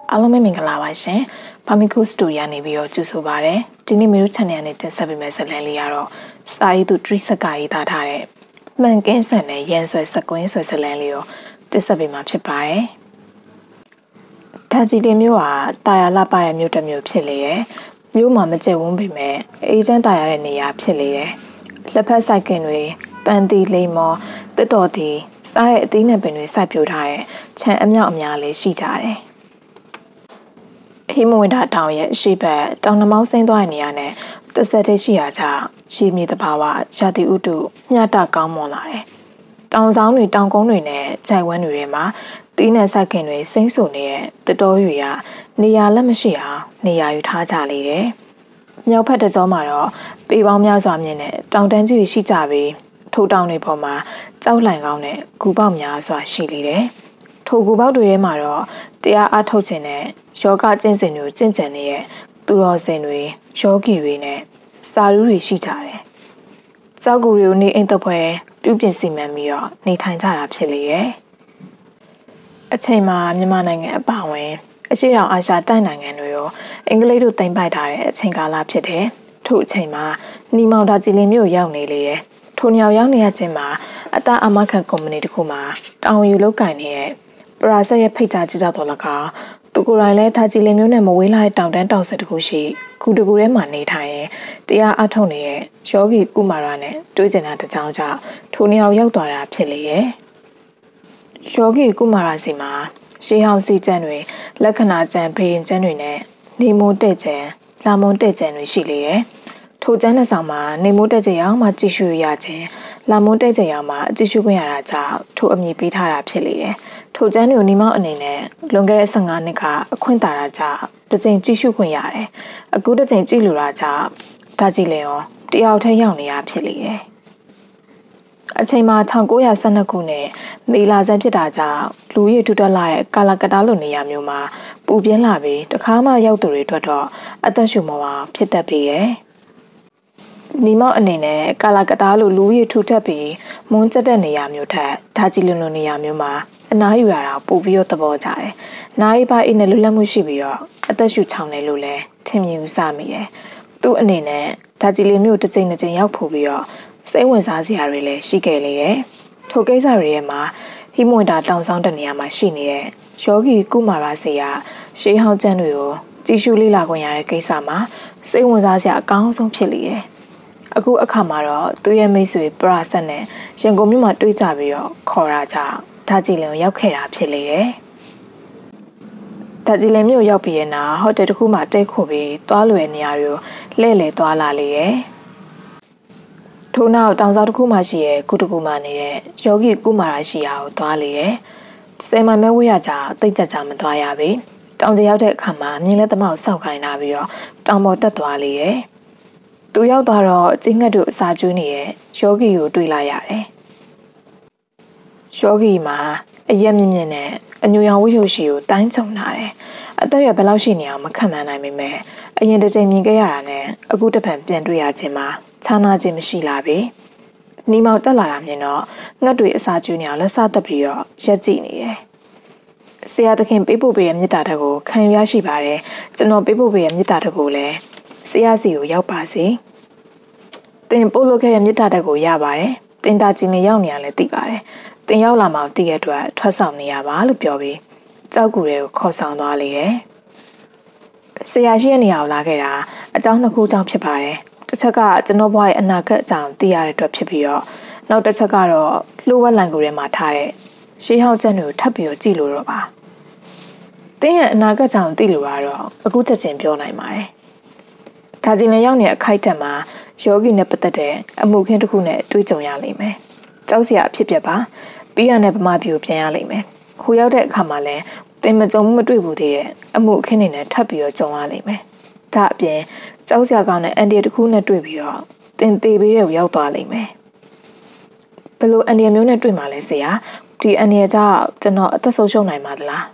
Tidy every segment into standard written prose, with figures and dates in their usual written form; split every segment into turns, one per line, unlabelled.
အားလုံးပဲမင်္ဂလာပါရှင်။ဘာမီကူစတူဒီယိုနေပြီးတော့ကြိုဆိုပါရစေ။ဒီနေ့မျိုး channel နဲ့တင်ဆက်ပေးမယ့်ဇာတ်လမ်းလေးကတော့စာရေးသူတရိစကာရေးသားထားတဲ့မှန်ကင်းဆန်တဲ့ရန်ဆွဲစကွင်းဆွဲဇာတ်လမ်းလေးကိုတင်ဆက်ပေးမှာဖြစ်ပါတယ်။ဒါကြီးလေးမျိုးဟာတာယာလှပတဲ့မျိုးတစ်မျိုးဖြစ်လေတယ်။မျိုးမှာမကျက်ဝန်းပေမဲ့အေးချမ်းတာယာတဲ့နေရာဖြစ်လေတယ်။လက်ဖက်ဆိုင်ကင်တွေပန်းတီလိမ္မော်တစ်တော်တီစားတဲ့အသီးနဲ့ပင်တွေစိုက်ပျိုးထားတဲ့ခြံအမြောက်အများလေးရှိကြတယ်။ဟိမဝိဒါတောင်ရဲ့ရှေ့ဘက်တောင်နှမောင်းဆင်းသွားတဲ့နေရာနဲ့တစ်ဆက်တည်းရှိရာကြောင့်ရှေးမြေတဘာဝရာသီဥတုမျှတကောင်းမွန်လာတယ်။တောင်ဆောင်တွေတောင်ကုန်းတွေနဲ့ခြံဝန်းတွေထဲမှာတီးနဲ့စိုက်ခင်တွေစိမ့်ဆူနေတဲ့တတော်ရွေကနေရာလက်မရှိအောင်နေရာယူထားကြလေတယ်။မြောက်ဖက်တကြောမှာတော့ပေပေါင်းများစွာမြင့်တဲ့တောင်တန်းကြီးရှိကြပြီးထိုတောင်တွေပေါ်မှာကြောက်လှိုင်ကောင်းတဲ့ဂူပေါက်များစွာရှိလေတယ်။ထိုဂူပေါက်တွေထဲမှာတော့တရားအားထုတ်ခြင်းနဲ့ယောဂကျင့်စဉ်တွေကျင့်ကြံနေတဲ့သူတော်စင်တွေယောဂီတွေနဲ့စာရူးတွေရှိကြတယ်။ကြောက်ကူတွေကိုနေအိမ်တပွဲပြုပြင်စီမံပြီးတော့နေထိုင်ကြတာဖြစ်လေရဲ့။အချိန်မှာမြန်မာနိုင်ငံအပါအဝင်အရှေ့တောင်အာရှတိုက်နိုင်ငံတွေရောအင်္ဂလိပ်တို့တင်ပိုက်ထားတဲ့အချိန်ကာလဖြစ်တယ်။ထို့အချိန်မှာနီမောင်ဒါကြည်လင်မြို့ရောက်နေလေရဲ့။ထိုညောင်ရောက်နေရခြင်းမှာအတအမခန့်ကုမ္ပဏီတစ်ခုမှာတောင်ယူလောက်ကင်နေတဲ့ပရာဆက်ရဲ့ဖိတ်ကြားကြတော့တော်လကသူကိုယ်တိုင်လည်းဒါကြည်လင်မျိုးနဲ့မဝေးလာတဲ့တောင်တန်းတောင်ဆက်တစ်ခုရှိခုတကူထဲမှာနေထိုင်ရင်တရားအထုတ်နေတဲ့ယောဂီကုမာရနဲ့တွေ့ကျင်တာတကြောင်ကြောင့်ထိုနေရာရောက်သွားတာဖြစ်လေရဲ့ယောဂီကုမာရစီမှာရှေးဟောင်းစီကျန်တွေလက္ခဏာကျန်ဖေရင်ကျန်တွေနဲ့နေမိုးတဲ့ကျန်လာမုန်းတဲ့ကျန်တွေရှိလေရဲ့ထိုကျန်တဲ့ဆောင်မှာနေမိုးတဲ့ကျန်အောင်မှကြည့်ရှုရခြင်းလာမုန်းတဲ့ကျန်အောင်မှကြည့်ရှုခွင့်ရတာကြောင့်ထိုအမည်ပေးထားတာဖြစ်လေရဲ့ထိုကျန်းတွေကိုနီမောင်အနေနဲ့လွန်ခဲ့တဲ့15နှစ်ကအခွင့်တာတာကြောင့်တစ်ကြိမ်ကြည့်ရှုခွင့်ရတယ်။အခုတစ်ကြိမ်ကြည့်လို့တာကြောင့်ဒါကြည့်လင်ရောတယောက်ထဲရောက်နေရဖြစ်လေတယ်။အချိန်မှာ1912ခုနှစ်မေလဆန်းဖြစ်တာကြောင့်လူရည်ထူထပ်လာတဲ့ကာလာကတာလိုနေရာမျိုးမှာပူပြင်းလာပြီးတခါမှရောက်သူတွေအတွက်တော့အသက်ရှူမောအောင်ဖြစ်တတ်ပြီရဲ့။နီမောင်အနေနဲ့ကာလာကတာလိုလူရည်ထူထပ်ပြီးမွန်းကျတဲ့နေရာမျိုးထက်ဒါကြည့်လင်လိုနေရာမျိုးမှာအနားယူရတာပို့ပြီးတော့သဘောကျတယ်။နားရီပါအိနဲ့လွတ်လပ်မှုရှိပြီးတော့အသက်ရှူချောင်းတယ်လို့လည်းထင်မြင်ယူဆမိတယ်။သူ့အနေနဲ့ဒါကြည်လေးမျိုးတစ်ကြိမ်နှစ်ကြိမ်ရောက်ဖို့ပြီးတော့စိတ်ဝင်စားစရာတွေလည်းရှိခဲ့လေရဲ့။ထိုကိစ္စတွေရဲ့မှာဟိမွန်တာတောင်ဆောင်တဲ့နေရာမှာရှိနေတဲ့ယောဂီကုမာရစေရရှေးဟောင်းကျမ်းတွေကိုကြည်ရှုလေ့လာခွင့်ရတဲ့ကိစ္စမှာစိတ်ဝင်စားစရာအကောင်းဆုံးဖြစ်လေရဲ့။အခုအခါမှာတော့သူ့ရဲ့မိတ်ဆွေပရာဆက်နဲ့ရန်ကုန်မြို့မှာတွေ့ကြပြီးတော့ခေါ်တာကြောင့်ဒါကြည်လင်ရောက်ခဲ့တာဖြစ်လေတယ်။ဒါကြည်လင်မြို့ရောက်ပြီးရင်ဟိုတယ်တစ်ခုမှတိတ်ခုပြီးသွားလွယ်နေရာတွေကိုလှည့်လည်သွားလာလေတယ်။ထို့နောက်တောင်ဆောင်တစ်ခုမှရှိရဲ့ကုတကူမှနေတဲ့ယောဂီကုမာရရှိရာကိုသွားလေတယ်။10မိုင်မဲဝေးရကြတိတ်ကြကြမသွားရပြီ။တောင်ကျရောက်တဲ့အခါမှာမြင်းလက်သမောက်စောက်ခိုင်းလာပြီးတော့တောင်ပေါ်တက်သွားလေတယ်။သူရောက်သွားတော့ကျင်းငှက်တို့အစာကျွေးနေတဲ့ယောဂီကိုတွေ့လာရတယ်။ယောဂီမှာအရက်မြင့်မြင့်နဲ့အညူရောင်ဝိရုပ်ရှိကိုတိုင်းချုံလာတယ်။အသက်ရဘယ်လောက်ရှိနေအောင်မခံနိုင်ပေမဲ့အရင်တစ်ချိန်မြင်ခဲ့ရတာနဲ့အခုတစ်ဖန်ပြန်တွေ့ရခြင်းမှာခြားနာခြင်းမရှိလာပြီ။နီမောင်တက်လာတာမြင်တော့ငှက်တွေအစာကျွေးနေအောင်လက်စတက်ပြီးတော့ရက်ကြည့်နေတယ်။ဆရာသခင်ပေးပို့ပေးတဲ့မြစ်တာတက်ကိုခံယူရရှိပါတယ်။ကျွန်တော်ပေးပို့ပေးတဲ့မြစ်တာတက်ကိုလည်းဆရာစီကိုရောက်ပါစေ။တင်ပို့လို့ခဲ့တဲ့မြစ်တာတက်ကိုရပါတယ်။တင်တာချင်းလေးရောက်နေရလဲသိပါတယ်။တင်ရောက်လာမှတည့်ရအတွက်ထွက်ဆောင်နေရပါလို့ပြောပြီးကြောက်ကူတွေကိုခေါ်ဆောင်သွားလေတယ်။ဆရာရှိရဲ့နေရာကိုလာခဲ့တာအကြောင်းနှစ်ခုကြောင့်ဖြစ်ပါတယ်။တစ်ချက်ကကျွန်တော်ဘွားရဲ့အနာဂတ်အကြောင်းသိရတဲ့အတွက်ဖြစ်ပြီးတော့နောက်တစ်ချက်ကတော့လှိုးဝက်လိုင်ကူထဲမှာထားတဲ့ရှေးဟောင်းကျမ်းတွေကိုထပ်ပြီးတော့ကြည့်လို့တော့ပါ။တင်းရဲ့အနာဂတ်ကြောင့်သိလို့ကတော့အခုချက်ချင်းပြောနိုင်ပါတယ်။ဒါကြင်လည်းရောက်နေတဲ့အခိုက်အတန့်မှာယောဂီနဲ့ပတ်သက်တဲ့အမှုခင်းတစ်ခုနဲ့တွေ့ကြုံရလိမ့်မယ်။ကြောက်စရာအဖြစ်ပြပါပြီးရတဲ့ဗမာပြည်ကိုပြန်ရလိမ့်မယ်။ဟိုရောက်တဲ့အခါမှာလည်းတင်မကြုံမတွေ့ဘူးသေးတဲ့အမှုအခင်းတွေနဲ့ထပ်ပြီးတော့ကြုံရလိမ့်မယ်။ဒါအပြင်ကြောက်စရာကောင်းတဲ့အန်ဒီတစ်ခုနဲ့တွေ့ပြီးတော့တင်သေးပေးတဲ့ရောက်သွားလိမ့်မယ်။ဘယ်လိုအန်ဒီမျိုးနဲ့တွေ့မှလဲဆရာ။ဒီအန်ဒီကြောင့်ကျွန်တော်အသက်ဆုံးရှုံးနိုင်ပါသလား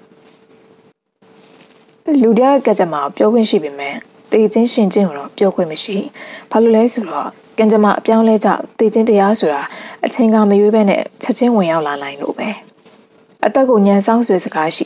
။လူတဲ့ကကြမှာပြောခွင့်ရှိပေမဲ့တေချင်းရှင်ချင်းကိုတော့ပြောခွင့်မရှိ။ဘာလို့လဲဆိုတော့ကံကြမ္မာအပြောင်းလဲကြောင့်တေချင်းတရားဆိုတာအချိန်ကမရွေးပဲနဲ့ချက်ချင်းဝင်ရောက်လာနိုင်လို့ပဲအသက်ကိုညံဆောင်ဆွေစကားရှိရယ်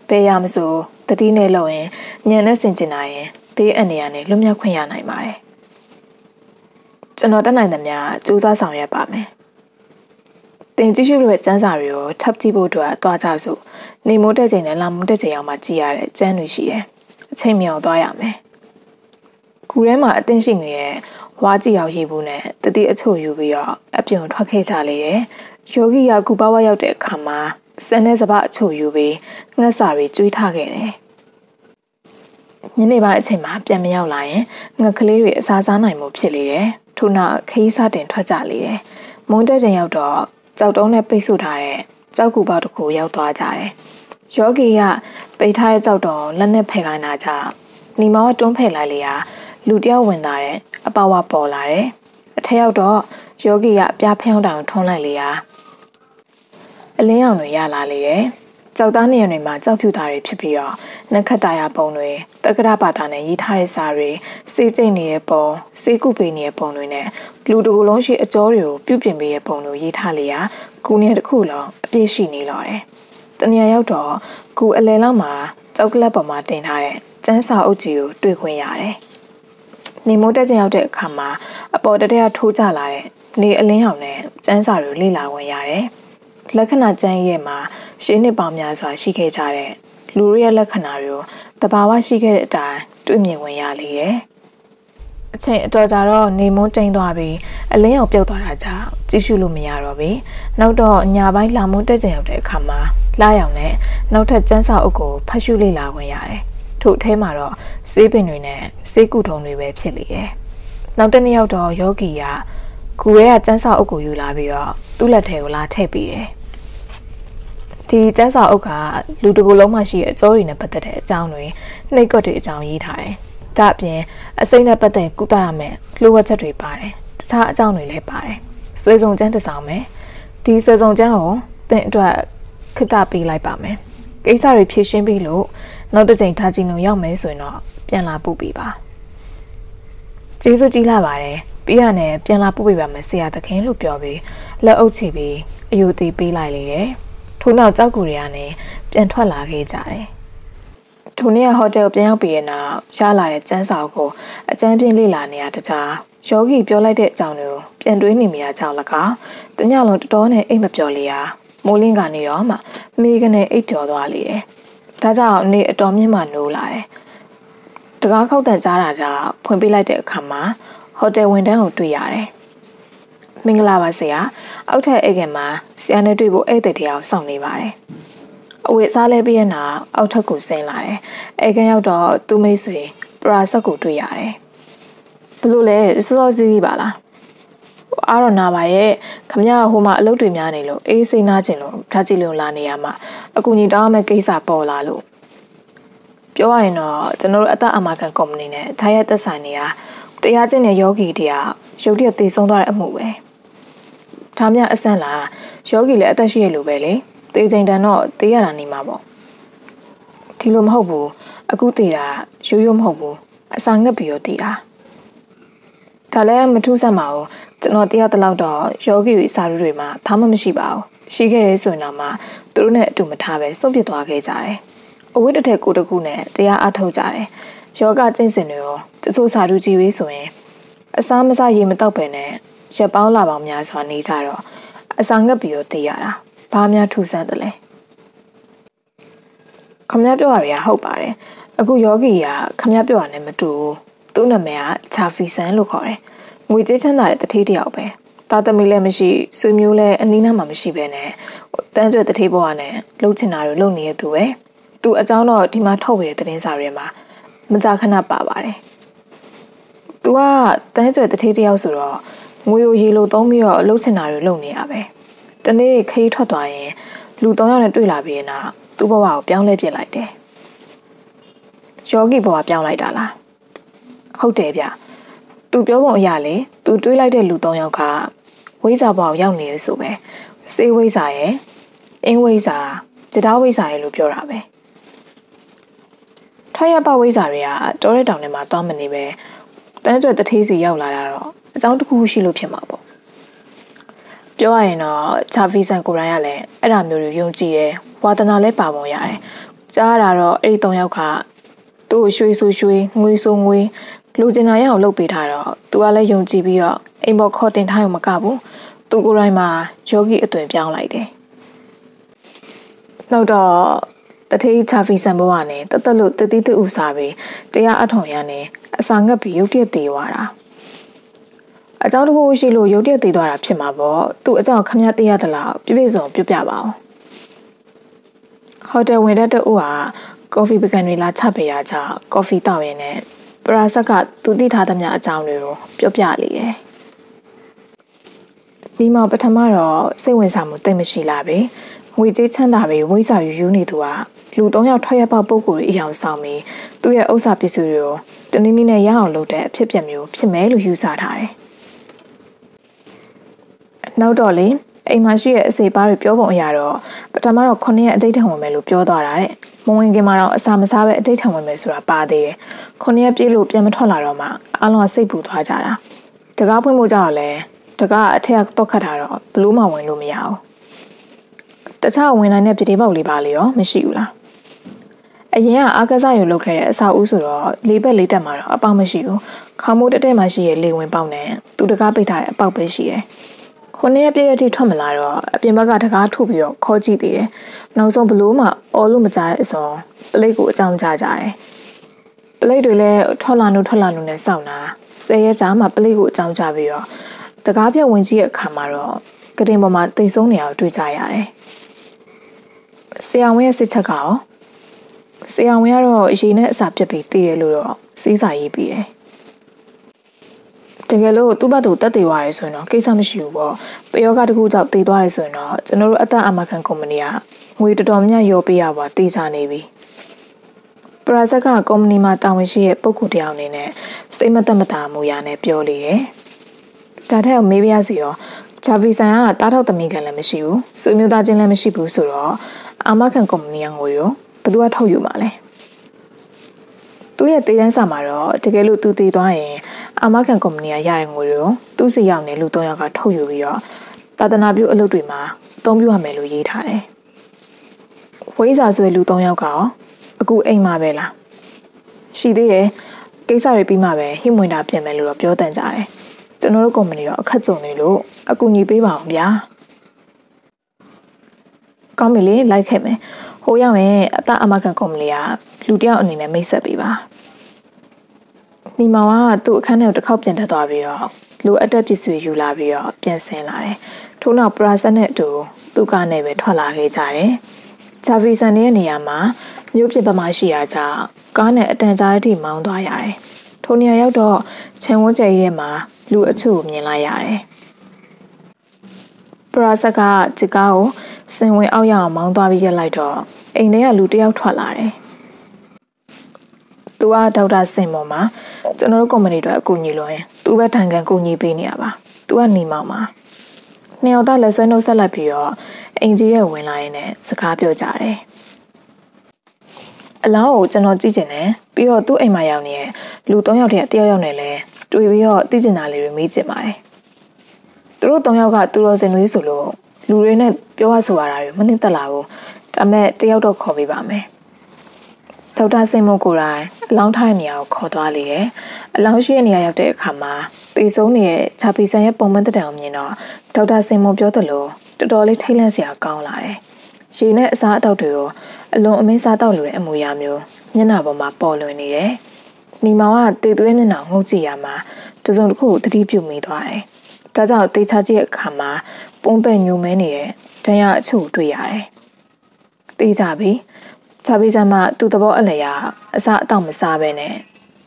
ဘယ်ရမစို့တတိနဲ့လို့ရင်ညံနဲ့ဆင်ကျင်နိုင်ရင်ဘေးအန္တရာယ်နဲ့လွတ်မြောက်ခွင့်ရနိုင်ပါတယ်ကျွန်တော်တက်နိုင်သမျှစူးစမ်းဆောင်ရွက်ပါမယ်တင်ကြည့်ရှုလို့ရဲ့စမ်းစာတွေကိုထပ်ကြည့်ဖို့အတွက်တွားကြစို့နေမိုးတက်ချိန်နဲ့လာမိုးတက်ချိန်အောင်မှကြည့်ရတဲ့ကျန်းတွေရှိတယ်အချိန်မြောင်သွားရမယ်ကူထဲမှာအသင့်ရှိနေတဲ့ဝါကြည့်ရောက်ရည်ဘူးနဲ့တတိအချို့ယူပြီးတော့အပြုံထွက်ခဲ့ကြလေတယ်ယောဂီကကူပါဝရောက်တဲ့အခါမှာစံနဲ့စပါအချို့ယူပြီးငှက်စာတွေကျွေးထားခဲ့တယ်ညနေပိုင်းအချိန်မှာပြန်မရောက်လာရင်ငှက်ကလေးတွေအစားစားနိုင်မှုဖြစ်လေတယ်ထို့နောက်ခရီးစတင်ထွက်ကြလေတယ်မုန်းတက်ချိန်ရောက်တော့ကြောက်တုံးနဲ့ပိတ်ဆို့ထားတဲ့ကြောက်ကူပေါတစ်ခုရောက်သွားကြတယ်ယောဂီကပိတ်ထားတဲ့ကြောက်တော့လက်နဲ့ဖယ်ခိုင်းတာကြောင့်ညီမောင်ကတွန်းဖယ်လိုက်လေရာလူတယောက်ဝင်လာတဲ့အပေါဝပေါ်လာတယ်အထက်ရောက်တော့ယောဂီကအပြားဖျောင်းတောင်ထွန်းလိုက်လေရာအလင်းရောင်တွေရလာလေတယ်ကြောက်သားနေရတွေမှာကြောက်ဖြူသားတွေဖြစ်ပြီးတော့နက္ခတ္တရာပုံတွေတက္ကရာဘာသာနဲ့ရေးထားတဲ့စာတွေစေးကျိတ်နေတဲ့ပုံစေးကုပေးနေတဲ့ပုံတွေနဲ့လူတကူလုံးရှိအကျော်တွေကိုပြုပြင်ပေးတဲ့ပုံတွေရေးထားလေရာကူနေတစ်ခုလုံးအပြည့်ရှိနေတော့တယ်တနေရာရောက်တော့ကူအလယ်လောက်မှာကြောက်ကလပ်ပေါ်မှာတင်ထားတဲ့ကျန်းစာအုပ်ကြီးကိုတွေ့ခွင့်ရတယ်နေမိုးတက်ချိန်ရောက်တဲ့အခါမှာအပေါ်တရထိုးကျလာတဲ့နေအလင်းရောင်နဲ့ကျန်းစာတွေလေ့လာဝင်ရတယ်လက္ခဏာကျန်းရဲ့မှာရှင်းနှစ်ပေါင်းများစွာရှိခဲ့ကြတဲ့လူတွေရဲ့လက္ခဏာတွေကိုတဘာဝရှိခဲ့တဲ့အတိုင်းတွေ့မြင်ဝင်ရလေတယ်။အချိန်အတော်ကြာတော့နေမွန်းတိမ်သွားပြီးအလင်းရောင်ပြုတ်သွားတာကြောင့်ကြည့်ရှုလို့မရတော့ဘူး။နောက်တော့ညပိုင်းလာမွန်းတက်ချိန်ရောက်တဲ့အခါမှာလာရောင်နဲ့နောက်ထပ်ကျန်းစာအုပ်ကိုဖတ်ရှုလေ့လာဝင်ရတယ်။ထို့အထဲမှာတော့ဆေးပင်တွေနဲ့ဆေးကုထုံတွေပဲဖြစ်လေတယ်။နောက်တစ်နေ့ရောက်တော့ယောဂီကကူရဲကကျန်းစာအုပ်ကိုယူလာပြီးတော့သူ့လက်ထဲကိုလာထည့်ပေးတယ်။ဒီကျန်းစာအုပ်ကလူတကူလုံးမှရှိတဲ့အကျိုးတွေနဲ့ပတ်သက်တဲ့အကြောင်းတွေနှိပ်ကွက်တွေအကြောင်းရေးထားတယ်။ဒါအပြင်အစိမ့်နဲ့ပတ်သက်ကုသရမယ်လိုအပ်ချက်တွေပါတယ်။တခြားအကြောင်းတွေလည်းပါတယ်။ဆွေစုံကျန်းတစ်စောင်မယ်။ဒီဆွေစုံကျန်းကိုသင်အတွက်ခဏပေးလိုက်ပါမယ်။ကိစ္စတွေဖြေရှင်းပြီးလို့နောက်တစ်ချိန်ထားကြည့်လို့ရောက်မယ်ဆိုရင်တော့ပြန်လာပို့ပေးပါ။ကျေးဇူးကြီးလာပါတယ်။ပြီးရနဲ့ပြန်လာပို့ပေးပါမယ်ဆရာသခင်လို့ပြောပြီးလက်အုပ်ချပြီးအယူသေးပေးလိုက်လေတယ်။ထို့နောက်ကြောက်ကူတွေကနေပြန်ထွက်လာခဲ့ကြတယ်။ထိုနေ့ကဟိုတယ်ကိုပြန်ရောက်ပြီးတဲ့နောက်ရလာတဲ့ကျန်းစာကိုအကျန်းပြင်းလေ့လာနေရတကြားယောဂီပြောလိုက်တဲ့အကြောင်းတွေကိုပြန်တွေးနေမိရကြောင်းလကတညလုံးတော်တော်နဲ့အိတ်မပျော်လေရမိုးလင်းကနေတော့မှမိကနေအိတ်ပျော်သွားလေတယ်။ဒါကြောင့်နေအတော်မြင့်မှနိုးလာတယ်။တကားခောက်တန်ကြားတာကြောင့်ဖွင့်ပေးလိုက်တဲ့အခါမှာဟိုတယ်ဝန်ထမ်းကိုတွေ့ရတယ်။မင်္ဂလာပါဆရာအောက်ထပ်အိတ်ကမှာဆရာနဲ့တွေ့ဖို့ဧည့်သည်တရားကိုစောင့်နေပါတယ်အဝတ်စားလဲပြီးရနောက်အောက်ထပ်ကိုဆင်းလာတယ်အိတ်ကရောက်တော့သူ့မိတ်ဆွေပရာဆက်ကိုတွေ့ရတယ်ဘလို့လဲစောစောစီးစီးပါလားအားတော့နာပါရဲ့ခမရဟိုမှာအလုပ်တွေများနေလို့အေးစိတ်နာကျင်လို့ထားကြည့်လို့လာနေရမှာအကူကြီးတောင်းမဲ့ကိစ္စပေါ်လာလို့ပြောရရင်တော့ကျွန်တော်တို့အသက်အာမခံကုမ္ပဏီနဲ့ထိုင်းရဲ့သက်ဆိုင်နေတာတရားကျင့်တဲ့ယောဂီတရားရုပ်တရက်တည်ဆုံးသွားတဲ့အမှုပဲဒါမှအဆန်းလားယောဂီလည်းအသက်ရှိရလို့ပဲလေတေးချိန်တန်တော့တေးရတာနေမှာပေါ့ဒီလိုမဟုတ်ဘူးအခုတေးတာရိုးရိုးမဟုတ်ဘူးအစာငတ်ပြီးတော့တေးတာဒါလည်းမထူးဆန်းပါဘူးကျွန်တော်တရားတလောက်တော့ယောဂီတွေစာရုပ်တွေမှာဘာမှမရှိပါဘူးရှိခဲ့တယ်ဆိုရင်တော့မှသူတို့နဲ့အတူမထားပဲဆုံးပြစ်သွားခဲ့ကြတယ်အဝိတ္တထက်ကိုတကူနဲ့တရားအထုတ်ကြတယ်ယောဂကျင့်စဉ်တွေရောတချို့စာရုပ်ကြီးရေးဆိုရင်အစာမစားရေမတောက်ပဲနဲ့ရက်ပေါင်းလာပေါင်းများစွာနေကြတော့အစာငတ်ပြီးတော့တေးရတာဘာများထူးဆန်းတယ်လဲခမရပြောရရဟုတ်ပါတယ်အခုယောဂီကခမရပြောရနဲ့မတူဘူးသူ့နာမည်ကချာဖီဆန်လို့ခေါ်တယ်ငွေကြေးချမ်းသာတဲ့တထေးတယောက်ပဲတာသမီလည်းမရှိဆွေမျိုးလည်းအနီးနားမှာမရှိပဲနဲ့တန်းကျွဲတထေးဘဝနဲ့လှုပ်ချင်တာတွေလုပ်နေတဲ့သူပဲသူအကြောင်းတော့ဒီမှာထုတ်ဝေတဲ့သတင်းစာတွေမှာမကြာခဏပါပါတယ်သူကတန်းကျွဲတထေးတယောက်ဆိုတော့ငွေရေလိုသုံးပြီးတော့လှုပ်ချင်တာတွေလုပ်နေရပဲတနေ့ခရီးထွက်သွားရင်လူ3ယောက်နဲ့တွေ့လာပြီးရင်တော့သူ့ဘဝကိုပြောင်းလဲပြစ်လိုက်တယ်ယောဂီဘဝပြောင်းလိုက်တာလားဟုတ်တယ်ဗျသူပြောပုံအရလေသူတွေးလိုက်တဲ့လူ3ယောက်ကဝိဇ္ဇာဘဝကိုရောက်နေရဆိုပဲစေဝိဇ္ဇာရဲ့အင်းဝိဇ္ဇာတရားဝိဇ္ဇာရဲ့လို့ပြောတာပဲထရပဝိဇ္ဇာတွေကတောရဲတောင်ထဲမှာသွားမနေပဲတန်းကျွဲတထေးစီရောက်လာတာတော့အကြောင်းတစ်ခုရှိလို့ဖြစ်မှာပေါ့ပြောရရင်တော့ချာဗီဆန်ကိုရိုင်းကလည်းအဲ့ဒါမျိုးတွေယုံကြည်တယ်ဝါသနာလည်းပါပုံရတယ်ကြားရတာတော့အဲ့ဒီ၃ယောက်ကသူ့ကိုရွှေဆိုရွှေငွေဆိုငွေလူကျင်နာရအောင်လုပ်ပေးထားတော့သူကလည်းယုံကြည်ပြီးတော့အိမ်ပေါ်ခေါ်တင်ထားရုံမကဘူးသူကိုယ်တိုင်မှာယောဂီအသွင်ပြောင်းလိုက်တယ်နောက်တော့တထေးချာဖီဆန်ဘောကနေတသက်လို့တတိတူစားပြီးတရားအထောင်ရနေအစာငတ်ပြီးရုတ်တရက်သေးသွားတာအကြောင်းတစ်ခုရှိလို့ရုတ်တရက်သေးသွားတာဖြစ်မှာပေါ့သူ့အကြောင်းခမရသိရသလားပြပြစုံပြပြပါအောင်ဟိုတယ်ဝင်တဲ့တူကကော်ဖီပကံတွေလာချပေးရကြကော်ဖီတောက်ရင်းနဲ့ပရာဆက်ကသူသိထားသမျှအကြောင်းတွေကိုပြောပြလေတယ်ဒီမှာပထမတော့စိတ်ဝင်စားမှုတိတ်မရှိလာပဲငွေကြေးချမ်းသာပြီးဝိစာယူနေသူကလူ၃ယောက်ထွက်ရပေါက်ပုံကိုအယောင်ဆောင်ပြီးသူ့ရဲ့ဥစ္စာပစ္စည်းတွေကိုတနည်းနည်းနဲ့ရအောင်လုပ်တဲ့အဖြစ်ပြက်မျိုးဖြစ်မယ်လို့ယူဆထားတယ်နောက်တော့လေအိမ်မှာရှိတဲ့အစေပါတွေပြောပုံအရတော့ပထမတော့9ရက်အတိတ်ထံဝင်မယ်လို့ပြောသွားတာတဲ့မဝင်ခင်မှာတော့အစာမစားပဲအတိတ်ထံဝင်မယ်ဆိုတာပါသေးတယ်9ရက်ပြည့်လို့ပြန်မထွက်လာတော့မှအားလုံးကစိတ်ပူသွားကြတာတကားဖွင့်ဖို့ကြောက်လဲတကားအထက်တော့ခတ်ထားတော့ဘလို့မှဝင်လို့မရဘူးတခြားဝင်နိုင်တဲ့ပြည်ပေါက်လေးပါလေရောမရှိဘူးလားအရင်ကအာကစားရုံလုပ်ခဲ့တဲ့အစာဦးဆိုတော့လေးဘက်လေးတက်မှာတော့အပေါက်မရှိဘူးခေါင်းမိုးတက်တက်မှရှိရဲ့လေဝင်ပေါက်နဲ့သူတကားပိတ်ထားတဲ့အပေါက်ပဲရှိတယ်9ရက်ပြည့်ရက်ထိထွက်မလာတော့အပြင်ဘက်ကတကားထုတ်ပြီးတော့ခေါ်ကြည့်သေးတယ်နောက်ဆုံးဘလို့မှအော်လို့မကြတဲ့အစုံပလိတ်ကိုအကြောင်းကြားကြတယ်ပလိတ်တွေလည်းထွက်လာလို့နဲ့စောင့်တာ10ရက်ကြာမှပလိတ်ကိုအကြောင်းကြားပြီးတော့တကားပြဝင်ကြည့်တဲ့အခါမှာတော့ကတင်ပေါ်မှာတိတ်ဆုံးနေအောင်တွေ့ကြရတယ်ဆရာဝန်ရဲ့စစ်ချက်ကရောဆရာဝန်ကတော့ရေနဲ့အစာပြက်ပြီးတည်ရလို့တော့စီးစာရေးပြီးတယ်တကယ်လို့သူ့ဘက်သူတက်သေးသွားရဲဆိုရင်တော့ကိစ္စမရှိဘူးပေါ့ပယောဂတကူကြောင့်တည်သွားရဲဆိုရင်တော့ကျွန်တော်တို့အသက်အာမခံကုမ္ပဏီကငွေတော်တော်များရောပေးရပါတည်ချနေပြီပရာဇက်ကကုမ္ပဏီမှာတာဝန်ရှိတဲ့ပုဂ္ဂိုလ်တယောက်အနေနဲ့စိတ်မသက်မသာမှုရနဲ့ပြောလေတယ်ဒါထက်မေးပြရစီရောဂျာဗီဆန်ကတားထောက်သမီးကန်လည်းမရှိဘူးဆွေမျိုးသားချင်းလည်းမရှိဘူးဆိုတော့အာမခံကုမ္ပဏီကငွေရောဘယ်သူကထုတ်ယူမှာလဲသူ့ရဲ့တည်တန်းစာမှာတော့တကယ်လို့သူတည်သွားရင်အာမခံကုမ္ပဏီကရတဲ့ငွေတွေကိုသူ့စီရောက်နေလူ၃ယောက်ကထုတ်ယူပြီးတော့သာသနာပြုအလုပ်တွေမှာအသုံးပြုရမယ်လို့ရေးထားတယ်ဝိဇ္ဇာဆွေလူ၃ယောက်ကရောအခုအိမ်မှာပဲလားရှိသေးတယ်ကိစ္စတွေပြီးမှပဲဟိမွင်တာပြင်မယ်လို့တော့ပြောတန်ကြတယ်ကျွန်တော်တို့ကုမ္ပဏီတော့အခက်ကြုံနေလို့အကူအညီပေးပါအောင်ဗျာကောင်းပြီလေလိုက်ခဲ့မယ်ဟိုရောက်ရင်အသက်အာမခံကုမ္ပဏီကလူတယောက်အနေနဲ့မိတ်ဆက်ပေးပါညီမကသူ့အခန်းထဲကိုတစ်ခေါက်ပြန်တက်သွားပြီးတော့လူအတက်ပစ္စည်းယူလာပြီးတော့ပြန်ဆင်းလာတယ်ထို့နောက်ပရာဇက်နဲ့အတူသူ့ကနေပဲထွက်လာခဲ့ကြတယ်ဂျာဗီဆန်ရဲ့နေရာမှာမြို့ပြင်ပမှာရှိရာကြောင့်ကားနဲ့အတန်ကြားအထိမောင်းသွားရတယ်ထိုနေရာရောက်တော့ချင်ဝန်းကျဲရဲမှာလူအချို့မြင်လိုက်ရတယ်ပရာဇက်ကဂျကားကိုစင်ဝင်အောက်ရအောင်မောင်းသွားပြီးရက်လိုက်တော့အိမ်ထဲကလူတယောက်ထွက်လာတယ်သူကဒေါက်တာစင်ပေါ်မှာကျွန်တော်တို့ကုမ္ပဏီတွေအကူအညီလိုရင်သူပဲထိုင်ခံကူညီပေးနေရပါသူကနေမောင်ပါနှစ်ယောက်သားလက်ဆွဲနှုတ်ဆက်လိုက်ပြီးတော့အင်ကြီးရဲ့ဝင်လာရင်းနဲ့စကားပြောကြတယ်အလောင်းကိုကျွန်တော်ကြည့်ကျင်တယ်ပြီးတော့သူ့အိမ်မှာရောက်နေတဲ့လူ၃ယောက်တည်းတယောက်ယောက်နဲ့လဲတွေ့ပြီးတော့သိကျင်တာလေးတွေမေးကျင်ပါတယ်သူတို့၃ယောက်ကသူတော်စင်တွေဆိုလို့လူတွေနဲ့ပြောရဆိုရတာတွေမနှိမ့်သက်လာဘူးဒါပေမဲ့တယောက်တော့ခေါ်ပေးပါမယ်ဒေါက်တာစင်မို့ကိုယ်တိုင်အလောင်းထားတဲ့နေရာကိုခေါ်သွားလေတယ်အလောင်းရှိတဲ့နေရာရောက်တဲ့အခါမှာတေဆုံးနေတဲ့ဂျာပီဆန်ရဲ့ပုံမှန်တက်တောင်မြင်တော့ဒေါက်တာစင်မို့ပြောသလိုတော်တော်လေးထိတ်လန့်စရာကောင်းလာတယ်ရေနဲ့အစားအသောက်တွေကိုအလွန်အမင်းစားတောက်လိုတဲ့အမူအရာမျိုးမျက်နှာပေါ်မှာပေါ်လွင်နေတယ်နီမောင်ကတေသွေးမျက်နှာငုတ်ကြည့်ရမှာတစုံတစ်ခုကိုသတိပြုမိသွားတယ်ဒါကြောင့်တေချာကြည့်တဲ့အခါမှာပုံပဲ့ညိုမဲနေတဲ့ဒဏ်ရာအချို့တွေ့ရတယ်တေးကြပြီဂျာဗီဆန်မှသူ့သဘောအလျာအစားအသောက်မစားပဲနဲ့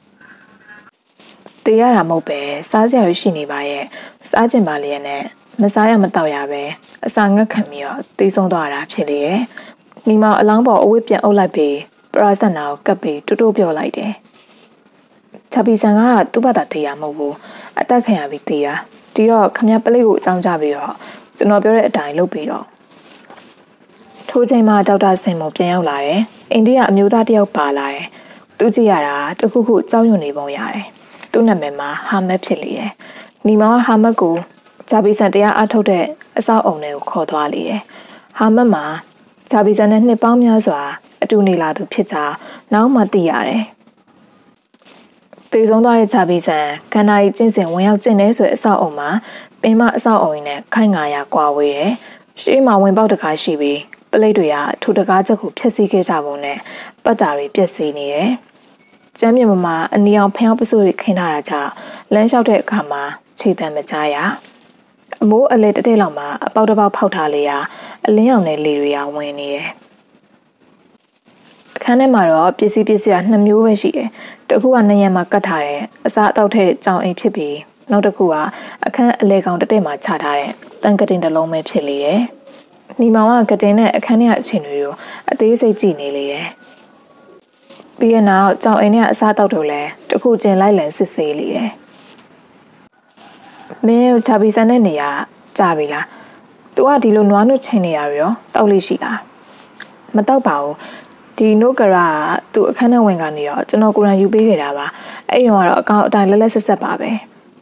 တေးရတာမဟုတ်ပဲစားစရာရှိနေပါရဲ့စားကျင်ပါလေနဲ့မစားရမတော့ရပဲအစာငတ်ခံပြီးတော့တေးဆုံးသွားတာဖြစ်လေရဲ့နီမောင်အလောင်းပေါ်အဝတ်ပြန်အုပ်လိုက်ပြီးပရာဇက်နာကိုကပ်ပြီးတူတူပြောလိုက်တယ်ဂျာဗီဆန်ကသူ့ဘာသာတေးရမဟုတ်ဘူးအသက်ခံရပြီးတေးတာဒီတော့ခမရပလိတ်ကိုအကြောင်းကြပြီးတော့ကျွန်တော်ပြောတဲ့အတိုင်းလုပ်ပြီးတော့ထိုးချိန်မှာဒေါက်တာစင်မို့ပြန်ရောက်လာတယ်အိန္ဒိယအမျိုးသားတယောက်ပါလာတယ်သူကြည့်ရတာတခုခုကြောက်ရွံ့နေပုံရတယ်သူ့နာမည်မှာဟာမတ်ဖြစ်လေတယ်နီမောင်ကဟာမတ်ကိုဂျာဗီဆန်တရားအထုတ်တဲ့အဆောက်အုံတွေကိုခေါ်သွားလေတယ်ဟာမတ်မှာဂျာဗီဆန်နဲ့နှစ်ပေါင်းများစွာအတူနေလာသူဖြစ်တာနောက်မှသိရတယ်။တေဆုံးသွားတဲ့ဂျာဘီဆန်ခန္ဓာကြီးကျင့်စဉ်ဝင်ရောက်ကျင့်နေဆိုတဲ့အဆောက်အုံမှာပင်မအဆောက်အုံနဲ့ခိုင်900ကွာဝေးတယ်။ရှေးမှာဝင်ပေါက်တကားရှိပြီးပလိတ်တွေကထူတကားချက်ကိုဖျက်ဆီးခဲ့ကြပုံနဲ့ပတ်တာတွေပျက်စီးနေတယ်။ကျမ်းမြေမှာအနီအောင်ဖျောင်းပစိုးတွေခင်းထားတာကြောင့်လမ်းလျှောက်တဲ့အခါမှာခြေတံမကြရ။အမိုးအလဲတက်တဲ့လောက်မှာအပေါက်တစ်ပေါက်ဖောက်ထားလေရာအလင်းရောင်နဲ့လေတွေကဝင်နေတယ်။အခန်းထဲမှာတော့ပစ္စည်းက2မျိုးပဲရှိတယ်။တစ်ခုကနရံမှာကတ်ထားတဲ့အစားအသောက်ထဲကြောင်အိမ်ဖြစ်ပြီးနောက်တစ်ခုကအခန်းအလဲကောင်တက်မှာချထားတဲ့တန်ကတင်တစ်လုံးပဲဖြစ်လေတယ်။ညီမောင်ကကတင်နဲ့အခန်းထဲကအချင်းတွေကိုအသေးစိတ်ကြည့်နေလေတယ်။ပြီးရနောက်ကြောင်အိမ်နဲ့အစားအသောက်တို့လည်းတစ်ခုချင်းလိုက်လံစစ်ဆေးလေတယ်။မင်းချာဘီဆန်တဲ့နေရာကြာပြီလား။ तू ကဒီလိုနွားနုချင်းနေရရောတောက်လို့ရှိလား။မတောက်ပါဘူး။ဒီနို့ကရာကသူ့အခန်းထဲဝင်ကနေတော့ကျွန်တော်ကိုယ်တိုင်ယူပေးခဲ့တာပါအဲ့ဒီတော့အကောင်အတိုင်းလက်ဆက်ပါပဲ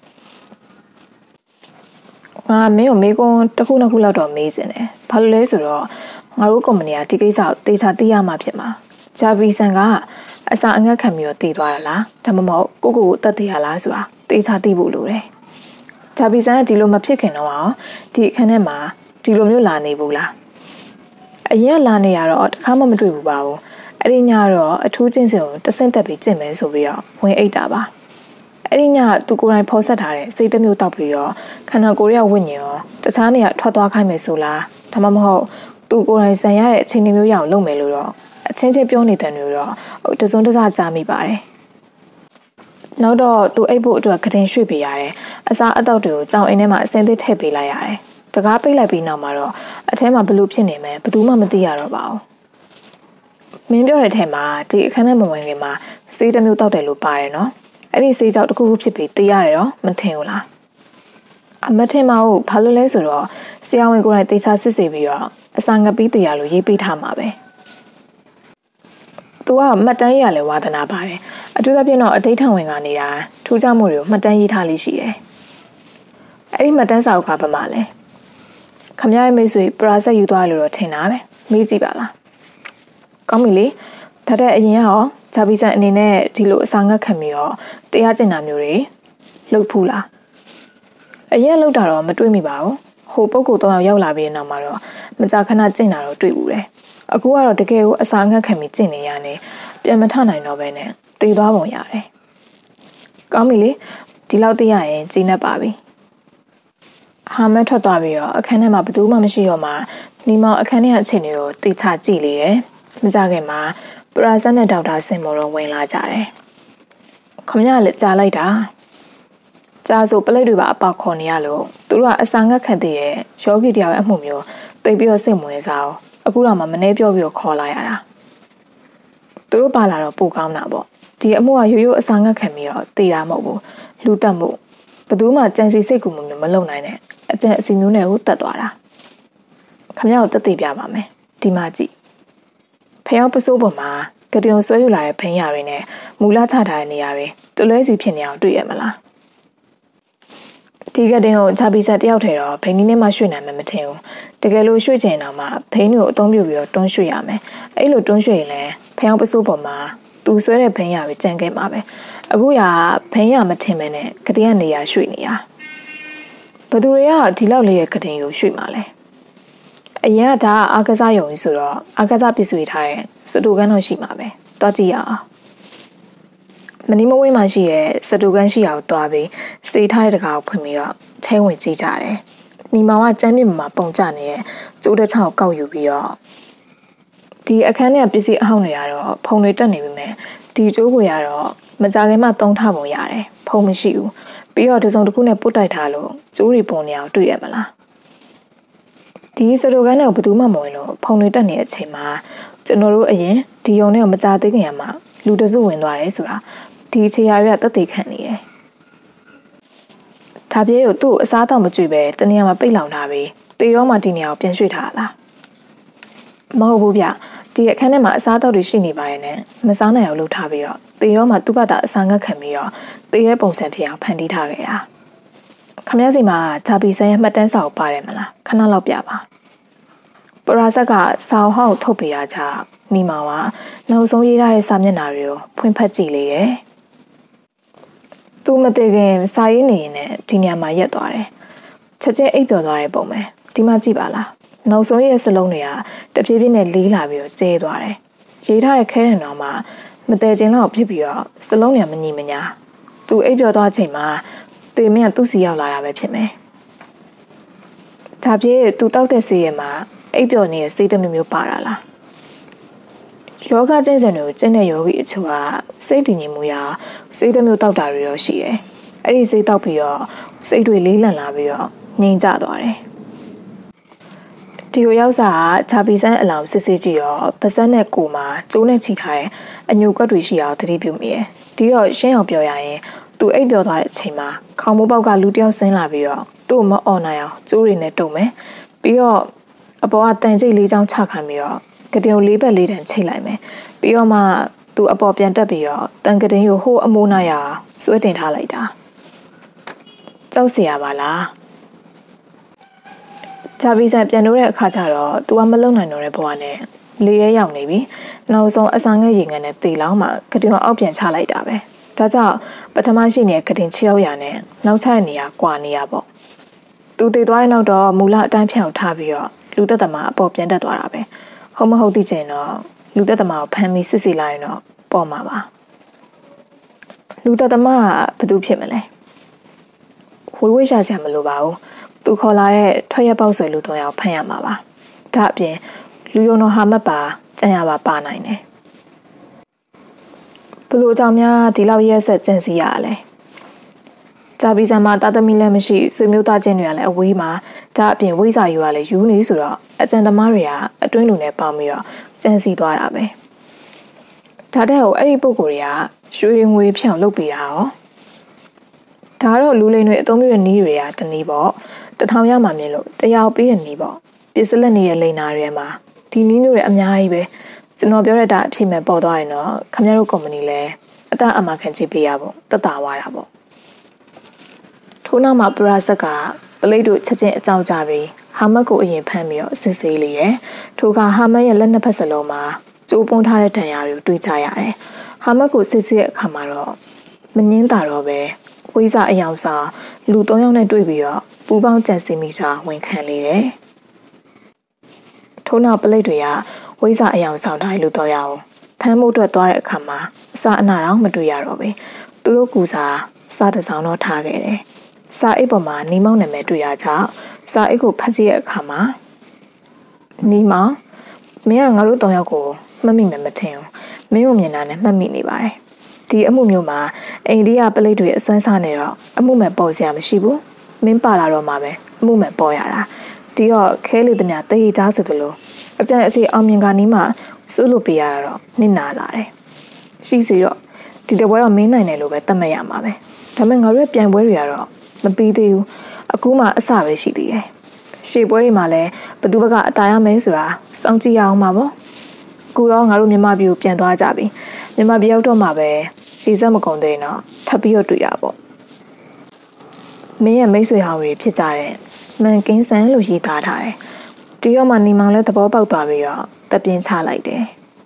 ငါမင်းကိုမေးခွန်းတစ်ခုနှစ်ခုလောက်တော့မေးခြင်းတယ်ဘာလို့လဲဆိုတော့ငါတို့ကုမ္ပဏီကဒီကိစ္စကိုတေချာသိရမှာဖြစ်မှာဂျာဗီဆန်ကအစာအငတ်ခံပြီးတော့တည်သွားတာလားဒါမှမဟုတ်ကိုတတ်တည်ရလားဆိုတာတေချာသိဖို့လိုတယ်ဂျာဗီဆန်ကဒီလိုမဖြစ်ခင်တော့ဒီအခန်းထဲမှာဒီလိုမျိုးလာနေဘူးလားအရင်လာနေရတော့တခါမှမတွေ့ဘူးပါဘူးအဲ့ဒီညတော့အထူးကျင့်စဉ်ကိုတဆင့်တက်ပြီးကျင့်မယ်ဆိုပြီးတော့ဝင်အိတ်တာပါအဲ့ဒီညသူကိုယ်တိုင်ဖော်ဆက်ထားတဲ့စိတ်တစ်မျိုးတောက်ပြီးတော့ခန္ဓာကိုယ်ရဲ့ဝိညာဉ်ရောတခြားနေရာထွက်သွားခိုင်းမယ်ဆိုလားဒါမှမဟုတ်သူကိုယ်တိုင်ဆန်ရတဲ့အချိန်မျိုးရအောင်လုပ်မယ်လို့တော့အချင်းချင်းပြောနေတဲ့မျိုးတော့တစုံတစကြားမိပါတယ်နောက်တော့သူအိတ်ဖို့အတွက်ကတင်ရွှေ့ပေးရတယ်အစားအသောက်တွေကိုကြောင်အိမ်ထဲမှာအစင်းသစ်ထည့်ပေးလိုက်ရတယ်တကားပိတ်လိုက်ပြီးနောက်မှာတော့အထဲမှာဘလို့ဖြစ်နေမယ်ဘယ်သူမှမသိရတော့ပါဘူးမင်းပြောတဲ့အထက်မှာဒီအခန်းထဲမဝင်ခင်မှာဆေးတစ်မျိုးတောက်တယ်လို့ပါတယ်နော်အဲ့ဒီဆေးကြောင့်တစ်ခုခုဖြစ်ပြီးသိရတယ်ရောမထင်ဘူးလားမထင်ပါဘူးဘာလို့လဲဆိုတော့ဆရာဝန်ကိုယ်တိုင်တေချာစစ်ဆေးပြီးတော့အစာငတ်ပြီးတရားလို့ရေးပေးထားမှာပဲသူကမှတ်တမ်းရလဲဝါသနာပါတယ်အထူးသဖြင့်တော့အဋိဌံဝင်ကနေတာထူးခြားမှုတွေကိုမှတ်တမ်းရေးထားလေးရှိတယ်အဲ့ဒီမှတ်တမ်းစာအုပ်ကဘာမှလဲခမရရဲ့မိတ်ဆွေပရာဆက်ယူသွားလို့တော့ထင်တာပဲမေးကြည့်ပါလားကောင်းပြီလေဒါတဲ့အရင်ကရောဂျာဘီဆန်အနေနဲ့ဒီလိုအစာငတ်ခံပြီးတော့တရားကျင့်တာမျိုးတွေလုပ်ဖူးလားအရင်လုပ်တာတော့မတွေ့မိပါဘူးဟိုပုဂ္ဂိုလ်3ယောက်ရောက်လာပြီးတဲ့နောက်မှာတော့မကြာခဏကျင့်တာတော့တွေ့ဘူးတယ်အခုကတော့တကယ်ကိုအစာငတ်ခံပြီးကျင့်နေရတယ်ပြန်မထနိုင်တော့ပဲနဲ့တည်သွားပုံရတယ်ကောင်းပြီလေဒီလောက်သိရရင်ကြီးနေပါပြီဟာမထွက်သွားပြီးတော့အခန်းထဲမှာဘယ်သူမှမရှိတော့မှညီမောင်အခန်းထဲအချိန်တွေကိုတေချာကြည့်လေတယ်မကြခင်မှာပရာဇတ်နဲ့ဒေါက်တာစင်မော်တော့ဝင်လာကြတယ်ခမရလည်းကြားလိုက်တာကြားဆိုပလိတ်တွေပါအပေါက်ခေါ်နေရလို့သူတို့ကအစာငတ်ခံတဲ့ယောဂီတယောက်ရဲ့အမှုမျိုးတိတ်ပြီးတော့စိတ်မဝင်စားအောင်အခုတော့မှမနှဲပြောပြီးတော့ခေါ်လာရတာသူတို့ပါလာတော့ပိုကောင်းတာပေါ့ဒီအမှုကရိုးရိုးအစာငတ်ခံပြီးတော့တေးတာမဟုတ်ဘူးလူတက်မှုဘယ်သူမှကြံစီစိတ်ကူမှုမျိုးမလုပ်နိုင်နဲ့အကြံအစီမျိုးနဲ့ကိုတက်သွားတာခမရကိုတက်သေးပြပါမယ်ဒီမှာကြည့်ဖျောင်းပစိုးပေါ်မှာကတိုံဆွဲယူလာတဲ့ဖင်းရတွေနဲ့မူလချထားတဲ့နေရာတွေတလွဲစီဖြစ်နေအောင်တွေ့ရမလားဒီကတိုံကိုဂျာဘီဆက်တယောက်ထဲတော့ဘိန်းကြီးနဲ့မှရွှေ့နိုင်မှာမထင်ဘူးတကယ်လို့ရွှေ့ချင်တော့မှဘိန်းကိုအသုံးပြုပြီးတော့တွန်းရွှေ့ရမယ်အဲ့လိုတွန်းရွှေ့ရင်လည်းဖျောင်းပစိုးပေါ်မှာသူဆွဲတဲ့ဖင်းရတွေကြံခဲ့မှာပဲအခုကဖင်းရမထင်မဲနဲ့ကတိကနေရာရွှေ့နေရဘသူတွေကဒီလောက်လေးရဲ့ကတိကိုရွှေ့မှာလဲအရင်ကဒါအာကစားယုံကြီးဆိုတော့အာကစားပစ္စည်းထားတဲ့စတူကန်တော့ရှိမှာပဲတွားကြည့်ရအောင်မနီမဝေးမှာရှိရဲ့စတူကန်ရှိအောင်တွားပြီးစေးထားတဲ့တကားကိုဖွင့်ပြီးတော့ထဲဝင်ကြည့်ကြတယ်ညီမောင်ကကျမ်းမြင့်မှာပုံကျနေတဲ့ကျိုးတစ်ချောင်းကောက်ယူပြီးတော့ဒီအခန်းထဲပစ္စည်းအဟောင်းတွေကတော့ဖုံတွေတက်နေပြီမဲ့ဒီကျိုးကိုရတော့မကြခင်မှသုံးထားပုံရတယ်ဖုံမရှိဘူးပြီးတော့ဒီစုံတစ်ခုနဲ့ပုတ်တိုက်ထားလို့ကျိုးတွေပုံနေအောင်တွေ့ရမလားဒီစတိုကန်နဲ့ဘယ်သူမှမဝင်လို့ဖုံတွေတက်နေတဲ့အချိန်မှာကျွန်တော်တို့အရင်ဒီယုံနဲ့မကြသေးခင်မှာလူတစုဝင်သွားတယ်ဆိုတာဒီခြေရာတွေကတက်သေးခံနေတယ်ဒါပြေကိုသူ့အစားတော့မကြွေပဲတနေရာမှာပိတ်လောင်ထားပြီးတေတော့မှဒီနေရာကိုပြန်ရွှေ့ထားလားမဟုတ်ဘူးဗျဒီအခန်းထဲမှာအစားတော့တွေရှိနေပါရဲ့နဲ့မစားနိုင်အောင်လုပ်ထားပြီးတော့တေတော့မှသူ့ဘာသာအစာငတ်ခံပြီးတော့တေရဲ့ပုံစံဖြစ်အောင်ဖန်တီးထားခဲ့တာခမရစီမှာဂျာဘီဆန်ရဲ့မှတ်တမ်းစာကိုပါတယ်မလားခဏလောက်ပြပါပရာဇက်ကစာဟောက်ထုတ်ပေးရကြနီမောင်ကနောက်ဆုံးရေးထားတဲ့စာမျက်နှာတွေကိုဖွင့်ဖတ်ကြည့်လေတယ်။သူမတည်ခင်စာရေးနေရင်လည်းဒီညမှာရက်သွားတယ်။ချက်ချင်းအိပ်ပျော်သွားတဲ့ပုံပဲ။ဒီမှာကြည့်ပါလား။နောက်ဆုံးရဲ့စလုံးတွေကတဖြည်းဖြည်းနဲ့လေးလာပြီးတော့ကျဲသွားတယ်။ရေးထားတဲ့ခဲတဲ့တော်မှာမတည်ခြင်းလောက်ဖြစ်ပြီးတော့စလုံးတွေမညီမညာ။သူအိပ်ပျော်သွားချိန်မှာတေမင်းကသူ့စီရောက်လာတာပဲဖြစ်မယ်။ဒါပြေသူတောက်တဲ့ဆေးရဲမှာအိပ်ပျော်နေတဲ့စိတ်တမျိုးပါတာလားယောဂကျင့်စဉ်တွေကိုကျင့်တဲ့ယောဂီအချို့ကစိတ်တည်ငြိမ်မှုရာစိတ်တမျိုးတောက်တာတွေတော့ရှိတယ်။အဲ့ဒီစိတ်တောက်ပြီးတော့စိတ်တွေလေးလံလာပြီးတော့ငြိမ်ကျသွားတယ်။ဒီကိုရောက်စားကဂျာပီဆန်းအလောင်စစ်စစ်ကြည့်တော့ပါးစပ်နဲ့ကိုမှာကျိုးနဲ့ချိထားတဲ့အညိုကွက်တွေရှိအောင်သတိပြုမိတယ်။ဒီတော့ရှင်းအောင်ပြောရရင်သူအိပ်ပျော်သွားတဲ့အချိန်မှာခေါင်းမိုးပေါက်ကလူတစ်ယောက်ဆင်းလာပြီးတော့သူ့မအော်နိုင်အောင်ကျိုးတွေနဲ့တုံမယ်။ပြီးတော့အပေါ်ကတန်ကျိတ်လေးချောင်းချခံပြီးတော့ကတင်ကိုလေးဘက်လေးတန်ချိတ်လိုက်မယ်ပြီးတော့မှသူအပေါ်ပြန်တက်ပြီးတော့တန်ကတင်ကိုဟိုးအမိုးနာရဆွဲတင်ထားလိုက်တာကြောက်เสียပါလားဂျာဗီဆန်ပြန်လို့တဲ့အခါကျတော့သူကမလုံနိုင်တော့တဲ့ဘဝနဲ့လေးရဲရောက်နေပြီနောက်ဆုံးအစာငဲ့ရေငန်းနဲ့တေလောင်းမှကတင်ကိုအောက်ပြန်ချလိုက်တာပဲဒါကြောင့်ပထမရှိနေတဲ့ကတင်6ရောက်ရနဲ့နောက်ချတဲ့နေရာကွာနေရပေါ့သူတည်သွားတဲ့နောက်တော့မူလအတိုင်းဖြောင်းထားပြီးတော့လူသက်သမားအပေါ်ပြန်တက်သွားတာပဲဟုတ်မဟုတ်သိချင်တော့လူသက်သမားကိုဖမ်းပြီးစစ်စစ်လိုက်ရင်တော့ပေါ်မှာပါလူသက်သမားကဘယ်သူဖြစ်မလဲဝေဝေးရှာစရာမလိုပါဘူးသူခေါ်လာတဲ့ထွက်ရပေါက်ဆွဲလူ3ယောက်ဖမ်းရမှာပါဒါအပြင်လူယုံတော်ဟာမတ်ပါကြံရပါနိုင်တယ်ဘလို့ကြောင့်များဒီလောက်ရက်ဆက်ကြံစီရလဲဂျာဗီဆန်မှာတာသမီလည်းမရှိဆွေမျိုးသားချင်းတွေကလည်းအဝေးမှာဒါအပြင်ဝိဇ္ဇာယူကလည်းယူနေဆိုတော့အကြံသမားတွေကအတွင်းလူနဲ့ပေါင်းပြီးတော့ကြံစီသွားတာပဲဒါတဲ့ဟိုအဲ့ဒီပုံကိုယ်တွေကရွှေငွေဖြောင်းလုပ်ပေးတာရောဒါတော့လူလိန်တွေအသုံးပြုတဲ့နည်းတွေကတနည်းပေါ့1000ရမှမြင်လို့100ပေးရနည်းပေါ့ပစ္စလက်နေတဲ့လိန်နာတွေမှာဒီနည်းမျိုးတွေအများကြီးပဲကျွန်တော်ပြောတဲ့ဒါအဖြစ်မဲ့ပေါ်သွားရင်တော့ခင်ဗျားတို့ကုမ္ပဏီလည်းအသက်အမခံချပေးရဖို့တက်တာသွားတာပေါ့ထိုးနောက်မှာပရာဇက်ကပလိတ်တို့ချက်ချင်းအကြောင်းကြပြီးဟာမတ်ကိုအရင်ဖမ်းပြီးတော့စစ်ဆေးလေတယ်ထိုကဟာမတ်ရဲ့လက်နှစ်ဖက်စလုံးမှာကျိုးပွန်းထားတဲ့ဒဏ်ရာတွေကိုတွေ့ကြရတယ်ဟာမတ်ကိုစစ်ဆေးတဲ့အခါမှာတော့မငင်းတာတော့ပဲဝိဇ္ဇာအယောင်စားလူ3ယောက်နဲ့တွေ့ပြီးတော့ပူပေါင်းကြံစည်မိစာဝန်ခံလေတယ်ထို့နောက်ပလိတ်တွေကဝိဇ္ဇာအယောင်ဆောင်ထားတဲ့လူ3ယောက်ဖမ်းမှုအတွက်သွားတဲ့အခါမှာအစာအနာတော့မတွေ့ရတော့ဘူးသူတို့ကူစားတစ်စောင်းတော့ထားခဲ့တယ်စာအိတ်ပေါ်မှာနီမောင်နာမည်တွေ့ရကြောင်းစာအိတ်ကိုဖတ်ကြည့်တဲ့အခါမှာနီမောင်မင်းကငါတို့3ယောက်ကိုမှတ်မိမယ်မထင်ဘူးမင်းကိုမြင်တာနဲ့မှတ်မိနေပါတယ်ဒီအမှုမျိုးမှာအိန္ဒိယပလိတ်တွေအစွမ်းစားနေတော့အမှုမဲ့ပေါ်စရာမရှိဘူးမင်းပါလာတော့မှပဲအမှုမဲ့ပေါ်ရတာဒီတော့ခဲလေသမျှတဟိသားဆိုသလိုအကျဉ်းအစီအောင်မြင်ကနီးမှစုလို့ပေးရတာတော့နစ်နာလာတယ်ရှိစီတော့ဒီတပွဲတော့မင်းနိုင်တယ်လို့ပဲသတ်မှတ်ရမှာပဲဒါပေမဲ့ငါတို့ရဲ့ပြန်ပွဲတွေကတော့မပြီးသေးဘူးအခုမှအစပဲရှိသေးတယ်ရှေ့ပွဲတွေမှာလည်းဘသူဘက်ကအတားရမယ်ဆိုတာစောင့်ကြည့်ရအောင်ပါပေါ့အခုတော့ငါတို့မြန်မာပြည်ကိုပြန်သွားကြပြီမြန်မာပြည်ရောက်တော့မှပဲရှည်စက်မကုန်သေးတော့ထပ်ပြီးတော့တွေ့တာပေါ့မင်းရဲ့မိတ်ဆွေဟောင်းတွေဖြစ်ကြတဲ့မန်ကင်းဆန်လို့ရေးသားထားတယ်ဒီတော့မှနေမောင်လည်းသဘောပေါက်သွားပြီးတော့တပ်ပြင်းချလိုက်တယ်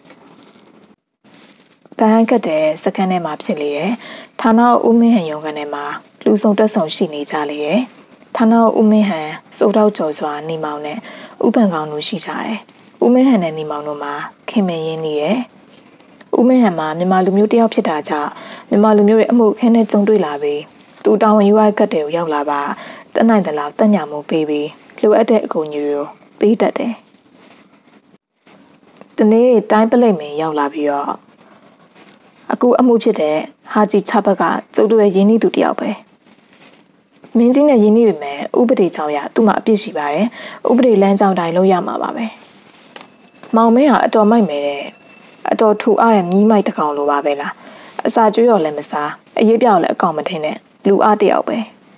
ဘန်ကတ်တဲ့စကန်ထဲမှာဖြစ်လေတယ်ဌာနဦးမင်းဟန်ရုံးကနေမှာလူဆောင်တက်ဆောင်ရှိနေကြလေတယ်ဌာနဦးမင်းဟန်စိုးတော့ကြော်စွာနေမောင်နဲ့ဥပန်ကောင်တို့ရှိကြတယ်ဦးမင်းဟန်နဲ့နေမောင်တို့မှာခင်မင်းရင်းနေတယ်ဦးမင်းဟန်မှာမြန်မာလူမျိုးတယောက်ဖြစ်တာကြောင့်မြန်မာလူမျိုးရဲ့အမှုအခင်းနဲ့ကြုံတွေ့လာပြီးသူတာဝန်ယူရကတ်တယ်ကိုရောက်လာပါတတ်နိုင်သလားတက်ညာမှုပေးပြီးလိုအပ်တဲ့အကူအညီတွေကိုပေးတတ်တယ်ဒီနေ့တိုင်းပလိတ်မင်းရောက်လာပြီးတော့အခုအမှုဖြစ်တဲ့ဟာဂျီချဘက်ကကျုပ်တို့ရဲ့ရင်းနှီးသူတယောက်ပဲမင်းကြီးနဲ့ရင်းနှီးပေမဲ့ဥပဒေကြောင့်ရသူ့မှာအပြစ်ရှိပါတယ်ဥပဒေလမ်းကြောင်းတိုင်းလုံးရမှာပါပဲမောင်မင်းကအတော်မိုက်မယ်တဲ့အတော်ထူအားတဲ့မြီးမိုက်တစ်ကောင်လိုပါပဲလားအစာကျွေးရောလည်းမစားအရေးပြောက်လည်းအကောင်မထင်းတဲ့လူအားတယောက်ပဲ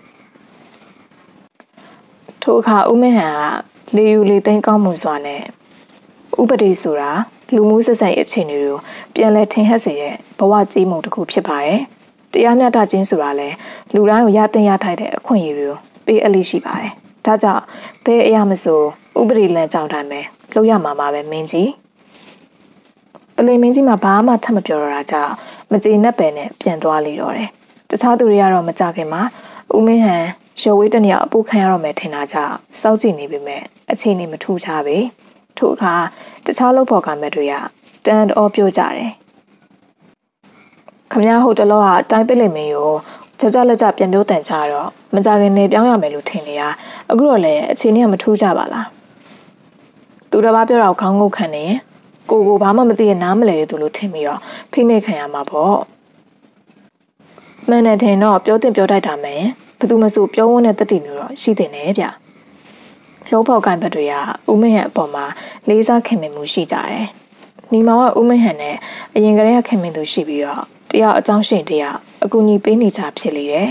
ထိုအခါဦးမင်းဟန်ကလေယူလေသိမ်းကောင်းမှုစွာနဲ့ဥပဒေဆိုတာလူမှုဆက်ဆံရေးအခြေအနေတွေကိုပြန်လည်ထင်ဟပ်စေတဲ့ဘဝကြီးမှုတစ်ခုဖြစ်ပါတယ်။တရားမျှတခြင်းဆိုတာလည်းလူတိုင်းကိုရသင့်ရထိုက်တဲ့အခွင့်အရေးတွေကိုပေးအပ်လိရှိပါတယ်။ဒါကြောင့်ဘယ်အရာမဆိုဥပဒေလမ်းကြောင်းတိုင်းပဲလုပ်ရမှာပါပဲမင်းကြီးပလိမင်းကြီးမှာဘာမှထပ်မပြောတော့တာကြောင့်မကြေနပ်ပဲနဲ့ပြန်သွားလေတော့တယ်တခြားသူတွေကတော့မကြခင်မှာဦးမင်းဟန်ရုပ်ဝေးတနေရာအပုတ်ခံရတော့မယ်ထင်တာကြောင့်စောက်ကြည့်နေပေမဲ့အခြေအနေမထူးခြားပဲထို့အခါတခြားလုပ်ဖော်ကမဲ့တွေကတန်တော်ပြောကြတယ်ခမရဟုတ်တလောကတိုင်းပလိမင်းကိုကြလက်ကြပြန်ပြောတန်ကြတော့မကြခင်နေပြောင်းရမယ်လို့ထင်နေရအခုတော့လည်းအခြေအနေကမထူးကြပါလားသူတစ်ပါးပြောတော့ခေါင်းငုတ်ခံနေရင်ကိုဘာမှမသိရနားမလဲတဲ့သူလို့ထင်ပြီးတော့ဖိနှိပ်ခံရမှာပေါ့မှန်တယ်ထင်တော့ပြောတင်ပြောတတ်တာမယ်ဘယ်သူမှဆိုပြောဝန်းတဲ့တတိမျိုးတော့ရှိတင်တယ်ဗျလှုပ်ဖောက်ကိုင်ဘက်တွေကဦးမင်းဟန်အပေါ်မှာလေးစားခင်မင်မှုရှိကြတယ်ညီမောင်ကဦးမင်းဟန်နဲ့အရင်ကတည်းကခင်မင်သူရှိပြီးတော့တရားအကြောင်းရှင်တရားအကူအညီပေးနေကြဖြစ်လေတယ်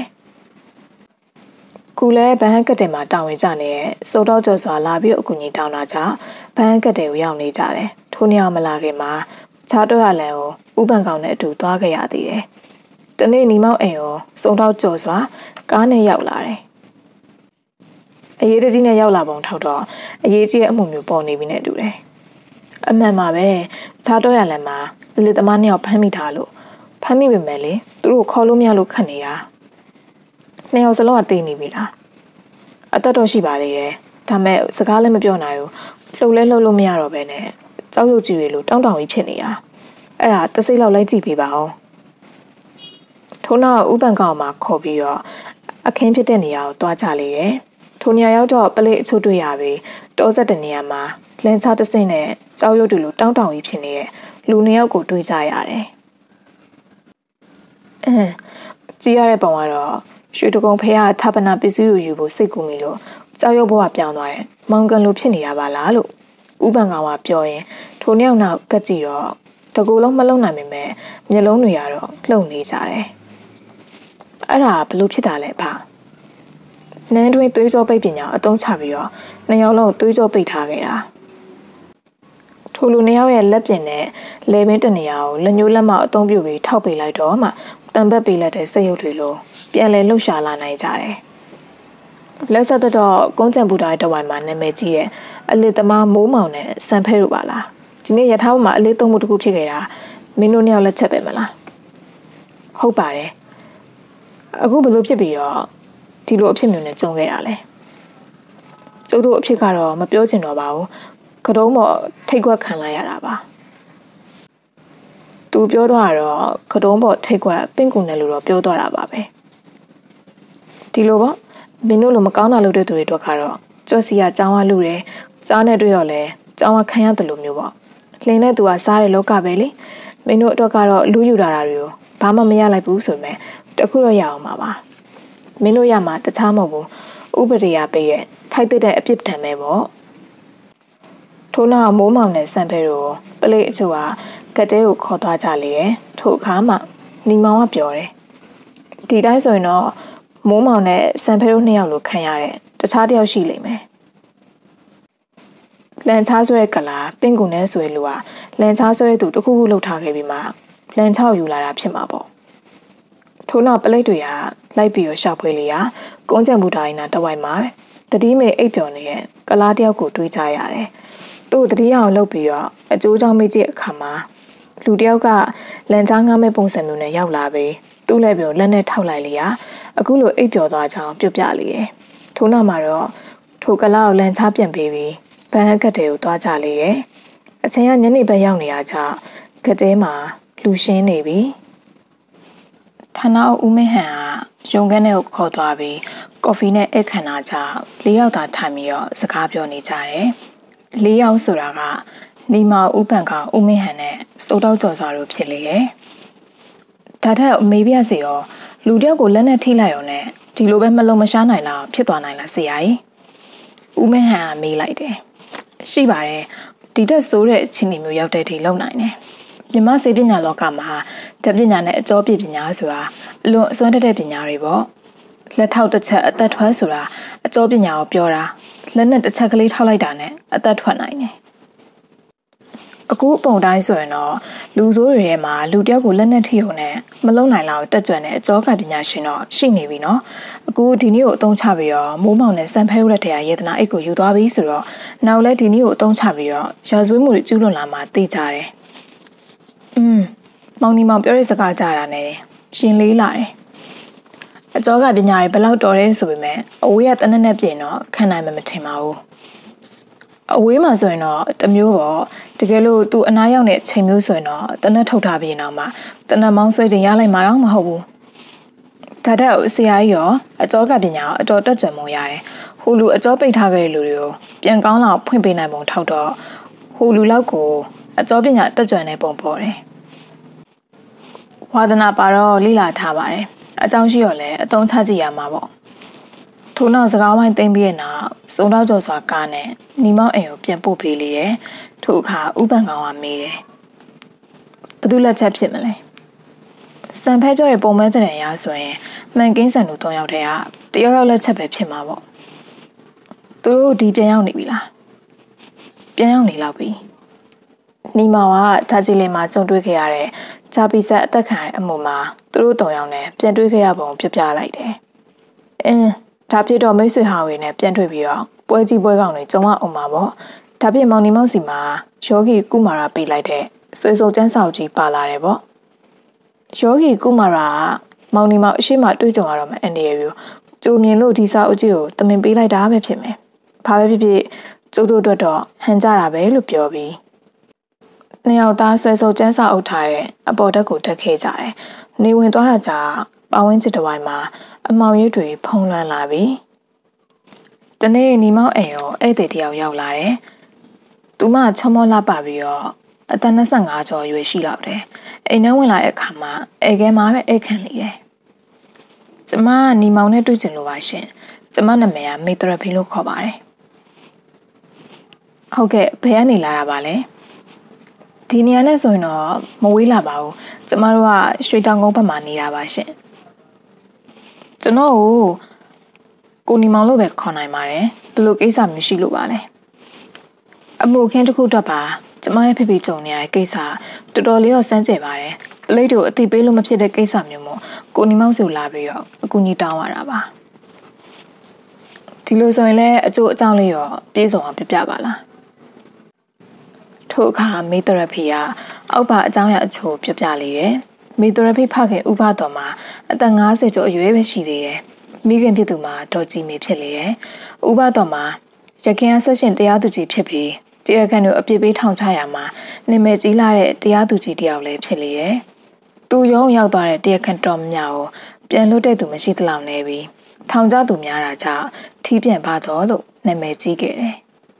ကူလဲဘန်ကတ်တယ်မှာတာဝန်ကျနေတဲ့စုံတော့ကျော်စွာလာပြီးအကူအညီတောင်းတာကြောင့်ဘန်ကတ်တယ်ကိုရောက်နေကြတယ်ထိုးနေအောင်မလာခင်မှာခြားတော့ရလန်ကိုဥပန်ကောင်နဲ့အတူသွားခဲ့ရသေးတယ်တနေ့ညီမောင်အိမ်ကိုစုံတော့ကျော်စွာကားနဲ့ရောက်လာတယ်အရေးတကြီးနဲ့ရောက်လာပုံထောက်တော့အရေးကြီးတဲ့အမှုမျိုးပေါ်နေပြီနဲ့တူတယ်အမှန်ပါပဲခြားတော့ရလန်မှာလေသမားနှစ်ယောက်ဖမ်းမိထားလို့ဖမ်းမိပေမဲ့လေသူတို့ခေါ်လို့မရလို့ခတ်နေတာနှစ်ယောက်စလုံးကတည်နေပြီလားအသက်တော့ရှိပါသေးရဲ့ဒါမဲ့စကားလည်းမပြောနိုင်ဘူးလှုပ်လို့မရတော့ပဲနဲ့ကြောက်ရွံ့ကြည့်ရလို့တောင်းတောင်းကြီးဖြစ်နေတာအဲ့ဒါတစ်စိတ်လောက်လိုက်ကြည့်ပေးပါဦးထိုးနောက်ဥပန်ကောင်မှာခေါ်ပြီးတော့အခင်းဖြစ်တဲ့နေရာကိုတွားချလေတယ်ထိုနေရာရောက်တော့ပလိအချို့တွေ့ရပြီတောဆက်တဲ့နေရာမှာလန်ချတစ်စိမ့်နဲ့ကြောက်ရွံ့တူလို့တောင်းတောင်းကြီးဖြစ်နေတဲ့လူနှစ်ယောက်ကိုတွေ့ကြရတယ်ကြည့်ရတဲ့ပုံကတော့ရွှေတကုံဖေးကထပ်ပနာပစ္စည်းကိုယူဖို့စိတ်ကူမိလို့ကြောက်ရွံ့ဘဝပြောင်းသွားတယ်မောင်ကန်လိုဖြစ်နေတာပါလားလို့ဥပန်ကောင်ကပြောရင်ထိုနှစ်ယောက်နောက်ကကြည့်တော့တကူလုံးမလုံးနိုင်ပေမဲ့မျက်လုံးတွေကတော့လှုပ်နေကြတယ်အဲ့ဒါဘလို့ဖြစ်တာလဲဗျနန်းတွင်သွေးကြောပိတ်ပညာအသုံးချပြီးတော့နှစ်ယောက်လုံးသွေးကြောပိတ်ထားခဲ့တာထိုလူနှစ်ယောက်ရဲ့လက်ပြင်နဲ့လေမင်းတနေရာကိုလက်ညှိုးလက်မအသုံးပြုပြီးထောက်ပေးလိုက်တော့မှတံပတ်ပေးလိုက်တဲ့စိတ်ရုပ်တွေလိုပြန်လဲလှုပ်ရှားလာနိုင်ကြတယ်လက်ဆက်တော့ကုန်းကြံဘူတာရဲ့တဝိုင်မှာနာမည်ကြီးတဲ့အလစ်သမားမိုးမောင်နဲ့စံဖဲတို့ပါလားဒီနေ့ရထားပေါ်မှာအလေးသုံးမှုတစ်ခုဖြစ်ခဲ့တာမင်းတို့နှစ်ယောက်လက်ချက်ပဲမလားဟုတ်ပါတယ်အခုဘလို့ဖြစ်ပြီးတော့ဒီလိုအဖြစ်မျိုးနဲ့ကြုံခဲ့တာလဲကျုပ်တို့အဖြစ်ကတော့မပြောချင်တော့ပါဘူးကတုံးပေါ်ထိတ်ခွက်ခံလိုက်ရတာပါသူပြောသွားတော့ကတုံးပေါ်ထိတ်ခွက်ပင့်ကူနဲ့လို့တော့ပြောသွားတာပါပဲဒီလိုပေါ့မင်းတို့လိုမကောင်းတာလုပ်တဲ့သူတွေတော့ကတော့ကြော့စီကကြောင်းဝလူတယ်ကြားနဲ့တွေ့တော့လဲကြောင်းဝခံရတယ်လို့မျိုးပေါ့လင်းတဲ့သူကစားတဲ့လောကပဲလေမင်းတို့အတွက်ကတော့လူယူတာတွေကိုဘာမှမရလိုက်ဘူးဆိုပေမဲ့တခုတော့ရအောင်ပါမင်းတို့ရမှာတခြားမဟုတ်ဘူးဥပဒေရပေးရဲ့ထိုက်တဲ့အပြစ်ဒဏ်ပဲပေါ့ထို့နောက်မိုးမောင်နဲ့စံဖဲတို့ပလိအချို့ကကတဲကိုခေါ်သွားကြလေတယ်ထို့အခါမှညီမောင်ကပြောတယ်ဒီတိုင်းဆိုရင်တော့မိုးမောင်နဲ့စံဖဲတို့နှစ်ယောက်လိုခံရတဲ့တခြားတစ်ယောက်ရှိလိမ့်မယ်လန်ချားဆွဲကလာပင့်ကူနဲ့ဆွဲလူကလန်ချားဆွဲသူတခုခုလှုပ်ထားခဲ့ပြီးမှလန်ချောက်ယူလာတာဖြစ်မှာပေါ့ထို့နောက်ပလိတ်တွေကလိုက်ပြီးတော့ရှောက်ဖွေးလေရကုန်းကြံဘူတိုင်းနာတဝိုက်မှာတတိမေအိပ်ပျော်နေတဲ့ကလားတယောက်ကိုတွေးကြရတယ်သူ့တတိယအောင်လှုပ်ပြီးတော့အကျိုးကြောင့်မေ့ကြည့်အခါမှာလူတယောက်ကလန်ချားငားမဲ့ပုံစံမျိုးနဲ့ရောက်လာပြီးသူ့လည်းပြောလက်နဲ့ထောက်လိုက်လေရအခုလိုအိပ်ပျော်သွားချောင်းပြုတ်ပြလေတယ်ထို့နောက်မှာတော့ထိုကလားကိုလန်ချားပြန်ပေးပြီးဘန်ကတ်တွေကိုသွားကြလေတယ်အချိန်ကညနေဘက်ရောက်နေတာကြောင့်ကတဲမှာလူရှင်းနေပြီဌာနဦးမင်းဟန်ကရုံခန်းထဲကိုခေါ်သွားပြီးကော်ဖီနဲ့အိတ်ခမ်းတာကြောင့်၄ယောက်သာထိုင်ပြီးတော့စကားပြောနေကြတယ်၄ယောက်ဆိုတာကနီမောင်ဦးပန်ကဦးမင်းဟန်နဲ့စိုးတော့ကျော်စာတို့ဖြစ်လေတယ်ဒါထက်အမေပြစီရောလူတယောက်ကိုလက်နဲ့ထိလိုက်ရုံနဲ့ဒီလိုပဲမလုံးမရှားနိုင်လားဖြစ်သွားနိုင်လားဆရာကြီးဦးမင်းဟန်ကမေးလိုက်တယ်ရှိပါတယ်ဒီတက်ဆိုးတဲ့အချင်းမျိုးရောက်တဲ့အထိလုံနိုင်တယ်မြမစေပညာလောကမှာဓာတ်ပညာနဲ့အကျော်ပြပညာဆိုတာအလွန်အစွမ်းတတ်တဲ့ပညာတွေပေါ့လက်ထောက်တစ်ချက်အသက်ထွက်ဆိုတာအကျော်ပညာကိုပြောတာလက်နဲ့တစ်ချက်ကလေးထောက်လိုက်တာနဲ့အသက်ထွက်နိုင်တယ်အခုပုံတိုင်းဆိုရင်တော့လူဆိုးတွေထဲမှာလူတယောက်ကိုလက်နဲ့ထိုံနဲ့မလုံနိုင်လောက်တက်ကြွတဲ့အကြောကပညာရှင်တော့ရှိနေပြီနော်အခုဒီနေ့ကိုအသုံးချပြီးတော့မိုးမောင်နဲ့စံဖဲဦးလက်ထက်ရေတနာအိတ်ကိုယူသွားပြီဆိုတော့နောက်လဲဒီနေ့ကိုအသုံးချပြီးတော့ရာဇဝတ်မှုတွေကျူးလွန်လာမှသိကြတယ်မောင်နီမောင်ပြောတဲ့စကားကြတာနဲ့ရှင်လေးလာတယ်အကြောကပညာတွေဘယ်လောက်တော်ရဲဆိုပေမဲ့အဝေးကတနက်နဲ့ပြင်တော့ခံနိုင်မှမထင်ပါဘူးအဝေးမှာဆိုရင်တော့တမျိုးပေါ့တကယ်လို့သူအနားရောက်တဲ့ချိန်မျိုးဆိုရင်တော့တနက်ထုတ်ထားပြီးနောက်မှာတနက်မောင်းဆွဲတင်ရလိုက်မှာတော့မဟုတ်ဘူးဒါတဲ့ဆရာကြီးရောအကြောကပညာအတော်တက်ကြွမှုရတယ်ဟိုလူအကြောပိတ်ထားခဲ့တဲ့လူတွေကိုပြန်ကောင်းလောက်ဖွင့်ပေးနိုင်ပုံထောက်တော့ဟိုလူလောက်ကိုအကြောပညာတက်ကြွနေပုံပေါ်တယ်ဝါသနာပါတော့လိလာထားပါတယ်အကြောင်းရှိတော့လဲအသုံးချကြည့်ရမှာပေါ့ထို့နောက်စကားဝိုင်းသိမ့်ပြီးတဲ့နောက်စုံတော့ကြော်စွာကားနဲ့ညီမောင်အိမ်ကိုပြန်ပို့ပေးလေတယ်ထို့အခါဥပန်ကောင်ကမေးတယ်ဘသူလက်ချက်ဖြစ်မလဲစံဖဲပြောတဲ့ပုံမဲတဲ့ရာဆိုရင်မှန်ကင်းဆန်တို့၃ယောက်တည်းကတယောက်ယောက်လက်ချက်ပဲဖြစ်မှာပေါ့သူတို့ဒီပြန်ရောက်နေပြီလားပြန်ရောက်နေလောက်ပြီညီမောင်ကဒါကြီးလေးမှာကြုံတွေ့ခဲ့ရတဲ့ဂျာပီဆက်အသက်ခံရတဲ့အမှုမှာသူတို့၃ယောက်နဲ့ပြန်တွေ့ခဲ့ရပုံပြပြလိုက်တယ်ဒါဖြစ်တော့မိတ်ဆွေဟာတွေနဲ့ပြန်တွေ့ပြီးတော့ပွဲကြီးပွဲကောင်တွေကြုံရအောင်ပါပေါ့ဒါဖြစ်မောင်နီမောင်စီမှာယောဂီကုမာရာပေးလိုက်တဲ့ဆွေစုံကျန်းစာအုပ်ကြီးပါလာတယ်ပေါ့ယောဂီကုမာရာကမောင်နီမောင်အရှိမတွေ့ကြုံရတော့မှအန်ဒီရယ်ကျိုမြင်လို့ဒီစာအုပ်ကြီးကိုတမင်ပေးလိုက်တာပဲဖြစ်မယ်ဘာပဲဖြစ်ဖြစ်ကျိုးတို့အတွက်တော့ဟန်ကြတာပဲလို့ပြောပြီးနှစ်ယောက်သားဆွေစုံကျန်းစာအုပ်ထားတဲ့အပေါ်တက်ကိုတက်ခဲ့ကြတယ်နေဝင်သွားတာကြာပဝင်းချစ်တဝိုင်းမှာအမောင်ရိပ်တွေဖုံးလွှမ်းလာပြီတနေ့ညီမောင်အိမ်ရောဧည့်သည်တယောက်ရောက်လာတယ်သူမချမောလှပပြီးတော့အသက်25ကျော်ရွယ်ရှိလောက်တယ်အိမ်ထဲဝင်လာတဲ့အခါမှာအိမ်ထဲမှာပဲအိတ်ခံနေတယ်ကျမကညီမောင်နဲ့တွေ့ကြလို့ပါရှင်ကျမနာမည်ကမေတရဖီလို့ခေါ်ပါတယ်ဟုတ်ကဲ့ဘယ်ကနေလာတာပါလဲဒီနေရာနဲ့ဆိုရင်တော့မဝေးလာပါဘူးကျမတို့ကရွှေတောင်ကုန်းဘက်မှာနေတာပါရှင်ကျွန်တော်ကိုညီမောင်လို့ပဲခေါ်နိုင်ပါတယ်ဘယ်လိုကိစ္စမျိုးရှိလို့ပါလဲအမှုခင်းတစ်ခုတော့ပါကျမရဲ့ဖေဖေကြုံနေရတဲ့ကိစ္စတော်တော်လေးတော့စမ်းကြယ်ပါတယ်ပလိတ်တို့အတိပေးလို့မဖြစ်တဲ့ကိစ္စမျိုးမို့ကိုညီမောင်စီကိုလာပြီးတော့အကူကြီးတောင်းရတာပါဒီလိုဆိုရင်လည်းအကျိုးအကြောင်းလေးရောပြေဆုံးအောင်ပြပါလားထို့အခါမေတရဖီကအောက်ပါအကြောင်းရအချို့ပြလေတယ်မေတရဖီဖခင်ဥပတော်မှာအသက်50ကျော်အရွယ်ပဲရှိသေးတယ်မိခင်ဖြစ်သူမှာဒေါ်ကြီးမေဖြစ်လေတယ်ဥပတော်မှာရခင်ကဆက်ရှင်တရားသူကြီးဖြစ်ပြီးတရားခံတို့အပြစ်ပေးထောင်ချရမှာနာမည်ကြီးလာတဲ့တရားသူကြီးတယောက်လည်းဖြစ်လေတယ်သူရုံးရောက်သွားတဲ့တရားခံတော်များကိုပြန်လွတ်တဲ့သူမရှိသလောက်နေပြီးထောင်ကျသူများတာကြောင့်ထီးပြန်ပါတော့လို့နာမည်ကြီးခဲ့တယ်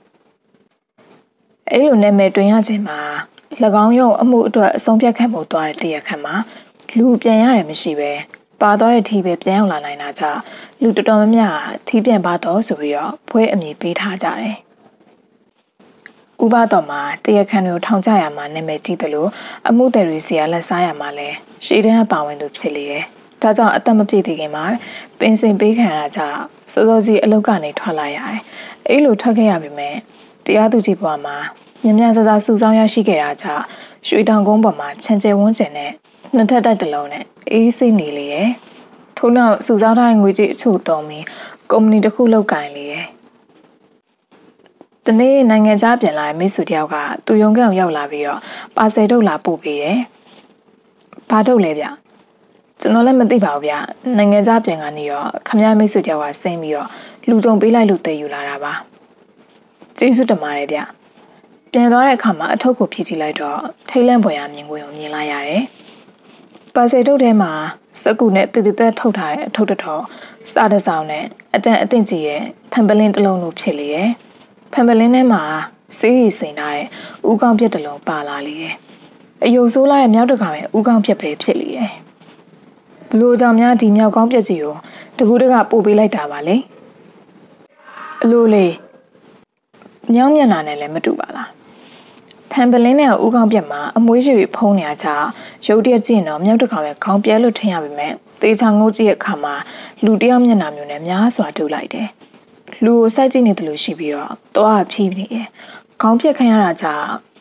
အဲ့လိုနာမည်တွင်ရခြင်းမှာ၎င်းရုံအမှုအတွက်အဆုံးဖြတ်ခံမှုသွားတဲ့တရားခံမှာလူပြန်ရတယ်မရှိပဲပါသွားတဲ့ထီးပဲပြန်ရောက်လာနိုင်တာကြောင့်လူတော်တော်များများထီးပြန်ပါတော့ဆိုပြီးတော့ဖွဲအမည်ပေးထားကြတယ်ဥပတော်မှာတရားခံတွေကိုထောင်ချရမှာနာမည်ကြီးတယ်လို့အမှုတွေတွေစီကလက်စားရမှာလဲရှေ့တန်းပါဝင်သူဖြစ်လေတယ်ဒါကြောင့်အသက်မပြည့်သေးခင်မှာပင်စင်ပေးခံရတာကြောင့်စောစောစီအလုပ်ကနေထွက်လာရတယ်အဲ့လိုထွက်ခဲ့ရပြီမဲ့တရားသူကြီးဘဝမှာမြင်မြန်ဆဆစုဆောင်ရရှိခဲ့တာကြောင့်ရွှေတောင်ကုန်းပေါ်မှာချန်ကျဲဝန်းကျင်နဲ့နှစ်ထပ်တိုက်တစ်လုံးနဲ့အေးစိတ်နေလေရဲ့ထို့နောက်စုဆောင်ထားတဲ့ငွေကြေးအချို့သုံးပြီးကုမ္ပဏီတစ်ခုလုပ်ကိုင်လေရဲ့တနေ့နိုင်ငံခြားပြန်လာတဲ့မိတ်ဆွေတယောက်ကသူရုံးကောင်ရောက်လာပြီးတော့ပါဆယ်ထုတ်လာပို့ပေးတယ်။ဘာထုတ်လဲဗျ။ကျွန်တော်လည်းမသိပါဘူးဗျ။နိုင်ငံခြားပြန်ကနေတော့ခမရမိတ်ဆွေတယောက်ကစိမ့်ပြီးတော့လူကြုံပေးလိုက်လို့တည်ယူလာတာပါ။ကျေးဇူးတင်ပါတယ်ဗျ။ပြန်သွားတဲ့အခါမှာအထုပ်ကိုဖြည့်ကြည့်လိုက်တော့ထိတ်လန့်ပွေရမြင်ကိုမြင်လိုက်ရတယ်။ပါဆယ်ထုတ်ထဲမှာစက်ကူနဲ့တည်တည်သက်ထုတ်ထားတဲ့အထုပ်တစ်ထောင်စားတစ်ဆောင်နဲ့အတန်အသင့်ကြီးရဲ့ဖန်ပလင်းတစ်လုံးလိုဖြစ်လေရဲ့။ဖန်ပလင်းထဲမှာစေးရီစိန်ထားတဲ့ဥကောင်းပြက်တစ်လုံးပါလာလေရဲ့အယုံဆိုးလာရဲ့မြောက်တစ်ကောင်ရဲ့ဥကောင်းပြက်ပဲဖြစ်လေရဲ့ဘလို့ကြောင့်များဒီမြောက်ကောင်းပြက်ကြီးကိုတကူတကပို့ပေးလိုက်တာပါလေအလိုလေညောင်းမျက်နှာနဲ့လည်းမတူပါလားဖန်ပလင်းနဲ့ဥကောင်းပြက်မှာအမွှေးရှိဖုံးနေကြရုပ်တရက်ကျင့်တော့မြောက်တစ်ကောင်ရဲ့ခေါင်းပြဲလို့ထင်ရပါမယ်တေချာငုတ်ကြည့်ရဲ့အခါမှာလူတယောက်မျက်နှာမျိုးနဲ့များစွာတူလိုက်တယ်လူကိုစိုက်ကြည့်နေတယ်လို့ရှိပြီးတော့သွားဖြီးနေတယ်။ခေါင်းပြက်ခံရတာကြောင့်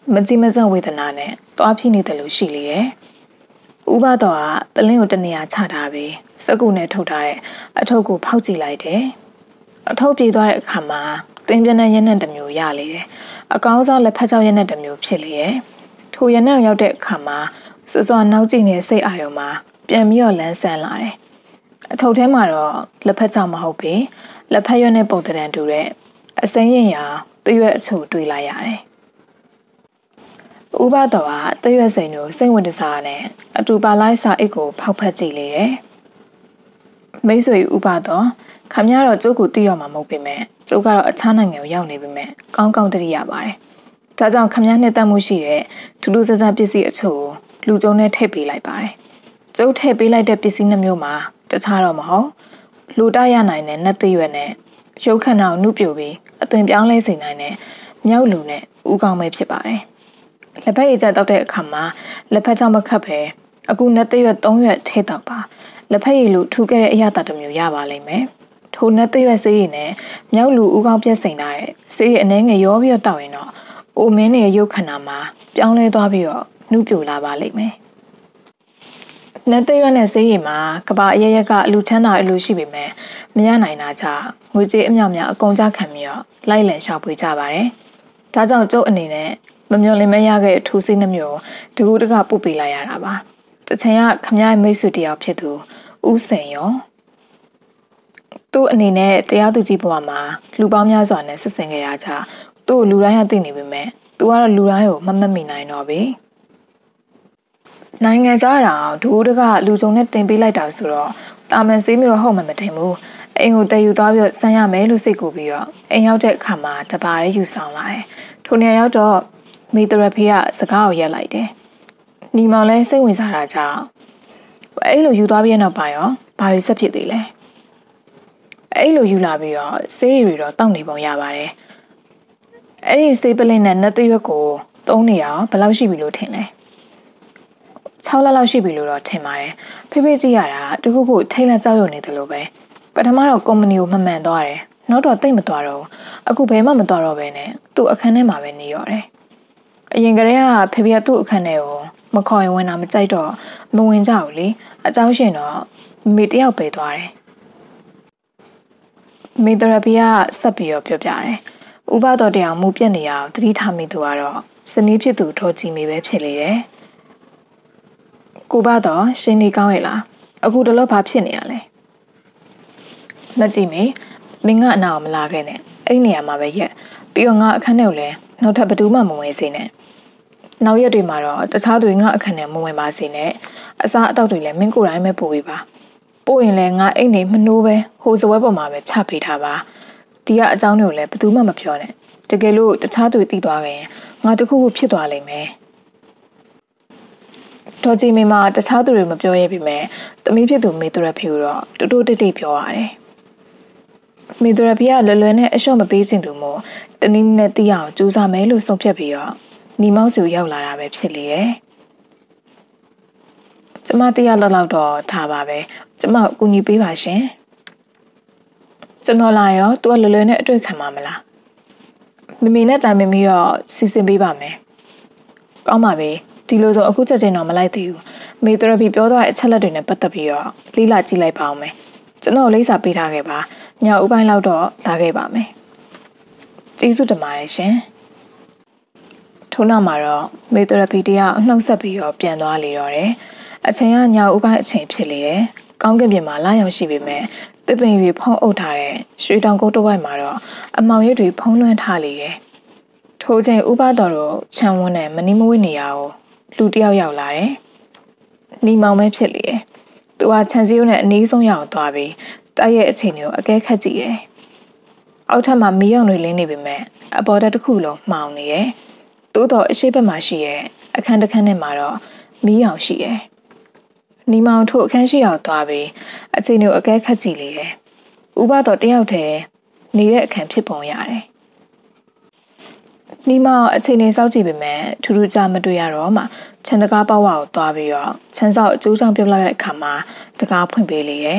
မကြည့်မစဝေဒနာနဲ့တွားဖြစ်နေတယ်လို့ရှိလေတယ်ဥပတော်ကပလင်းကိုတနေရာချထားပြီးစက်ကူနဲ့ထုတ်ထားတဲ့အထုပ်ကိုဖောက်ကြည့်လိုက်တယ်အထုပ်ပြေးသွားတဲ့အခါမှာတင်းပြင်းတဲ့ရက်နဲ့တစ်မျိုးရလေတယ်အကောင်းဆုံးလက်ဖက်ချောက်ရက်နဲ့တစ်မျိုးဖြစ်လေတယ်ထိုရက်နဲ့ရောက်တဲ့အခါမှာစွစွာနောက်ကြည့်နေစိတ်အာရုံမှာပြန်ပြီးတော့လန်းဆန်းလာတယ်အထုပ်ထဲမှာတော့လက်ဖက်ချောက်မဟုတ်ပေလက်ဖက်ရွက်နဲ့ပုံတံတူတဲ့အစိမ်းရင်ရာတရွက်အချို့တွေ့လိုက်ရတယ်ဥပတော်ကတရွက်စိန်ကိုစိတ်ဝင်စားနဲ့အတူပါလိုက်စာအိတ်ကိုဖောက်ဖက်ကြည့်လေတယ်မိတ်ဆွေဥပတော်ခမရတော့ကျုပ်ကိုသိရမှာမဟုတ်ပေမဲ့ကျုပ်ကတော့အခြားနိုင်ငံကိုရောက်နေပေမဲ့ကောင်းကောင်းတရိရပါတယ်ဒါကြောင့်ခမရနဲ့တတ်မှုရှိတဲ့ထူးထူးဆန်းဆန်းပစ္စည်းအချို့ကိုလူကျုံနဲ့ထည့်ပေးလိုက်ပါတယ်ကျုပ်ထည့်ပေးလိုက်တဲ့ပစ္စည်းနှမျိုးမှာတခြားတော့မဟုတ်လူတရနိုင်တဲ့နတ်သေးရွက်နဲ့ရုပ်ခန္ဓာကိုနှုတ်ပြပြီးအသွင်ပြောင်းလဲစေနိုင်တဲ့မြောက်လူနဲ့ဥကောင်းပဲဖြစ်ပါတယ်လက်ဖက်ရည်ကျတောက်တဲ့အခါမှာလက်ဖက်ချောင်းမခတ်ပဲအခုနတ်သေးရွက်3ရွက်ထည့်တောက်ပါလက်ဖက်ရည်လူထူခဲ့တဲ့အရာတစ်မျိုးရပါလိမ့်မယ်ထိုနတ်သေးရွက်ဆေးရည်နဲ့မြောက်လူဥကောင်းပြက်စိန်ထားတဲ့ဆေးရည်အနှဲငယ်ရောပြီးတော့တောက်ရင်တော့အိုမင်းရဲ့ရုပ်ခန္ဓာမှာပြောင်းလဲသွားပြီးတော့နှုတ်ပြလာပါလိမ့်မယ်နတ်သေးရွက်နဲ့ဆေးရည်မှာကဘာအရရက်ကအလူချမ်းသာအလူရှိပေမဲ့မရနိုင်တာကြောင့်ငွေကြေးအမြောက်များအကုန်ကြခံပြီးတော့လိုက်လံရှာဖွေကြပါတယ်ဒါကြောင့်ကျုပ်အနေနဲ့မမျော်လင့်မရခဲ့ထူးစိနှမျိုးတကူတကပုတ်ပေးလိုက်ရတာပါတချင်ကခမရမိတ်ဆွေတယောက်ဖြစ်သူဦးစိန်ရောသူ့အနေနဲ့တရားသူကြီးဘဝမှာလူပေါင်းများစွာနဲ့ဆက်ဆံခဲ့တာကြောင့်သူ့လူတိုင်းကသိနေပေမဲ့သူကတော့လူတိုင်းကိုမမှတ်မိနိုင်တော့ဘူးနိုင်ငံခြားတာဒူးတကလူကြုံနဲ့တင်ပေးလိုက်တာဆိုတော့တာမန်စေးမျိုးတော့ဟုတ်မှမထင်ဘူးအိမ်ကိုတည်ယူသွားပြီးဆန်းရမယ်လို့စိတ်ကူပြီးတော့အိမ်ရောက်တဲ့အခါမှာတပါးရဲယူဆောင်လာတယ်ထိုနေရာရောက်တော့မီသရဖီကစကားကိုရက်လိုက်တယ်ညီမောင်လည်းစိတ်ဝင်စားတာကြောင့်အဲ့လိုယူသွားပြီးနောက်ပိုင်းရောဘာတွေဆက်ဖြစ်သေးလဲအဲ့လိုယူလာပြီးတော့ဆေးရည်တော့တောက်နေပုံရပါတယ်အဲ့ဒီဆေးပလင်းနဲ့နတ်သွေးကိုသုံးနေရဘယ်လောက်ရှိပြီလို့ထင်လဲ6လလောက်ရှိပြီလို့တော့ထင်ပါတယ်ဖေဖေကြည့်ရတာတခုခုထိတ်လန့်ကြောက်ရွံ့နေတယ်လို့ပဲပထမတော့ကုမ္ပဏီကိုမှန်သွားတယ်နောက်တော့တိတ်မသွားတော့အခုဘယ်မှမသွားတော့ပဲနဲ့သူ့အခန်းထဲမှာပဲနေရောတယ်အရင်ကတည်းကဖေဖေကသူ့အခန်းထဲကိုမခေါ်ရင်ဝင်တာမကြိုက်တော့မဝင်ကြဘူးလေအကြောင်းရှင်တော့မိတယောက်ပဲသွားတယ်မိသရပီကဆက်ပြီးတော့ပြောပြတယ်ဥပတော်တရားမူပြက်နေရအောင်တတိထားမိသူကတော့စနီးဖြစ်သူထောကြည့်မိပဲဖြစ်လေတယ်ကိုဘတော့ရှင်နေကောင်းရဲ့လားအခုတလို့ဘာဖြစ်နေရလဲမကြည့်မေမင်းကအနာကိုမလာခဲ့နဲ့အဲ့ဒီနေရာမှာပဲရက်ပြီးတော့ငါအခန်းထဲကိုလည်းနောက်ထပ်ဘယ်သူမှမဝင်စေနဲ့နောက်ရက်တွေမှာတော့တခြားသူငါအခန်းထဲမဝင်ပါစေနဲ့အစားအသောက်တွေလည်းမင်းကိုယ်တိုင်ပဲပို့ပေးပါပို့ရင်လည်းငါအိတ်နေမနှိုးပဲဟိုစပွဲပေါ်မှာပဲချပေးထားပါဒီကအကြောင်းတွေကိုလည်းဘယ်သူမှမပြောနဲ့တကယ်လို့တခြားသူသိသွားရင်ငါတခုခုဖြစ်သွားလိမ့်မယ်တော်ကြီးမိမတခြားသူတွေမပြောရပြီမဲ့သမီးဖြစ်သူမေတရဖီကိုတော့တူတူတိတ်တိတ်ပြောရတယ်မေတရဖီကလွယ်လွယ်နဲ့အလျှော့မပေးချင်သူမို့တနည်းနဲ့သိအောင်ကြိုးစားမယ်လို့ဆုံးဖြတ်ပြီးတော့ညီမောင်စီကိုရောက်လာတာပဲဖြစ်လေတယ်ကျမတရားလောက်တော့ထားပါပဲကျမကူညီပေးပါရှင်ကျွန်တော်လာရောသူကလွယ်လွယ်နဲ့အတွေ့ခံမှာမလားမမေနဲ့တိုင်မမီတော့စီစဉ်ပေးပါမယ်ကောင်းပါပြီဒီလိုဆိုအခုချက်ချင်းတော့မလိုက်သေးဘူးမေသရပီပြောသွားတဲ့အချက်လက်တွေနဲ့ပတ်သက်ပြီးတော့လေးလာကြည့်လိုက်ပါအောင်မယ်ကျွန်တော်လိပ်စာပေးထားခဲ့ပါညဥပိုင်းလောက်တော့လာခဲ့ပါမယ်ကျေးဇူးတင်ပါတယ်ရှင်ထို့နောက်မှာတော့မေသရပီတရားအနှုတ်ဆက်ပြီးတော့ပြန်သွားလေတော့တယ်အချိန်ကညဥပိုင်းအချိန်ဖြစ်လေတယ်ကောင်းကင်ပြင်မှာလာရောက်ရှိပေမဲ့တပင်တွေဖုံးအုပ်ထားတဲ့ရွှေတောင်ကုန်းတစ်ဝိုက်မှာတော့အမောင်ရိပ်တွေဖုံးလွှမ်းထားလေတယ်ထိုချိန်ဥပတော်တို့ခြံဝန်းနဲ့မနီးမဝေးနေရအောင်လူတယောက်ရောက်လာတယ်။နီမောင်ပဲဖြစ်လေတယ်။သူကခြံစည်းရိုးနဲ့အနည်းဆုံးရောက်သွားပြီးတိုက်ရဲ့အခြေအနေကိုအကဲခတ်ကြည့်တယ်။အောက်ထပ်မှာမီးရောင်တွေလင်းနေပေမဲ့အပေါ်တက်တစ်ခုလုံးမှောင်နေတယ်။သို့တော့အရှိတ်ဘက်မှာရှိရဲ့အခန်းတစ်ခန်းထဲမှာတော့မီးရောင်ရှိတယ်။နီမောင်ထို့အခန်းရှိရောက်သွားပြီးအခြေအနေကိုအကဲခတ်ကြည့်လေတယ်။ဥပတော်တယောက်တည်းနေတဲ့အခန်းဖြစ်ပုံရတယ်။နီမောင်အခြေအနေစောင့်ကြည့်ပေမဲ့ထူးထူးခြားမတွေ့ရတော့မှခြံတကားပေါဝါကိုသွားပြီးတော့ခြံစောက်အကျိုးဆောင်ပြုတ်လိုက်တဲ့အခါမှာတကားဖွင့်ပေးလေတယ်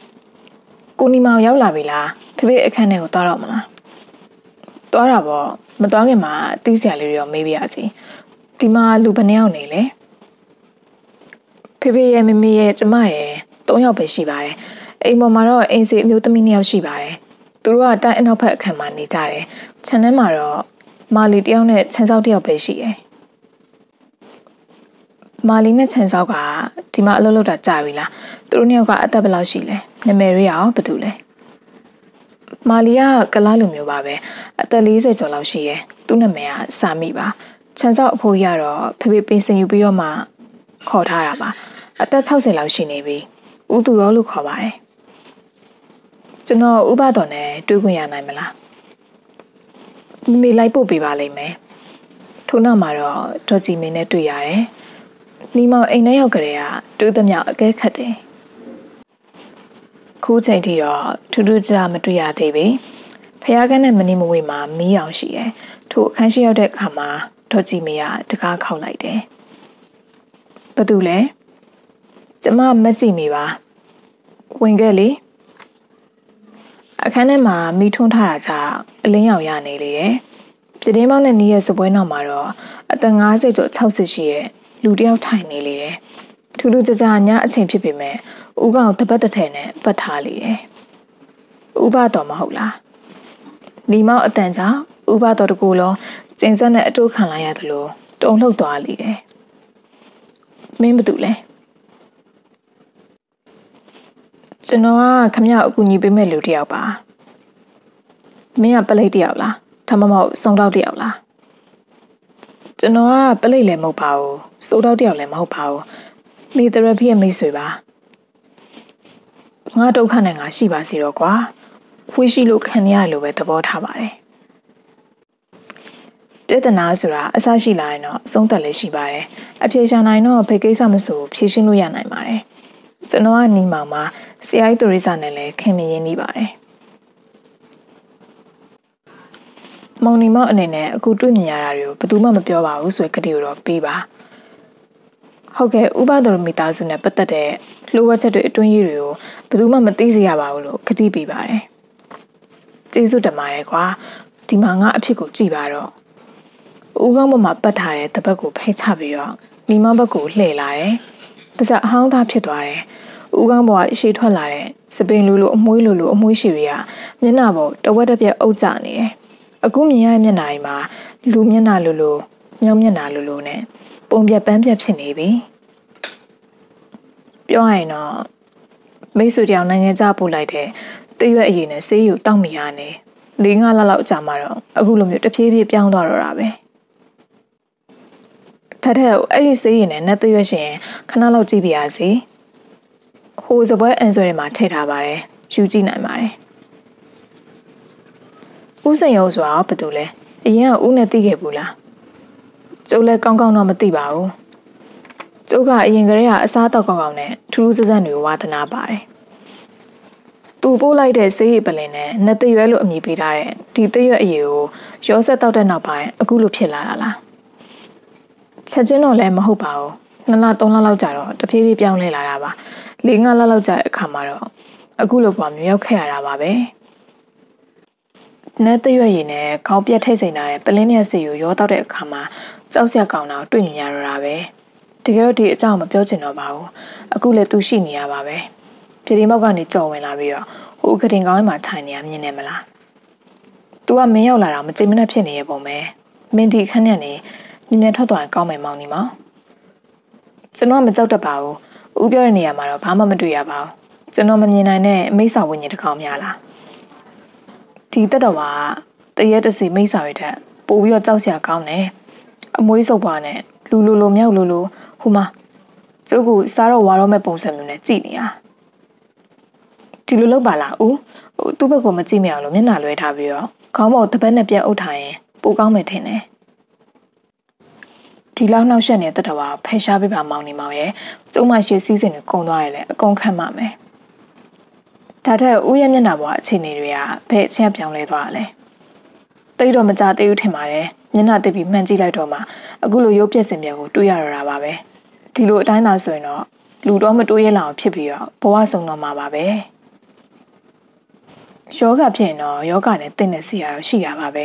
။ကိုနီမောင်ရောက်လာပြီလားဖေဖေအခန်းထဲကိုသွားတော့မလား။သွားတာပေါ့မတော်ခင်မှာတီးစရာလေးတွေရောမေးပြရစီဒီမှာလူဘယ်နှယောက်နေလဲဖေဖေရဲ့မမေရဲ့ကျမရဲ့3ယောက်ပဲရှိပါတယ်အိမ်ပေါ်မှာတော့အိမ်စီအမျိုးသမီး2ယောက်ရှိပါတယ်သူတို့ကတိုင်းအနောက်ဘက်အခန်းမှာနေကြတယ်ခြံထဲမှာတော့မာလီ1ယောက်နဲ့ခြံစောက်1ယောက်ပဲရှိတယ်မာလီနဲ့ခြံစောက်ကဒီမှာအလုပ်လုပ်တာကြာပြီလားသူတို့2ယောက်ကအသက်ဘယ်လောက်ရှိလဲနာမည်ရအောင်ဘာတူလဲမာလီကကလားလူမျိုးပါပဲအသက်40ကျော်လောက်ရှိရဲ့သူ့နာမည်ကစာမိပါခြံစောက်အဖိုးရတော့ဖေဖေပင်စင်ယူပြီးတော့မှခေါ်ထားတာပါအသက်60လောက်ရှိနေပြီဦးသူတော်လို့ခေါ်ပါတယ်ကျွန်တော်ဥပတော်နဲ့တွေ့ခွင့်ရနိုင်မလားမိလိုက်ပို့ပေးပါလိမ့်မယ်ထို့နောက်မှာတော့ဒေါ်ကြည်မင်းနဲ့တွေ့ရတယ်နီမောင်အိမ်ထဲရောက်ကြတဲ့ကတူးသမျှအကဲခတ်တယ်ခုချိန်ထိတော့ထူးထူးခြားမတွေ့ရသေးပြီဖျားကန်းနဲ့မနီမဝေးမှာမီးအောင်ရှိတယ်ထို့အခန်းရှိရောက်တဲ့အခါမှာဒေါ်ကြည်မင်းကတကားခောက်လိုက်တယ်ဘာတူလဲကျမမကြည့်မိပါဝင်ခဲ့လေအခန်းထဲမှာမီးထွန်းထားတာကြောင့်အလင်းရောင်ရနေလေတယ်ပြတင်းပေါင်းနဲ့နီးရဲ့စပွဲနောက်မှာတော့အသက်50ကျော်60ရှိရဲ့လူတယောက်ထိုင်နေလေတယ်ထူးထူးခြားခြားညအချိန်ဖြစ်ပေမဲ့ဦးကောင်တပတ်တစ်ထည်နဲ့ပတ်ထားလေတယ်ဥပတော်မဟုတ်လားနီမောင်အတန်ကြောင့်ဥပတော်တကူလုံးကျင်းစက်နဲ့အတိုးခံလိုက်ရသလိုတုံလှုပ်သွားလေတယ်မင်းဘာတူလဲကျွန်တော်ကခမရအကူညီပေးမဲ့လူတယောက်ပါမင်းကပလိတ်တယောက်လားဒါမှမဟုတ်စုံတော့တယောက်လားကျွန်တော်ကပလိတ်လည်းမဟုတ်ပါဘူးစုံတော့တယောက်လည်းမဟုတ်ပါဘူးမိသရဖီရဲ့မိတ်ဆွေပါငါဒုက္ခနဲ့ငါရှိပါစီတော့ကွာခွေးရှိလို့ခံရလို့ပဲသဘောထားပါတယ်ပြဿနာဆိုတာအဆရှိလာရင်တော့အဆုံးသက်လည်းရှိပါတယ်အပြေရှာနိုင်တော့ဘယ်ကိစ္စမဆိုဖြေရှင်းလို့ရနိုင်ပါတယ်ကျွန်တော်ကနီမောင်မှာဆရာကြီးသူရိစာနဲ့လည်းခင်မင်းရင်းနေပါတယ်မောင်နီမောင်အနေနဲ့အခုတွေ့မြင်ရတာတွေကိုဘယ်သူမှမပြောပါဘူးဆိုတဲ့ကတိကိုတော့ပေးပါဟုတ်ကဲ့ဥပဒေမိသားစုနဲ့ပတ်သက်တဲ့လှုပ်ဝက်ချက်တွေအတွင်းရေးတွေကိုဘယ်သူမှမသိစေရပါဘူးလို့ကတိပေးပါတယ်ကျေးဇူးတင်ပါတယ်ကွာဒီမှာငါအဖြစ်ကိုကြည်ပါတော့ဦးကောင်းပေါ်မှာပတ်ထားတဲ့တပတ်ကိုဖဲချပြီးတော့မိမဘက်ကိုလှည့်လာတယ်ပါစအဟောင်းသားဖြစ်သွားတယ်ဦးကောင်းပေါ်ကရှေ့ထွက်လာတဲ့စပင်လူလိုအမွှေးလိုလိုအမွှေးရှည်တွေကမျက်နှာပေါ်တဝက်တစ်ပြက်အုပ်ကျနေတယ်အခုမြင်ရတဲ့မျက်နှာကြီးမှာလူမျက်နှာလိုလိုညောင်မျက်နှာလိုလိုနဲ့ပုံပြက်ပန်းပြက်ဖြစ်နေပြီပြောရရင်တော့မိတ်ဆွေတယောက်နိုင်ငံခြားပို့လိုက်တဲ့တရွက်အရင်နဲ့ဆေးယူတောက်မိရနေ4-5လလောက်ကြာမှတော့အခုလိုမျိုးတဖြည်းဖြည်းပြောင်းသွားတော့တာပဲထထအဲ့ဒီဆေးရင်နဲ့နတ်တရွက်ရှင်ခဏလောက်ကြည့်ပြရစီဟိုစပွဲအန်ဆွဲတွေမှာထည့်ထားပါတယ်ယူကြည့်နိုင်ပါတယ်ဦးစိန်ရုံဆိုတာဘာတူလဲအရင်ကဦးနဲ့သိခဲ့ဘူးလားကျုပ်လည်းကောင်းကောင်းတော့မသိပါဘူးကျုပ်ကအရင်ကတည်းကအစားတော့ကောင်းကောင်းနဲ့ထူးထူးဆန်းဆန်းတွေဝါသနာပါတယ်သူပို့လိုက်တဲ့ဆေးရည်ပလင်နဲ့နတ်တရွက်လို့အမည်ပေးထားတဲ့ဒီတရွက်အရည်ကိုရောဆက်တောက်တဲ့နောက်ပိုင်းအခုလိုဖြစ်လာတာလားချက်ချင်းတော့လည်းမဟုတ်ပါဘူး2လ3လလောက်ကြာတော့တဖြည်းဖြည်းပြောင်းလဲလာတာပါ4-5လလောက်ကြာတဲ့အခါမှာတော့အခုလိုပေါ်မျိုးရောက်ခဲ့ရတာပါပဲနတ်တရွက်ရည်နဲ့ခေါင်းပြက်ထိတ်စိန်လာတဲ့ပလင်းနဲ့ဆေးကိုရောတောက်တဲ့အခါမှာကြောက်စရာကောင်းတာတွေ့မြင်ရတော့တာပဲတကယ်တော့ဒီအကြောင်းမပြောချင်တော့ပါဘူးအခုလည်းသူရှိနေရပါပဲပြည်ဒီမောက်ကနေကြော်ဝင်လာပြီးတော့ဟိုကတင်ကောင်းမှာထိုင်နေရမြင်နေမလား။ तू ကမင်းရောက်လာတာမကြိမ်မနဲ့ဖြစ်နေရပုံပဲ။မင်းဒီခန်းနဲ့နေမြင်ထွက်သွားရင်ကောင်းမယ်မောင်နီမောင်။ကျွန်တော်မကြောက်တတ်ပါဘူး။ဦးပြောတဲ့နေရာမှာတော့ဘာမှမတွေ့ရပါဘူး။ကျွန်တော်မမြင်နိုင်တဲ့မိစ္ဆာဝိညာဉ်တစ်ကောင်များလား။ဒီတက်တော်ကတရက်တစီမိစ္ဆာတွေထက်ပိုပြီးတော့ကြောက်စရာကောင်းတယ်။အမွှေးစုပ်ပွားနဲ့လူလိုမြောက်လိုဟိုမှာကျုပ်ကစားတော့ဝါတော့မဲ့ပုံစံမျိုးနဲ့ကြည်နေရ။ဒီလိုလုပ်ပါလားဦး။သူ့ဘက်ကိုမကြည့်မရအောင်လို့မျက်နှာလွှဲထားပြီးတော့ခေါင်းပေါ်တပတ်နဲ့ပြန်အုပ်ထားရင်ပိုကောင်းမယ်ထင်တယ်။ဒီလောက်နှောက်ယှက်နေတဲ့တော်ကဖယ်ရှားပေးပါမောင်နေမောင်ရဲ့ကျုံမရှိစည်းစိမ်တွေကုန်သွားရလေအကုန်ခံပါမယ်။ဒါထက်ဦးရဲ့မျက်နှာပေါ်အခြေအနေတွေကဘယ်အချက်ပြောင်းလဲသွားလဲ။တိတ်တော့မကြသေးဘူးထင်ပါတယ်။မျက်နှာတိတ်ပြီးမှန်ကြည့်လိုက်တော့မှအခုလိုရုပ်ပြက်စင်ပြက်ကိုတွေ့ရတော့တာပါပဲ။ဒီလိုအတိုင်းသာဆိုရင်တော့လူတော့မတွေးရလောက်ဖြစ်ပြီးတော့ဘဝဆုံးတော့မှာပါပဲ။ယောဂဖြစ်ရင်တော့ယောဂနဲ့တင့်တဲ့စီရတော့ရှိရပါပဲ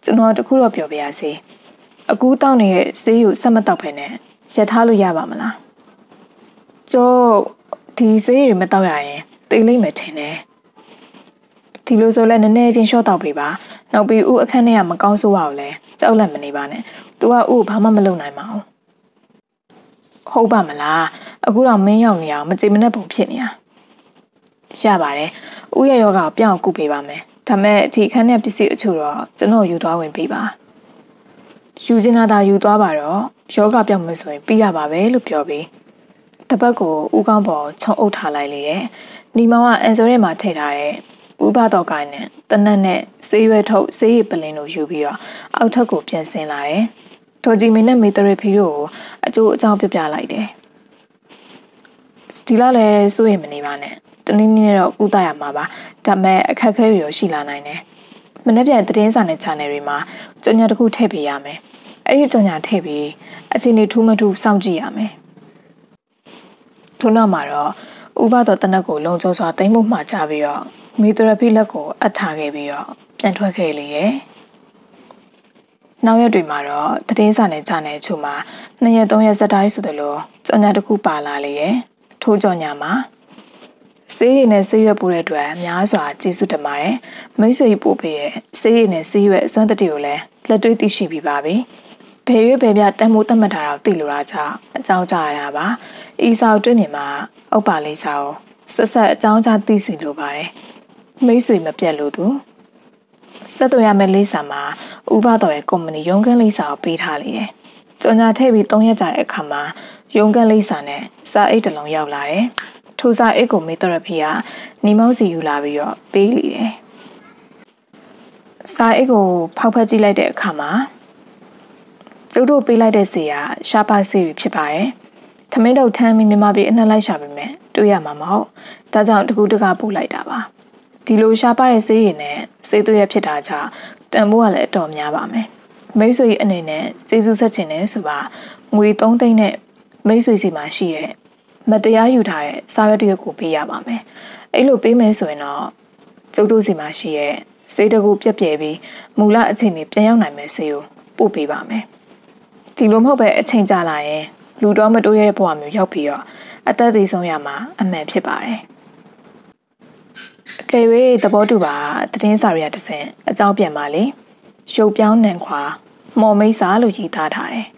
ကျွန်တော်တခုတော့ပြောပြရစီအခုတောက်နေတဲ့ဆေးကိုဆက်မတောက်ဖ ೇನೆ ရထားလို့ရပါမလားကျော်ဒီဆေးတွေမတောက်ရရင်တိတ်လိမ့်မယ်ထင်တယ်ဒီလိုဆိုလဲနည်းနည်းချင်းရှော့တောက်ပေးပါနောက်ပြီးဦးအခန်းထဲကမကောင်းဆိုးအောင်လဲကြောက်လန့်မနေပါနဲ့သူကဦးဘာမှမလုပ်နိုင်ပါဘူးဟုတ်ပါမလားအခုတော့မင်းရောက်နေအောင်မကြင်မနဲ့ပုံဖြစ်နေတာရပါတယ်ဦးရဲ့ယောဂကိုပြောင်းကုပေးပါမယ်ဒါမဲ့ဒီအခန်းထဲပစ္စည်းအချို့တော့ကျွန်တော်ယူသွားဝင်ပေးပါယူချင်တာယူသွားပါတော့ယောဂပြောင်းမယ်ဆိုရင်ပြီးရပါပဲလို့ပြောပြီးတပတ်ကိုဦးကောင်းပေါ်ခြုံအုပ်ထားလိုက်လေရဲ့ညီမောင်ကအန်ဆိုရဲမှာထည့်ထားတဲ့ဥပတော်ကိုင်းနဲ့တနက်နဲ့ဆေးရွက်ထုတ်ဆေးရည်ပလင်းတို့ယူပြီးတော့အောက်ထပ်ကိုပြန်ဆင်းလာတယ်။ဒေါ်ကြီးမင်းနဲ့မေတရဖီတို့ကိုအကျိုးအကြောင်းပြပြလိုက်တယ်။ဒီလားလဲစိုးရိမ်မနေပါနဲ့။တနည်းနည်းတော့ကုသရမှာပါ။ဒါမဲ့အခက်အခဲတွေရောရှိလာနိုင်တယ်။မနေ့ပြန်သတင်းစာနဲ့ channel တွေမှာကြော်ညာတစ်ခုထည့်ပေးရမယ်။အဲ့ဒီကြော်ညာထည့်ပြီးအချိန်တွေထူးမထူးစောင့်ကြည့်ရမယ်။ထို့နောက်မှာတော့ဥပတော်တနက်ကိုလုံခြုံစွာတိမ်မှုမှာချပြီးတော့မီသရပီလက်ကိုအပ်ထားခဲ့ပြီးတော့ပြန်ထွက်ခဲ့လေရဲ့နောက်ရက်တွေမှာတော့သတင်းစာနဲ့ကြားနေချို့မှာ2ရက်3ရက်ဆက်တိုင်းဆိုသလိုကြော်ညာတစ်ခုပါလာလေရဲ့ထိုးကြော်ညာမှာဆေးရည်နဲ့ဆေးရွက်ပို့တဲ့အတွက်များစွာကျေးဇူးတင်ပါတယ်မိတ်ဆွေပို့ပေးရဲ့ဆေးရည်နဲ့ဆေးရွက်အစွမ်းတတိကိုလည်းလက်တွေ့သိရှိပြီးပါပြီဘယ်ရွေးဘယ်ပြတမ်းမိုးတတ်မှတ်တာတော့သိလို့လားကြောင့်အကြောင်းကြားရတာပါဤစာအုပ်တွင်မှာအောက်ပါလေးစာကိုဆက်အကြောင်းကြားသိစီလိုပါတယ်မိတ်ဆွေမပြတ်လို့သူဆက်သွယ်ရမယ့်လိပ်စာမှာဥပတော်ရဲ့ကုမ္ပဏီရုံးခန်းလိပ်စာကိုပေးထားလေတယ်။ကြော်ညာထည့်ပြီး3ရက်ကြာတဲ့အခါမှာရုံးခန်းလိပ်စာနဲ့စာအိတ်တစ်လုံးရောက်လာတယ်။ထိုစာအိတ်ကိုမေတရဖီကနီမောက်စီယူလာပြီးတော့ပေးလေတယ်။စာအိတ်ကိုဖောက်ဖက်ကြည့်လိုက်တဲ့အခါမှာကျုပ်တို့ပေးလိုက်တဲ့ဆေးကရှားပါဆေးတွေဖြစ်ပါတယ်။ထမင်းတုပ်ထမ်းပြီးမြန်မာပြည်အနှက်လိုက်ရှာပေမဲ့တွေ့ရမှာမဟုတ်။ဒါကြောင့်တကူတကပို့လိုက်တာပါ။ဒီလိုရှားပါတဲ့ဆေးရည်နဲ့ဆေးသွေးရဖြစ်တာကြောင့်တန်ဖိုးကလည်းအတော်များပါမယ်မိတ်ဆွေအနေနဲ့ကျေးဇူးဆက်ချင်တယ်ဆိုပါငွေ3သိန်းနဲ့မိတ်ဆွေစီမှာရှိရဲ့မတရားယူထားတဲ့စာရွက်တစ်ခုပေးရပါမယ်အဲ့လိုပေးမယ်ဆိုရင်တော့ကျုပ်တို့စီမှာရှိရဲ့ဆေးတကူပြက်ပြဲပြီးမူလအချိန်ကြီးပြန်ရောက်နိုင်မယ်ဆေးကိုပို့ပေးပါမယ်ဒီလိုမဟုတ်ပဲအချိန်ကြာလာရင်လူတော်မတိုးရဲ့ဘဝမျိုးရောက်ပြီးတော့အသက်သေဆုံးရမှာအမှန်ဖြစ်ပါတယ်ကဲ၍သဘောတူပါသတင်းစာတွေကတစ်ဆင့်အကြောင်းပြန်ပါလေရုပ်ပြောင်းနံခွာမော်မိတ်စာလို့ရေးသားထားတယ်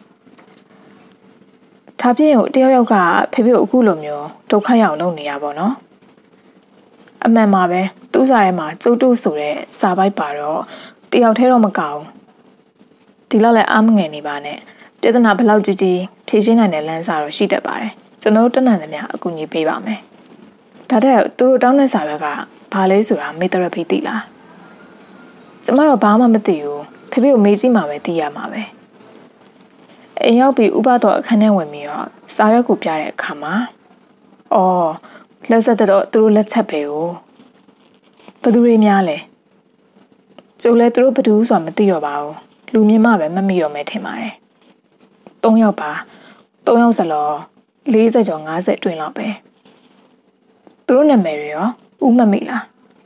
။ဒါပြင်ကိုတယောက်ယောက်ကဖေဖေကိုအခုလိုမျိုးဒုက္ခရောက်လုပ်နေရပါတော့။အမှန်ပါပဲသူ့စာထဲမှာကျုပ်တို့ဆိုတဲ့စာပိုက်ပါတော့တယောက်တည်းတော့မကောင်းဒီလောက်လည်းအားမငယ်နေပါနဲ့ပြဿနာဘယ်လောက်ကြီးကြီးဖြေရှင်းနိုင်တဲ့လမ်းစာတော့ရှိတတ်ပါတယ်ကျွန်တော်တို့တနင်္လာနေ့အကူအညီပေးပါမယ်ဒါတဲ့သူတို့တောင်းတဲ့စာရွက်ကဘာလဲဆိုတာမေတ္တရဖီသိလားကျမတော့ဘာမှမသိဘူးဖေဖေကိုမေးကြည့်မှပဲသိရမှာပဲအိမ်ရောက်ပြီးဥပတော်အခန်းထဲဝင်ပြီးတော့စာရွက်ကိုပြတဲ့အခါမှာအော်လက်ဆက်တော့သူတို့လက်ချက်ပဲကိုဘယ်သူတွေများလဲကျုပ်လည်းသူတို့ဘယ်သူဆိုတာမသိတော့ပါဘူးလူမြင်မှပဲမမိရောမဲထင်ပါတယ်3ယောက်ပါ3ယောက်စလော40ကျော်50တွင်လောက်ပဲသူတို့နာမည်တွေရောဥမမိလား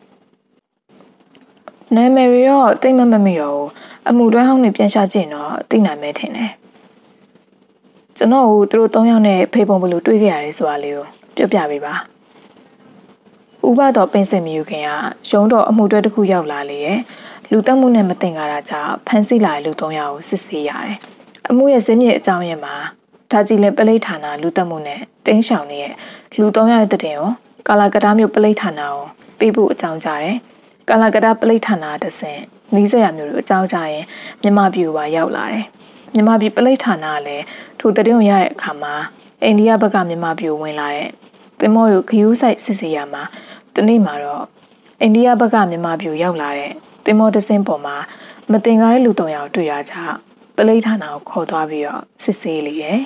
နာမည်တွေရောတိတ်မမိတော့ဘူးအမှုတွဲဟောင်းနေပြန်ရှာကြည့်တော့သိနိုင်မဲထင်တယ်ကျွန်တော်ကသူတို့3ယောက်နဲ့ဖေးပုံဘလို့တွေးခဲ့ရတယ်ဆိုတာလေးကိုပြောပြပေးပါဥပတော်ပင်စင်မြူခင်ကရုံးတော်အမှုတွဲတစ်ခုရောက်လာလေရဲ့လူတက်မှုနဲ့မတင်ကားတာကြောင့်ဖမ်းဆီးလာတဲ့လူ3ယောက်ကိုစစ်ဆေးရတယ်အမှုရဲ့ဇင်းမြစ်အကြောင်းရင်းမှာဒါကြီးလည်းပလိဋ္ဌာနာလူတက်မှုနဲ့တင်းရှောင်နေတဲ့လူ3ယောက်ရဲ့တည်င်းကိုကာလာကတားမျိုးပလိဋ္ဌာနာကိုပေးဖို့အကြောင်းကြားတယ်ကာလာကတားပလိဋ္ဌာနာတစ်ဆင့်နီးစပ်ရမျိုးတို့အကြောင်းကြားရင်မြန်မာပြည်ပါရောက်လာတယ်မြန်မာပြည်ပလိဋ္ဌာနာကလည်းထိုတည်င်းကိုရတဲ့အခါမှာအိန္ဒိယဘက်ကမြန်မာပြည်ဝင်လာတဲ့သင်္ဘောတို့ခယူးဆိုင်စစ်ဆေးရမှာတနေ့မှာတော့အိန္ဒိယဘက်ကမြန်မာပြည်ရောက်လာတဲ့သင်္ဘောတစ်စင်းပေါ်မှာမတင်ကားတဲ့လူ3ယောက်တွေ့ရကြပလိဋ္ဌာနာကိုခေါ်သွားပြီးတော့စစ်ဆေးလေရဲ့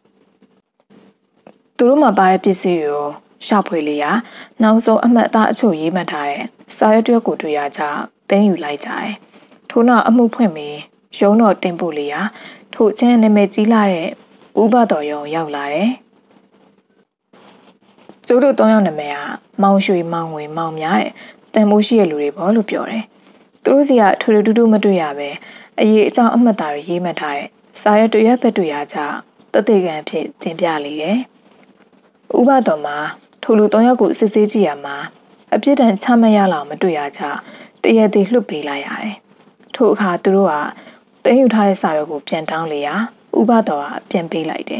သူတို့မှာပါတဲ့ပစ္စည်းကိုရှာဖွေလေရနောက်ဆုံးအမှတ်အသားအချို့ရေးမှတ်ထားတဲ့စာရွက်တစ်ခုတွေ့ရကြသိမ်းယူလိုက်ကြတယ်ထို့နောက်အမှုဖွင့်ပြီးရုံးတော်တင်ပို့လေရထို့ချင်းနာမည်ကြီးလာတဲ့ဥပတော်ရုံရောက်လာတယ်ကျိုးတို့3ယောက်နာမည်ကမောင်ရွှေမောင်ငွေမောင်များတဲ့တန်မိုးရှိတဲ့လူတွေပေါ့လို့ပြောတယ်သူတို့စီကထူထူတူးမတွေ့ရပဲအရေးအကြောင်းအမှတ်သားတွေရေးမှတ်ထားတဲ့စာရွက်တွေရက်ဖက်တွေရာကြတသက်ခံဖြစ်တင်ပြလေတယ်။ဥပတော်မှာထိုလူ3ယောက်ကိုစစ်ဆေးကြည့်ရမှာအပြစ်ဒဏ်ချမှတ်ရလောက်မတွေ့ရကြတရက်တည်းလွတ်ပေးလိုက်ရတယ်။ထို့အခါသူတို့ကတင်ယူထားတဲ့စာရွက်ကိုပြန်တောင်းလေရာဥပတော်ကပြန်ပေးလိုက်တယ်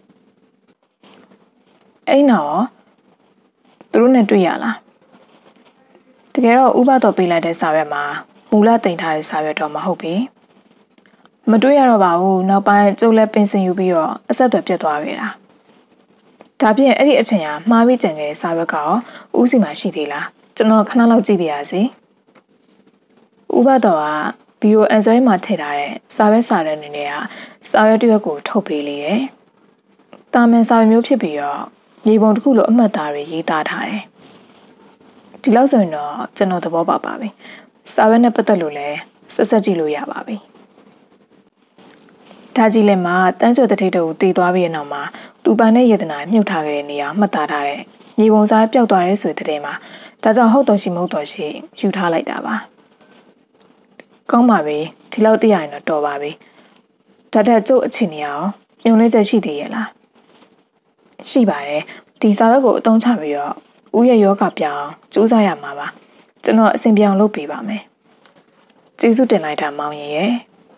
။အဲ့နော်သူတို့နဲ့တွေ့ရလား။တကယ်တော့ဥပတော်ပေးလိုက်တဲ့စာရွက်မှာမူလတင်ထားတဲ့စာရွက်တော့မဟုတ်ဘူး။မတွေ့ရတော့ပါဘူး။နောက်ပိုင်းကျုပ်လည်းပင်စင်ယူပြီးတော့အဆက်အသွယ်ပြတ်သွားခဲ့တာ။ဒါဖြင့်အဲ့ဒီအချိန်ကမှားပြီးကြံခဲ့တဲ့စာရွက်ကရောဦးစီမှာရှိသေးလားကျွန်တော်ခဏလောက်ကြည့်ပြရစီဥပတော်ကဘီရိုအန်ဆွဲမှာထည့်ထားတဲ့စာရွက်စာတမ်းတွေနဲ့ကစာရွက်တစ်ရွက်ကိုထုတ်ပေးလေတယ်။တာမန်စာရွက်မျိုးဖြစ်ပြီးတော့မြေပုံတစ်ခုလိုအမှတ်သားတွေရေးသားထားတယ်။ဒီလောက်ဆိုရင်တော့ကျွန်တော်သဘောပေါက်ပါပြီ။စာရွက်နဲ့ပတ်သက်လို့လည်းဆက်ကြည့်လို့ရပါပြီ။ဒါကြီးလည်းမှတန်းကျော်တထိတ်တို့တည်သွားပြီးတဲ့နောက်မှာသူပန်တဲ့ယေတနာမြုပ်ထားခဲ့တဲ့နေရာမှတ်သားထားတဲ့မြေပုံစားပျောက်သွားတဲ့ဆိုတဲ့မှာဒါကြောင့်ဟုတ်တော်ရှိမဟုတ်တော်ရှိယူထားလိုက်တာပါကောင်းပါပြီဒီလောက်သိရရင်တော့တော်ပါပြီဒါတက်ကျုပ်အချင်းနေအောင်ညွန်လဲချက်ရှိသေးရဲ့လားရှိပါတယ်ဒီစာရွက်ကိုအသုံးချပြီးတော့ဦးရဲ့ယောဂပြောင်းစူးစမ်းရမှာပါကျွန်တော်အစဉ်ပြောင်းလုပ်ပေးပါမယ်ကျေးဇူးတင်လိုက်တာမောင်ရင်ရဲ့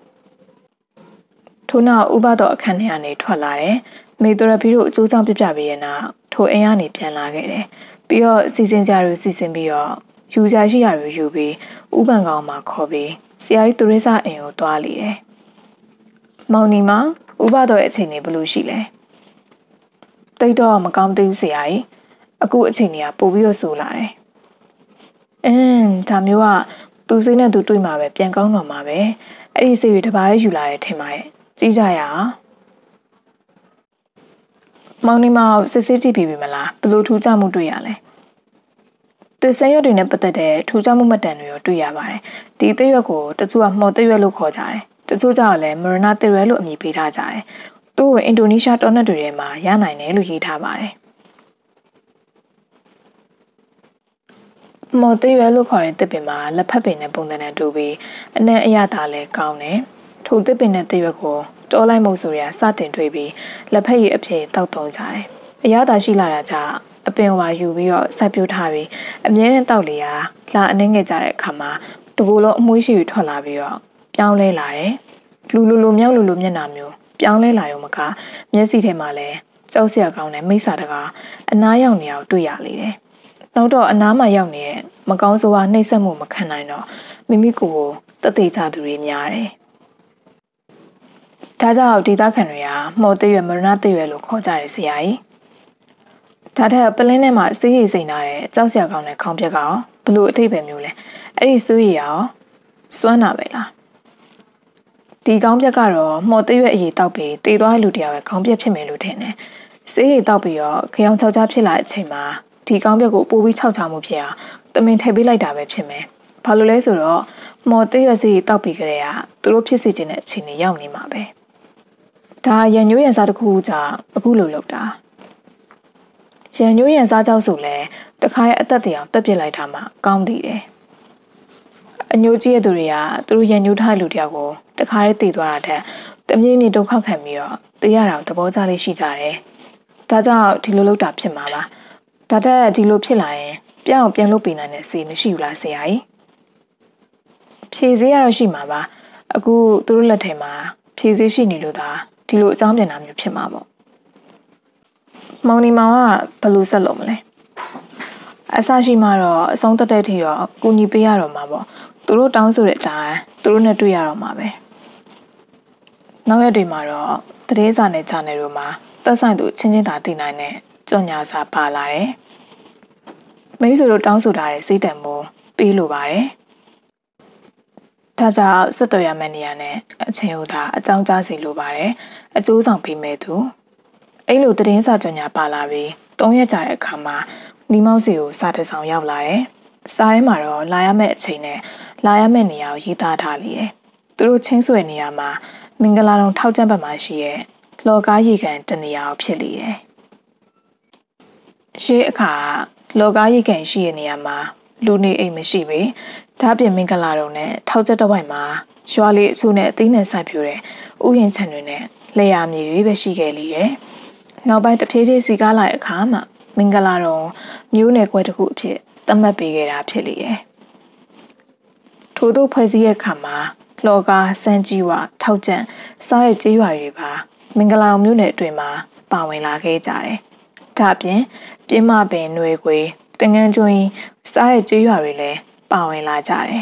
ထို့နောက်ဥပတော်အခန်းထဲကနေထွက်လာတယ်မေတရပီတို့အကျိုးကြောင့်ပြပြပေးရဲ့နောက်ထိုအိမ်ကနေပြန်လာခဲ့တယ်ပြီးတော့စီစဉ်ကြရစီစဉ်ပြီးတော့ယူကြရှိရယူပြီးဥပန်ကောင်မှာခေါ်ပြီးဆရာကြီးသူရိစာအိမ်ကိုတွားလေတယ်မောင်နီမဥပတော်ရဲ့အချိန်နေဘယ်လိုရှိလဲတိတ်တော့မကောင်းသေးဘူးဆရာကြီးအခုအချိန်နေကပို့ပြီးတော့ဆိုလာတယ်ဒါမျိုးကသူစိတ်နဲ့သူတွေ့မှာပဲပြန်ကောင်းတော့မှာပဲအဲ့ဒီစိတ်တွေတပါးလေးယူလာတယ်ထင်ပါရဲ့ကြည့်ကြရအောင်မောင်နီမောင်စစ်စစ်ကြည့်ပြီးပြီမလားဘလို့ထူးခြားမှုတွေ့ရလဲသစ်ဆန်းရွက်တွေနဲ့ပတ်သက်တဲ့ထူးခြားမှုမှတ်တမ်းတွေရောတွေ့ရပါတယ်ဒီသစ်ရွက်ကိုတချို့ကမှော်သစ်ရွက်လို့ခေါ်ကြတယ်တချို့ကျတော့လည်းမရနာသစ်ရွက်လို့အမည်ပေးထားကြတယ်သူ့ကိုအင်ဒိုနီးရှားတောနက်တွေထဲမှာရနိုင်တယ်လို့ရေးထားပါတယ်မော်သစ်ရွက်လို့ခေါ်တဲ့သစ်ပင်မှာလက်ဖက်ပင်နဲ့ပုံသဏ္ဍာန်တူပြီးအနံ့အရသာလည်းကောင်းတယ်ထိုသစ်ပင်နဲ့သစ်ရွက်ကိုတောလိုက်မှုဆိုရစတင်တွေ့ပြီးလက်ဖက်ရည်အဖြစ်တောက်သုံးကြတယ်။အရသာရှိလာတာကြောင့်အပင်ဝါယူပြီးတော့ဆက်ပြိုးထားပြီးအမြဲတမ်းတောက်လေရာလာအနှင်းငယ်ကြတဲ့အခါမှာတကူလုံးအမွှေးရှိပြီးထွက်လာပြီးတော့ပြောင်းလဲလာတယ်။လူမြောက်လူမျက်နှာမျိုးပြောင်းလဲလာရုံမကမျက်စိထဲမှာလည်းကြောက်စရာကောင်းတဲ့မိစ္ဆာတကားအနားရောက်နေအောင်တွေ့ရလေတယ်။နောက်တော့အနားမှာရောက်နေတဲ့မကောင်းဆိုးဝါးနှိပ်စက်မှုမခံနိုင်တော့မိမိကိုယ်ကိုတသက်ချသူတွေများတယ်။ဒါကြောင့်ဒေသခံတွေကမှော်တရွယ်မရဏတရွယ်လို့ခေါ်ကြတယ်ဆရာကြီးဒါထက်ပလင်းထဲမှာစေးရည်စိန်ထားတဲ့ကြောက်စရာကောင်းတဲ့ခေါင်းပြက်ကရောဘလို့အထိပ်ပဲမျိုးလဲအဲ့ဒီစေးရည်ရောစွမ်းတာပဲလားဒီခေါင်းပြက်ကတော့မှော်တရွယ်အရေးတောက်ပြီးတေသွားလူတယောက်ရဲ့ခေါင်းပြက်ဖြစ်မယ်လို့ထင်တယ်စေးရည်တောက်ပြီးတော့ခရောင်ချောက်ချဖြစ်လာတဲ့အချိန်မှာဒီခေါင်းပြက်ကိုပိုးပြီးခြောက်ချမှုဖြစ်အောင်တမင်ထည့်ပေးလိုက်တာပဲဖြစ်မယ်ဘာလို့လဲဆိုတော့မှော်တရွယ်စေးရည်တောက်ပြီးကြတဲ့ကသူတို့ဖြစ်စေခြင်းတဲ့အချိန်တွေရောက်နေမှာပဲဒါရန်ညိုးရန်စားတစ်ခုကြောင့်အခုလိုလုပ်တာရန်ညိုးရန်စားကြောက်ဆိုလဲတခါရဲ့အသက်တရားတက်ပြစ်လိုက်တာမှကောင်းသေးတယ်အညိုးကြီးရဲ့သူတွေကသူတို့ရန်ညိုးထားလူတယောက်ကိုတခါရဲ့တည်သွားတာတဲ့တမြင့်မြင့်ဒုက္ခခံပြီးတော့တည်ရတာသဘောကျလေးရှိကြတယ်ဒါကြောင့်ဒီလိုလုပ်တာဖြစ်မှာပါဒါတက်ဒီလိုဖြစ်လာရင်ပြန်လုပ်ပေးနိုင်တဲ့စေမရှိဘူးလားဆရာကြီးဖြည့်စည်းရတော့ရှိမှာပါအခုသူတို့လက်ထဲမှာဖြည့်စည်းရှိနေလို့သာဒီလိုအကြောင်းပြန်တာမျိုးဖြစ်မှာပေါ့မောင်နီမောင်ကဘယ်လိုဆက်လုပ်မလဲအဆရှိမှတော့အဆုံးတက်တဲ့ထိတော့ကူညီပေးရတော့မှာပေါ့သူတို့တောင်းဆိုတဲ့အတိုင်းသူတို့နဲ့တွေ့ရတော့မှာပဲနောက်ရက်တွေမှာတော့တရေစာနဲ့ဂျာနယ်တို့မှာသက်ဆိုင်သူချင်းချင်းသာသိနိုင်တဲ့ကြော်ညာစာပါလာတယ်မိတ်ဆွေတို့တောင်းဆိုထားတဲ့စိတ်တံမိုးပေးလိုပါတယ်ဒါကြောင့်ဆက်တော်ရမယ့်နေရာနဲ့အချိန်ဟိုသာအကြောင်းကြားစီလိုပါတယ်အကျိုးဆောင်ပေးမဲ့သူအဲ့လိုသတင်းစာကြော်ညာပါလာပြီး3ရက်ကြာတဲ့အခါမှာနီမောက်စီကိုစာတစောင်ရောက်လာတယ်စာထဲမှာတော့လာရမယ့်အချိန်နဲ့လာရမယ့်နေရာကိုရေးသားထားလေတယ်သူတို့ချင်းဆွဲနေရာမှာမင်္ဂလာတော်ထောက်ကျမ်းဘက်မှာရှိရဲ့လော်ကားရေကန်တနေရာကိုဖြစ်လေတယ်ရှေးအခါလော်ကားရေကန်ရှိတဲ့နေရာမှာလူနေအိမ်မရှိပေဒါပြင်မင်္ဂလာတုံနဲ့ထောက်ချက်တစ်ဝိုက်မှာရွာလေးအချို့နဲ့အသီးနှံစိုက်ပျိုးတဲ့ဥယျာဉ်ခြံတွေနဲ့လယ်ယာမြေတွေပဲရှိခဲ့လေရဲ့နောက်ပိုင်းတဖြည်းဖြည်းစီကားလာတဲ့အခါမှာမင်္ဂလာတုံမျိုးနယ်ကွဲတစ်ခုအဖြစ်သတ်မှတ်ပေးခဲ့တာဖြစ်လေရဲ့ထို့သောဖွဲ့စည်းရဲ့အခါမှာလော်ကာစန်းကြီးဝထောက်ကျန်စားတဲ့ကြေးရွာတွေပါမင်္ဂလာမျိုးနယ်အတွင်းမှာပါဝင်လာခဲ့ကြတယ်ဒါအပြင်ပြင်းမပင်ຫນွေခွေတင်ငန်းကျွန်းစားတဲ့ကြေးရွာတွေလည်းပါဝင်လာကြတယ်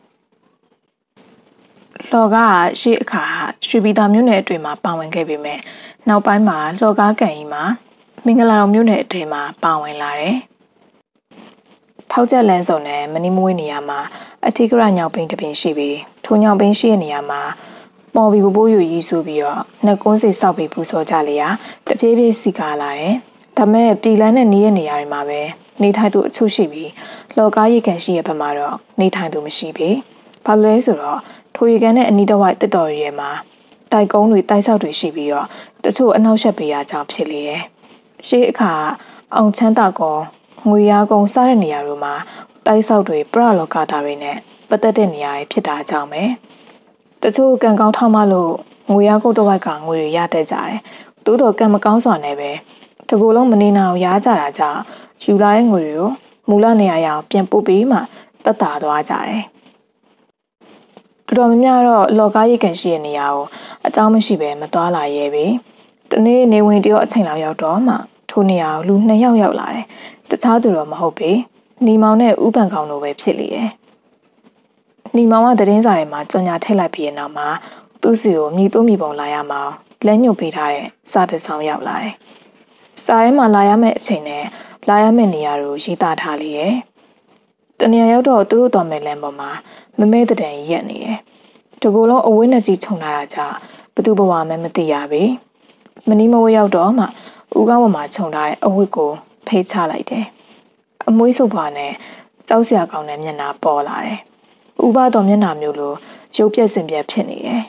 လော်ကားရှေ့အခါရွှေပြည်သာမြို့နယ်အတွင်းမှာပါဝင်ခဲ့ပေမဲ့နောက်ပိုင်းမှာလော်ကားကန်ကြီးမှာမင်္ဂလာမြို့နယ်အတွင်းမှာပါဝင်လာတယ်ထောက်ချက်လန်းစုံနဲ့မနီမွေးနေရာမှာအထီကရညောင်ပင်တစ်ပင်ရှိပြီးထိုညောင်ပင်ရှိတဲ့နေရာမှာပေါ်ပြီးပိုးယူရီဆိုပြီးတော့နှကုန်းစီစောက်ပြီးပူဆော်ကြလေရာတဖြည်းဖြည်းစီကားလာတယ်ဒါမဲ့ပြည်လန်းနဲ့နီးရဲ့နေရာတွေမှာပဲနေထိုင်သူအချို့ရှိပြီးလော်ကားရေကန်ရှိရဲ့ဘက်မှာတော့နေထိုင်သူမရှိပြီဘာလို့လဲဆိုတော့ထိုရေကန်နဲ့အနီးတစ်ဝိုက်တက်တော်ရဲမှာတိုက်ကုန်းတွေတိုက်ဆောက်တွေရှိပြီးတော့တချို့အနောက်ရှက်ပေးရကြောင်းဖြစ်လေတယ်ရှေးအခါအောင်ချမ်းသာကုန်းငွေရကုန်းစတဲ့နေရာတို့မှာတိုက်ဆောက်တွေပရလောကတာတွေနဲ့ပတ်သက်တဲ့နေရာတွေဖြစ်တာကြောင့်ပဲတချို့ကံကောင်းထောက်မှလို့ငွေရကုန်းတစ်ဝိုက်ကငွေတွေရတတ်ကြတယ်တိုးတော့ကံမကောင်းစွာနဲ့ပဲတကူလုံးမနေနိုင်အောင်ရားကြတာကြောင့်ယူလာတဲ့ငွေတွေကိုမူလနေရာရအောင်ပြန်ပို့ပြီးမှတက်တာသွားကြတယ်တော်တော်များများတော့လော်ကားရိတ်ကန်ရှိတဲ့နေရာကိုအကြောင်းမရှိပဲမသွားလာရဲပြီတနေ့နေဝင်တရောအချိန်လောက်ရောက်တော့မှထိုနေရာကိုလူ2ယောက်ရောက်လာတယ်တခြားသူတော့မဟုတ်ပြီနီမောင်နဲ့ဥပန်ကောင်တို့ပဲဖြစ်လေတယ်နီမောင်ကသတင်းစာထဲမှာကြော်ညာထည့်လိုက်ပြီးတဲ့နောက်မှာသူ့စီကိုမြည်သွမိပုံလာရမှာလက်ညှို့ပေးထားတဲ့စာတစ်စောင်ရောက်လာတယ်စာထဲမှာလာရမယ့်အချိန်နဲ့လာရမယ့်နေရာကိုရေးသားထားလေရဲ့တနေရာရောက်တော့သူတို့တော်မဲ့လမ်းပေါ်မှာမမဲတဲ့တန်ရက်နေတယ်တကူလုံးအဝင်းနဲ့ကြီးခြုံလာတာကြောင့်ဘသူဘဝမှမသိရပြီမနီးမဝဲရောက်တော့မှဦးကောင်းပေါ်မှာခြုံထားတဲ့အဝတ်ကိုဖေးချလိုက်တယ်အမွှေးစုပ်ပွားနဲ့ကြောက်စရာကောင်းတဲ့မျက်နှာပေါ်လာတယ်ဥပတော်မျက်နှာမျိုးလိုရုပ်ပြက်စင်ပြက်ဖြစ်နေတယ်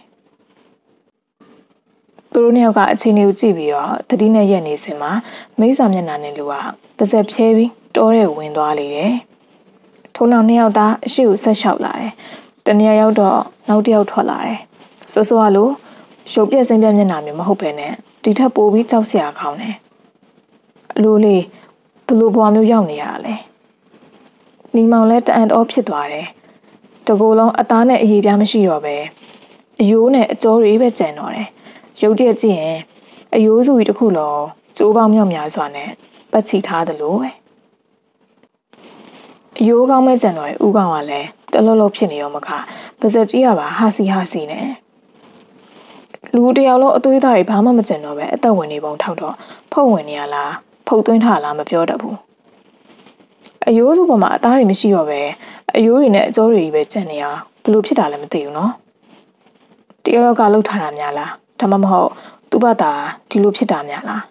သူတို့နှစ်ယောက်ကအချိန်လေးကိုကြည့်ပြီးတော့တတိနဲ့ရက်နေစင်မှာမိစ္ဆာမျက်နှာနဲ့လူကပါဇက်ဖြဲပြီးတောထဲကိုဝင်သွားလေတယ်ထို့နောက်နှစ်ယောက်သားအရှိကိုဆက်လျှောက်လာတယ်တနေရာရောက်တော့နောက်တစ်ယောက်ထွက်လာတယ်စိုးစိုးကလို့ရုပ်ပြက်စင်ပြက်မျက်နှာမျိုးမဟုတ်ပဲနဲ့ဒီထက်ပိုပြီးကြောက်စရာကောင်းတယ်အလိုလေးဘလို့ဘွားမျိုးရောက်နေရတာလဲနီမောင်လဲတအန်တော်ဖြစ်သွားတယ်တကူလုံးအသားနဲ့အရေးပြားမရှိတော့ပဲအယိုးနဲ့အကြောတွေပဲကြံတော့တယ်ရုပ်တရက်ကြည့်ရင်အယိုးစုကြီးတစ်ခုလုံးကျိုးပေါင်းမြောက်များစွာနဲ့ပတ်ချီထားသလိုပဲအယိုးကောင်းမဲ့ကြံတော့တဲ့ဦးကောင်ကလည်းတလုံးလုံးဖြစ်နေရောမခပါဇက်ကြီးကပါဟာစီနဲ့လူတယောက်လုံးအသွေးသားတွေဘာမှမကြံတော့ပဲအသက်ဝင်နေပုံထောက်တော့ဖုတ်ဝင်နေရလားဖုတ်သွင်းထားလားမပြောတတ်ဘူးအယိုးစုပေါ်မှာအသားတွေမရှိတော့ပဲအယိုးတွေနဲ့အကြောတွေပဲကြံနေရဘလို့ဖြစ်တာလဲမသိဘူးနော်တယောက်ကလှုပ်ထားတာများလားဒါမှမဟုတ်သူ့ဘာသာဒီလိုဖြစ်တာများလား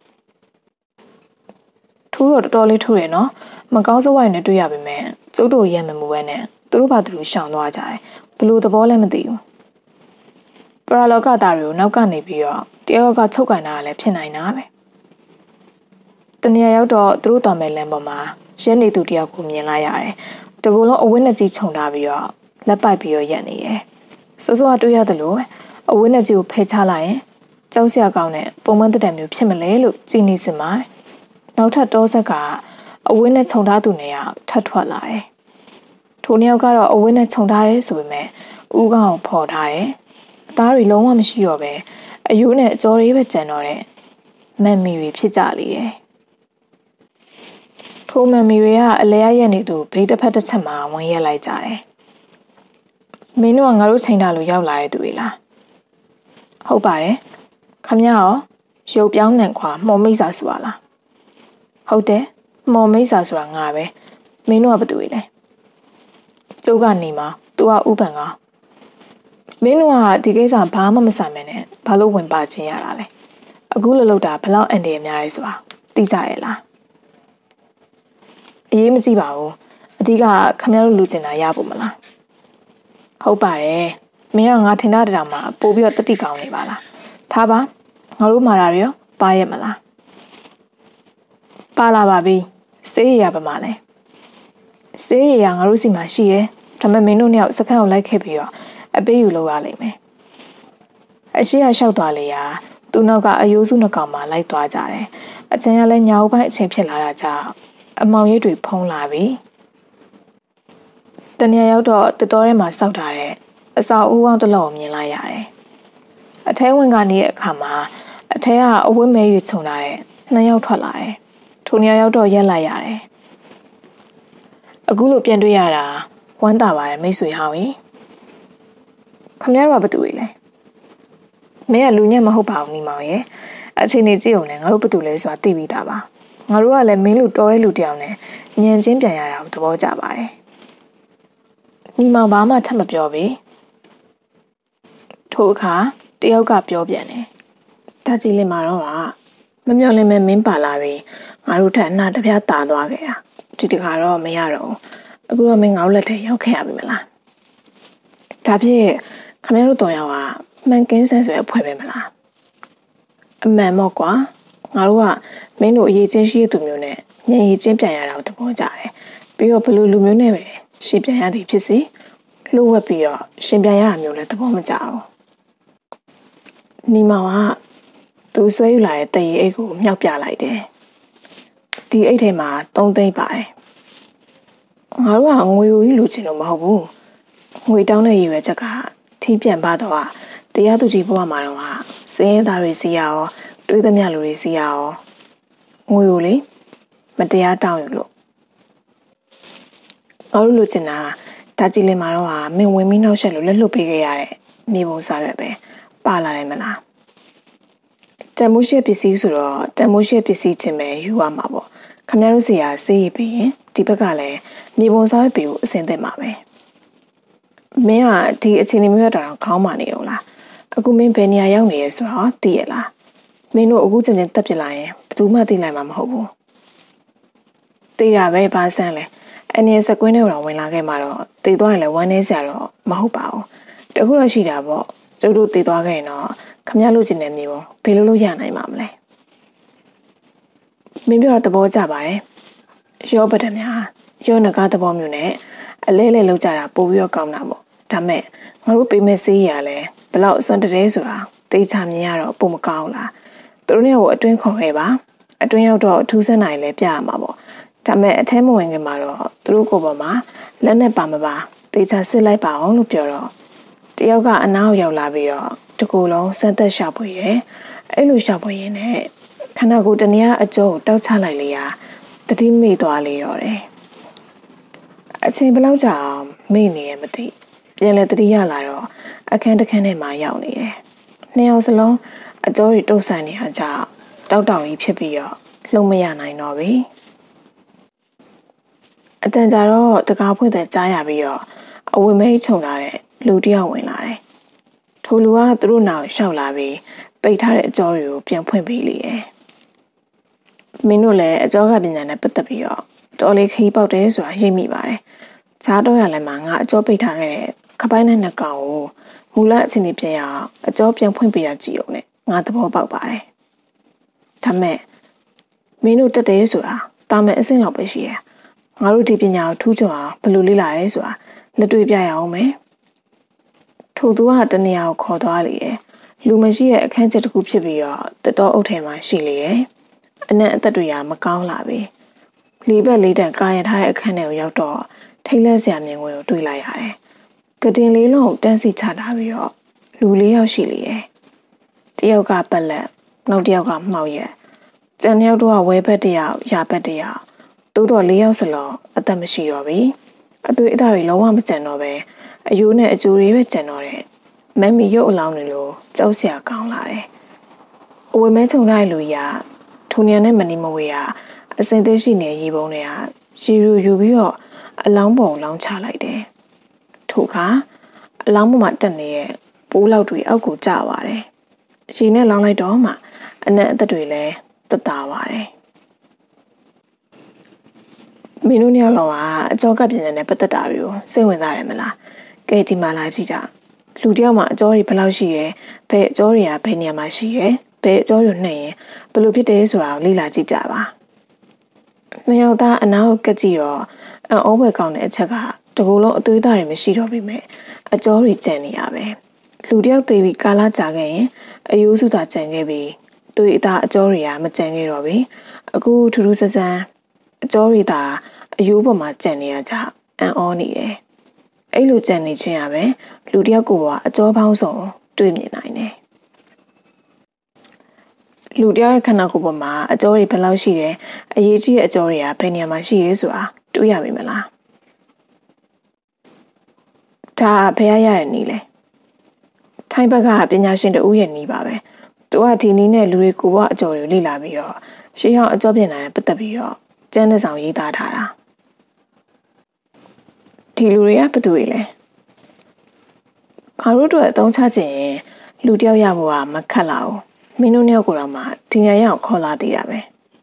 ထိုးတော့တော်တော်လေးထိုးရနော်မကောင်းစဝိုင်းနဲ့တွေ့ရပါမယ်ကျုပ်တို့ရဲမမှုပဲနဲ့သူတို့ဘာသူတို့ရှောင်သွားကြတယ်ဘလို့သဘောလဲမသိဘူးပရာလောကသားတွေကိုနောက်ကနေပြီးတော့တယောက်ကချုပ်ကန်တာလည်းဖြစ်နိုင်တာပဲတနေရာရောက်တော့သူတို့တော်မဲ့လမ်းပေါ်မှာရဲနေသူတယောက်ကိုမြင်လိုက်ရတယ်တကူလုံးအဝင်းနဲ့ကြီးခြုံထားပြီးတော့လက်ပိုက်ပြီးတော့ရက်နေတယ်စိုးစိုးကတွေ့ရတယ်လို့အဝင်းနဲ့ကြီးကိုဖယ်ချလိုက်ရင်ကြောက်စရာကောင်းတဲ့ပုံမှန်တက်တယ်မျိုးဖြစ်မလဲလို့ကြည်နေစင်မှာနောက်ထပ်တောဆက်ကအဝင်းနဲ့ခြုံထားသူနေရထပ်ထွက်လာတယ်ထိုနှစ်ယောက်ကတော့အဝင်းနဲ့ခြုံထားရဲဆိုပေမဲ့ဦးကောင်ကိုဖော်ထားတယ်အသားတွေလုံးဝမရှိတော့ပဲအယိုးနဲ့အကြောတွေပဲကြံတော့တဲ့မမ်မီတွေဖြစ်ကြလေတယ်ထိုမမ်မီတွေကအလဲရက်နေသူဘေးတစ်ဖက်တစ်ချက်မှာဝင်ရက်လိုက်ကြတယ်မင်းတို့ကငါတို့ချိန်ထားလို့ရောက်လာတဲ့သူတွေလားဟုတ်ပါတယ်ခမရောရုပ်ပြောင်းနှံခွာမော်မိတ်စာဆိုတာလားဟုတ်တယ်မော်မိတ်စာဆိုတာငါပဲမင်းတို့ကဘာတူလဲကျုပ်ကနေမှာသူကဥပန်ကမင်းတို့ကဒီကိစ္စဘာမှမဆိုင်မနဲ့ဘာလို့ဝင်ပါချင်းရတာလဲအခုလှုပ်တာဘလောက်အန်တယ်များရဲဆိုတာသိကြရဲ့လားအေးမကြည့်ပါဘူးအဓိကခမရတို့လူကျင်တာရဖို့မလားဟုတ်ပါတယ်မင်းကငါထင်တာတောင်မှပို့ပြီးတော့တတိကောင်းနေပါလားထားပါငါတို့မာတာတွေရောပါရဲ့မလားပါလာပါပြီစေးရရပါမလဲစေးရရငါတို့စီမှာရှိရဲဒါပေမဲ့မင်းတို့နှစ်ယောက်စခန်းကိုလိုက်ခဲ့ပြီးတော့အပေးယူလုပ်ရလိမ့်မယ်အရှိရလျှောက်သွားလေရာသူ့နောက်ကအယိုးစုနှစ်ကောင်မှလိုက်သွားကြတယ်အချင်းကလည်းညာဦးပိုင်းအချင်းဖြစ်လာတာကြောင့်အမောင်ရိပ်တွေဖုံးလာပြီတနေရာရောက်တော့တတော်ထဲမှာစောက်ထားတဲ့အစာအုပ်အောင်တစ်လုံးကိုမြင်လိုက်ရတယ်အထဲဝင်ကနေရဲ့အခါမှာအထဲကအဝတ်မဲရွခြုံလာတဲ့နှစ်ယောက်ထွက်လာတယ်ထိုနေရာရောက်တော့ရက်လိုက်ရတယ်အခုလိုပြန်တွေ့ရတာဝမ်းသာပါတယ်မိတ်ဆွေဟောင်းကြီးခမရတော့ဘာတူလဲမင်းကလူညက်မဟုတ်ပါဘူးညီမောင်ရဲ့အချိန်နေကြည့်ုံနဲ့ငါတို့ဘာတူလဲဆိုတာသိပြီးသားပါငါတို့ကလည်းမင်းလူတော်တဲ့လူတယောက်နဲ့ညံချင်းပြန်ရတာကိုသဘောကျပါတယ်ညီမောင်ဘာမှထပ်မပြောပေထိုအခါတယောက်ကပြောပြန်တယ်ဒါကြည့်လင်မာတော့ကမမျော်လင့်မဲ့မင်းပါလာပြီးငါတို့ထက်အနာတပြားတာသွားခဲ့တာဒီတခါတော့မရတော့အခုတော့မင်းငါတို့လက်ထဲရောက်ခဲ့ရပြီမလားဒါဖြစ်ခမရတို့တော်ရောက်ကမှန်ကင်းဆန်ဆိုအဖွဲပဲမလားအမှန်မော့ကွာငါတို့ကမင်းတို့အရေးချင်းရှိတဲ့သူမျိုးနဲ့ညင်ရည်ချင်းပြန်ရတာကိုသဘောကျတယ်ပြီးတော့ဘလူလူမျိုးနဲ့ပဲရှင်ပြန်ရသည်ဖြစ်စီလှုပ်ဝက်ပြီးတော့ရှင်ပြန်ရတာမျိုးလည်းသဘောမကျဘူးညီမောင်ကသူဆွဲယူလာတဲ့တရေအိတ်ကိုမြှောက်ပြလိုက်တယ်ဒီအိတ်ထဲမှာ3သိန်းပါတယ်ငါတို့ကငွေကြီးလိုချင်လို့မဟုတ်ဘူးငွေတောင်းတဲ့ရည်ရွယ်ချက်ကထီးပြန်ပါတော့တရားသူကြီးဘဝမှာတော့စင်းရဲသားတွေစီရရောတွေးသမျှလူတွေစီရရောငွေကိုလေမတရားတောင်းယူလို့ငါတို့လိုချင်တာဒါကြည့်လင်မှာတော့မင်းဝင်ပြီးနောက်ဆက်လို့လက်လွတ်ပေးခဲ့ရတဲ့မြေပုံစားရွက်ပဲပါလာတယ်မလားတန်မိုးရှိပစ္စည်းဆိုတော့တန်မိုးရှိပစ္စည်းချင်းပဲယူရမှာပေါ့ခင်ဗျားတို့စီကစေးရပြီးရင်ဒီဘက်ကလည်းမြေပုံစားရွက်ပေးကိုအစင်သက်မှာပဲမင်းကဒီအချိန်လေးမျိုးတော့ခေါင်းမာနေအောင်လားအခုမင်းဘယ်နေရာရောက်နေရဲဆိုတော့သိရလားမင်းတို့အခုချင်းချင်းတက်ပြလိုက်ရင်ဘယ်သူမှသိနိုင်မှာမဟုတ်ဘူးသိရပဲဘာဆန်းလဲအနေစကွင်းထဲတော့ဝင်လာခဲ့မှာတော့သိသွားရင်လည်းဝမ်းနေစရာတော့မဟုတ်ပါဘူးတခုတော့ရှိတာပေါ့ကျုပ်တို့သိသွားခဲ့ရင်တော့ခမရလို့ချင်းတဲ့မြေပုံဘယ်လိုလုပ်ရနိုင်မှာမလဲမင်းပြောတော့သဘောကျပါတယ်ရောပဒများရောနဂါသဘောမျိုးနဲ့အလဲလဲလောက်ကြတာပို့ပြီးတော့ကောင်းတာပေါ့ဒါမဲ့ငါတို့ပေးမဲ့စေးရလဲဘလောက်အစွမ်းတည်းဆိုတာသိချမြင်ရတော့ပုံမကောင်းလားသူတို့နဲ့ကိုအတွင်းခေါ်ခဲ့ပါအတွင်းရောက်တော့အထူးစက်နိုင်လဲပြရမှာပေါ့ဒါမဲ့အထဲမဝင်ခင်မှာတော့သူတို့ကိုပေါ်မှာလက်နဲ့ပါမပါသိချစစ်လိုက်ပါအောင်လို့ပြောတော့တယောက်ကအနားရောက်လာပြီးတော့တကူလုံးစက်သက်ရှာဖွေရဲအဲ့လိုရှာဖွေရင်းနဲ့ခဏကိုတနေရအကျော်ကိုတောက်ချလိုက်လေရာတတိမိသွားလေရောတယ်အချိန်ဘယ်လောက်ကြာအောင်မိနေရမသိပြန်လဲတတိရလာတော့အခန်းတစ်ခန်းထဲမှာရောက်နေတယ်နှစ်ယောက်စလုံးအကျော်တွေတုပ်ဆိုင်နေတာကြောင့်တောက်တောင်ကြီးဖြစ်ပြီးတော့လှုပ်မရနိုင်တော့ပြီအတန်ကြာတော့တကားဖွင့်တဲ့ကြားရပြီးတော့အဝတ်မဲခြုံလာတဲ့လူတစ်ယောက်ဝင်လာတယ်ထိုလူကသူတို့နောက်ရှောက်လာပြီးပိတ်ထားတဲ့အကျော်တွေကိုပြန်ဖွင့်ပေးလေတယ်မင်းတို့လည်းအကျော်ကပညာနဲ့ပတ်သက်ပြီးတော့တော်လေးခီးပေါက်တယ်ဆိုတာရိပ်မိပါတယ်ဈာတော့ရလည်းမှငါအကျော်ပိတ်ထားခဲ့တဲ့ခပိုင်းနဲ့နှစ်ကောင်ကိုမူလအချင်းကြီးပြန်ရအောင်အကျော်ပြန်ဖွင့်ပေးရကြည့်အောင်နဲ့ငါသဘောပေါက်ပါတယ်ဒါမဲ့မင်းတို့တက်တယ်ဆိုတာတာမန်အဆင့်လောက်ပဲရှိရငါတို့ဒီပညာကိုထူးချွန်အောင်ဘယ်လိုလေ့လာရဲဆိုတာလက်တွေ့ပြရအောင်မယ်ထို့သူကတနေရာကိုခေါ်သွားလေရဲ့လူမရှိရဲ့အခန်းကျတစ်ခုဖြစ်ပြီးတော့တတော်အုပ်ထဲမှာရှိလေရဲ့အနက်အသက်တွေကမကောင်းလာပြီလေးဘက်လေးတန်ကာရထားတဲ့အခန်းထဲကိုရောက်တော့ထိတ်လန့်စရာမြင်ကွင်းကိုတွေ့လိုက်ရတယ်ကတင်လေးလုံးကိုတန်းစီချထားပြီးတော့လူ၄ယောက်ရှိလေရဲ့တယောက်ကပတ်လက်နောက်တယောက်ကမှောက်ရက်ကျန်တယောက်တော့ဝဲဘက်တယောက်ရာဘက်တယောက်တိုးတော့၄ယောက်စလုံးအသက်မရှိတော့ပြီအသွေးအသားတွေလုံးဝမကျန်တော့ပဲအယိုးနဲ့အကျိုးတွေပဲကျန်တော့တယ်မမ်မီရုပ်အလောင်းတွေလိုကြောက်စရာကောင်းလာတယ်အဝေမဲချုံလိုက်လူရထိုနေရာနဲ့မနီမဝေရအစင်သိရှိနေရေပုံတွေကရေရူယူပြီးတော့အလောင်းပုံလောင်းချလိုက်တယ်ထို့ခါအလောင်းပေါ်မှာတက်နေတဲ့ပိုးလောက်တွေအောက်ကိုကျသွားတယ်ရေနဲ့လောင်းလိုက်တော့မှအနက်အသက်တွေလည်းတက်တာပါတယ်မင်းတို့ညလောကအကြောကပြင်းနေတဲ့ပတ်သက်တာတွေကိုစိတ်ဝင်စားတယ်မလားကဲဒီမှာလာကြည့်ကြလူတယောက်မှာအကြောတွေဘယ်လောက်ရှိရဲဘယ်အကြောတွေကဘယ်နေရာမှာရှိရဲဘယ်အကြောတွေနှိမ့်ရင်ဘယ်လိုဖြစ်တယ်ဆိုတာကိုလေ့လာကြည့်ကြပါနှစ်ယောက်သားအနားကိုကကြည့်တော့အောဘွယ်ကောင်းတဲ့အချက်ကတကူလုံးအသွေးသားတွေမရှိတော့ပြီမဲ့အကြောတွေကျန်နေရပဲလူတယောက်သေးပြီးကာလကြာခဲ့ရင်အယိုးစုသာကျန်ခဲ့ပြီးသူ့အသားအကြောတွေကမကျန်ခဲ့တော့ပြီအခုထူးထူးဆန်းဆန်းအကြောတွေသာအယိုးပေါ်မှာကျန်နေရကြအံ့ဩနေတယ်အဲ့လိုကျန်နေခြင်းရပဲလူတယောက်ကိုကအကြောပေါင်းစုံတွေ့မြင်နိုင်တယ်လူတယောက်ရဲ့ခန္ဓာကိုယ်ပေါ်မှာအကြောတွေဘယ်လောက်ရှိတယ်အရေးကြီးတဲ့အကြောတွေကဘယ်နေရာမှာရှိရဲဆိုတာတွေးရပြီမလားဒါဘယ်ရရတဲ့နည်းလဲထိုင်းဘက်ကပညာရှင်တူရဲ့နည်းပါပဲသူကဒီနည်းနဲ့လူတွေကိုဘအကြောတွေကိုလေ့လာပြီးတော့ရှေးဟောင်းအကြောပြင်လာတဲ့ပတ်သက်ပြီးတော့ကျမ်းစာဆောင်ရေးသားထားတာဒီလူတွေကဘယ်သူတွေလဲခါတို့တို့အသုံးချခြင်းရင်လူတယောက်ရဖို့ကမခက်လာဘူးမင်းတို့နှစ်ယောက်ကိုတော့မှဒီညရအောင်ခေါ်လာသေးရပဲ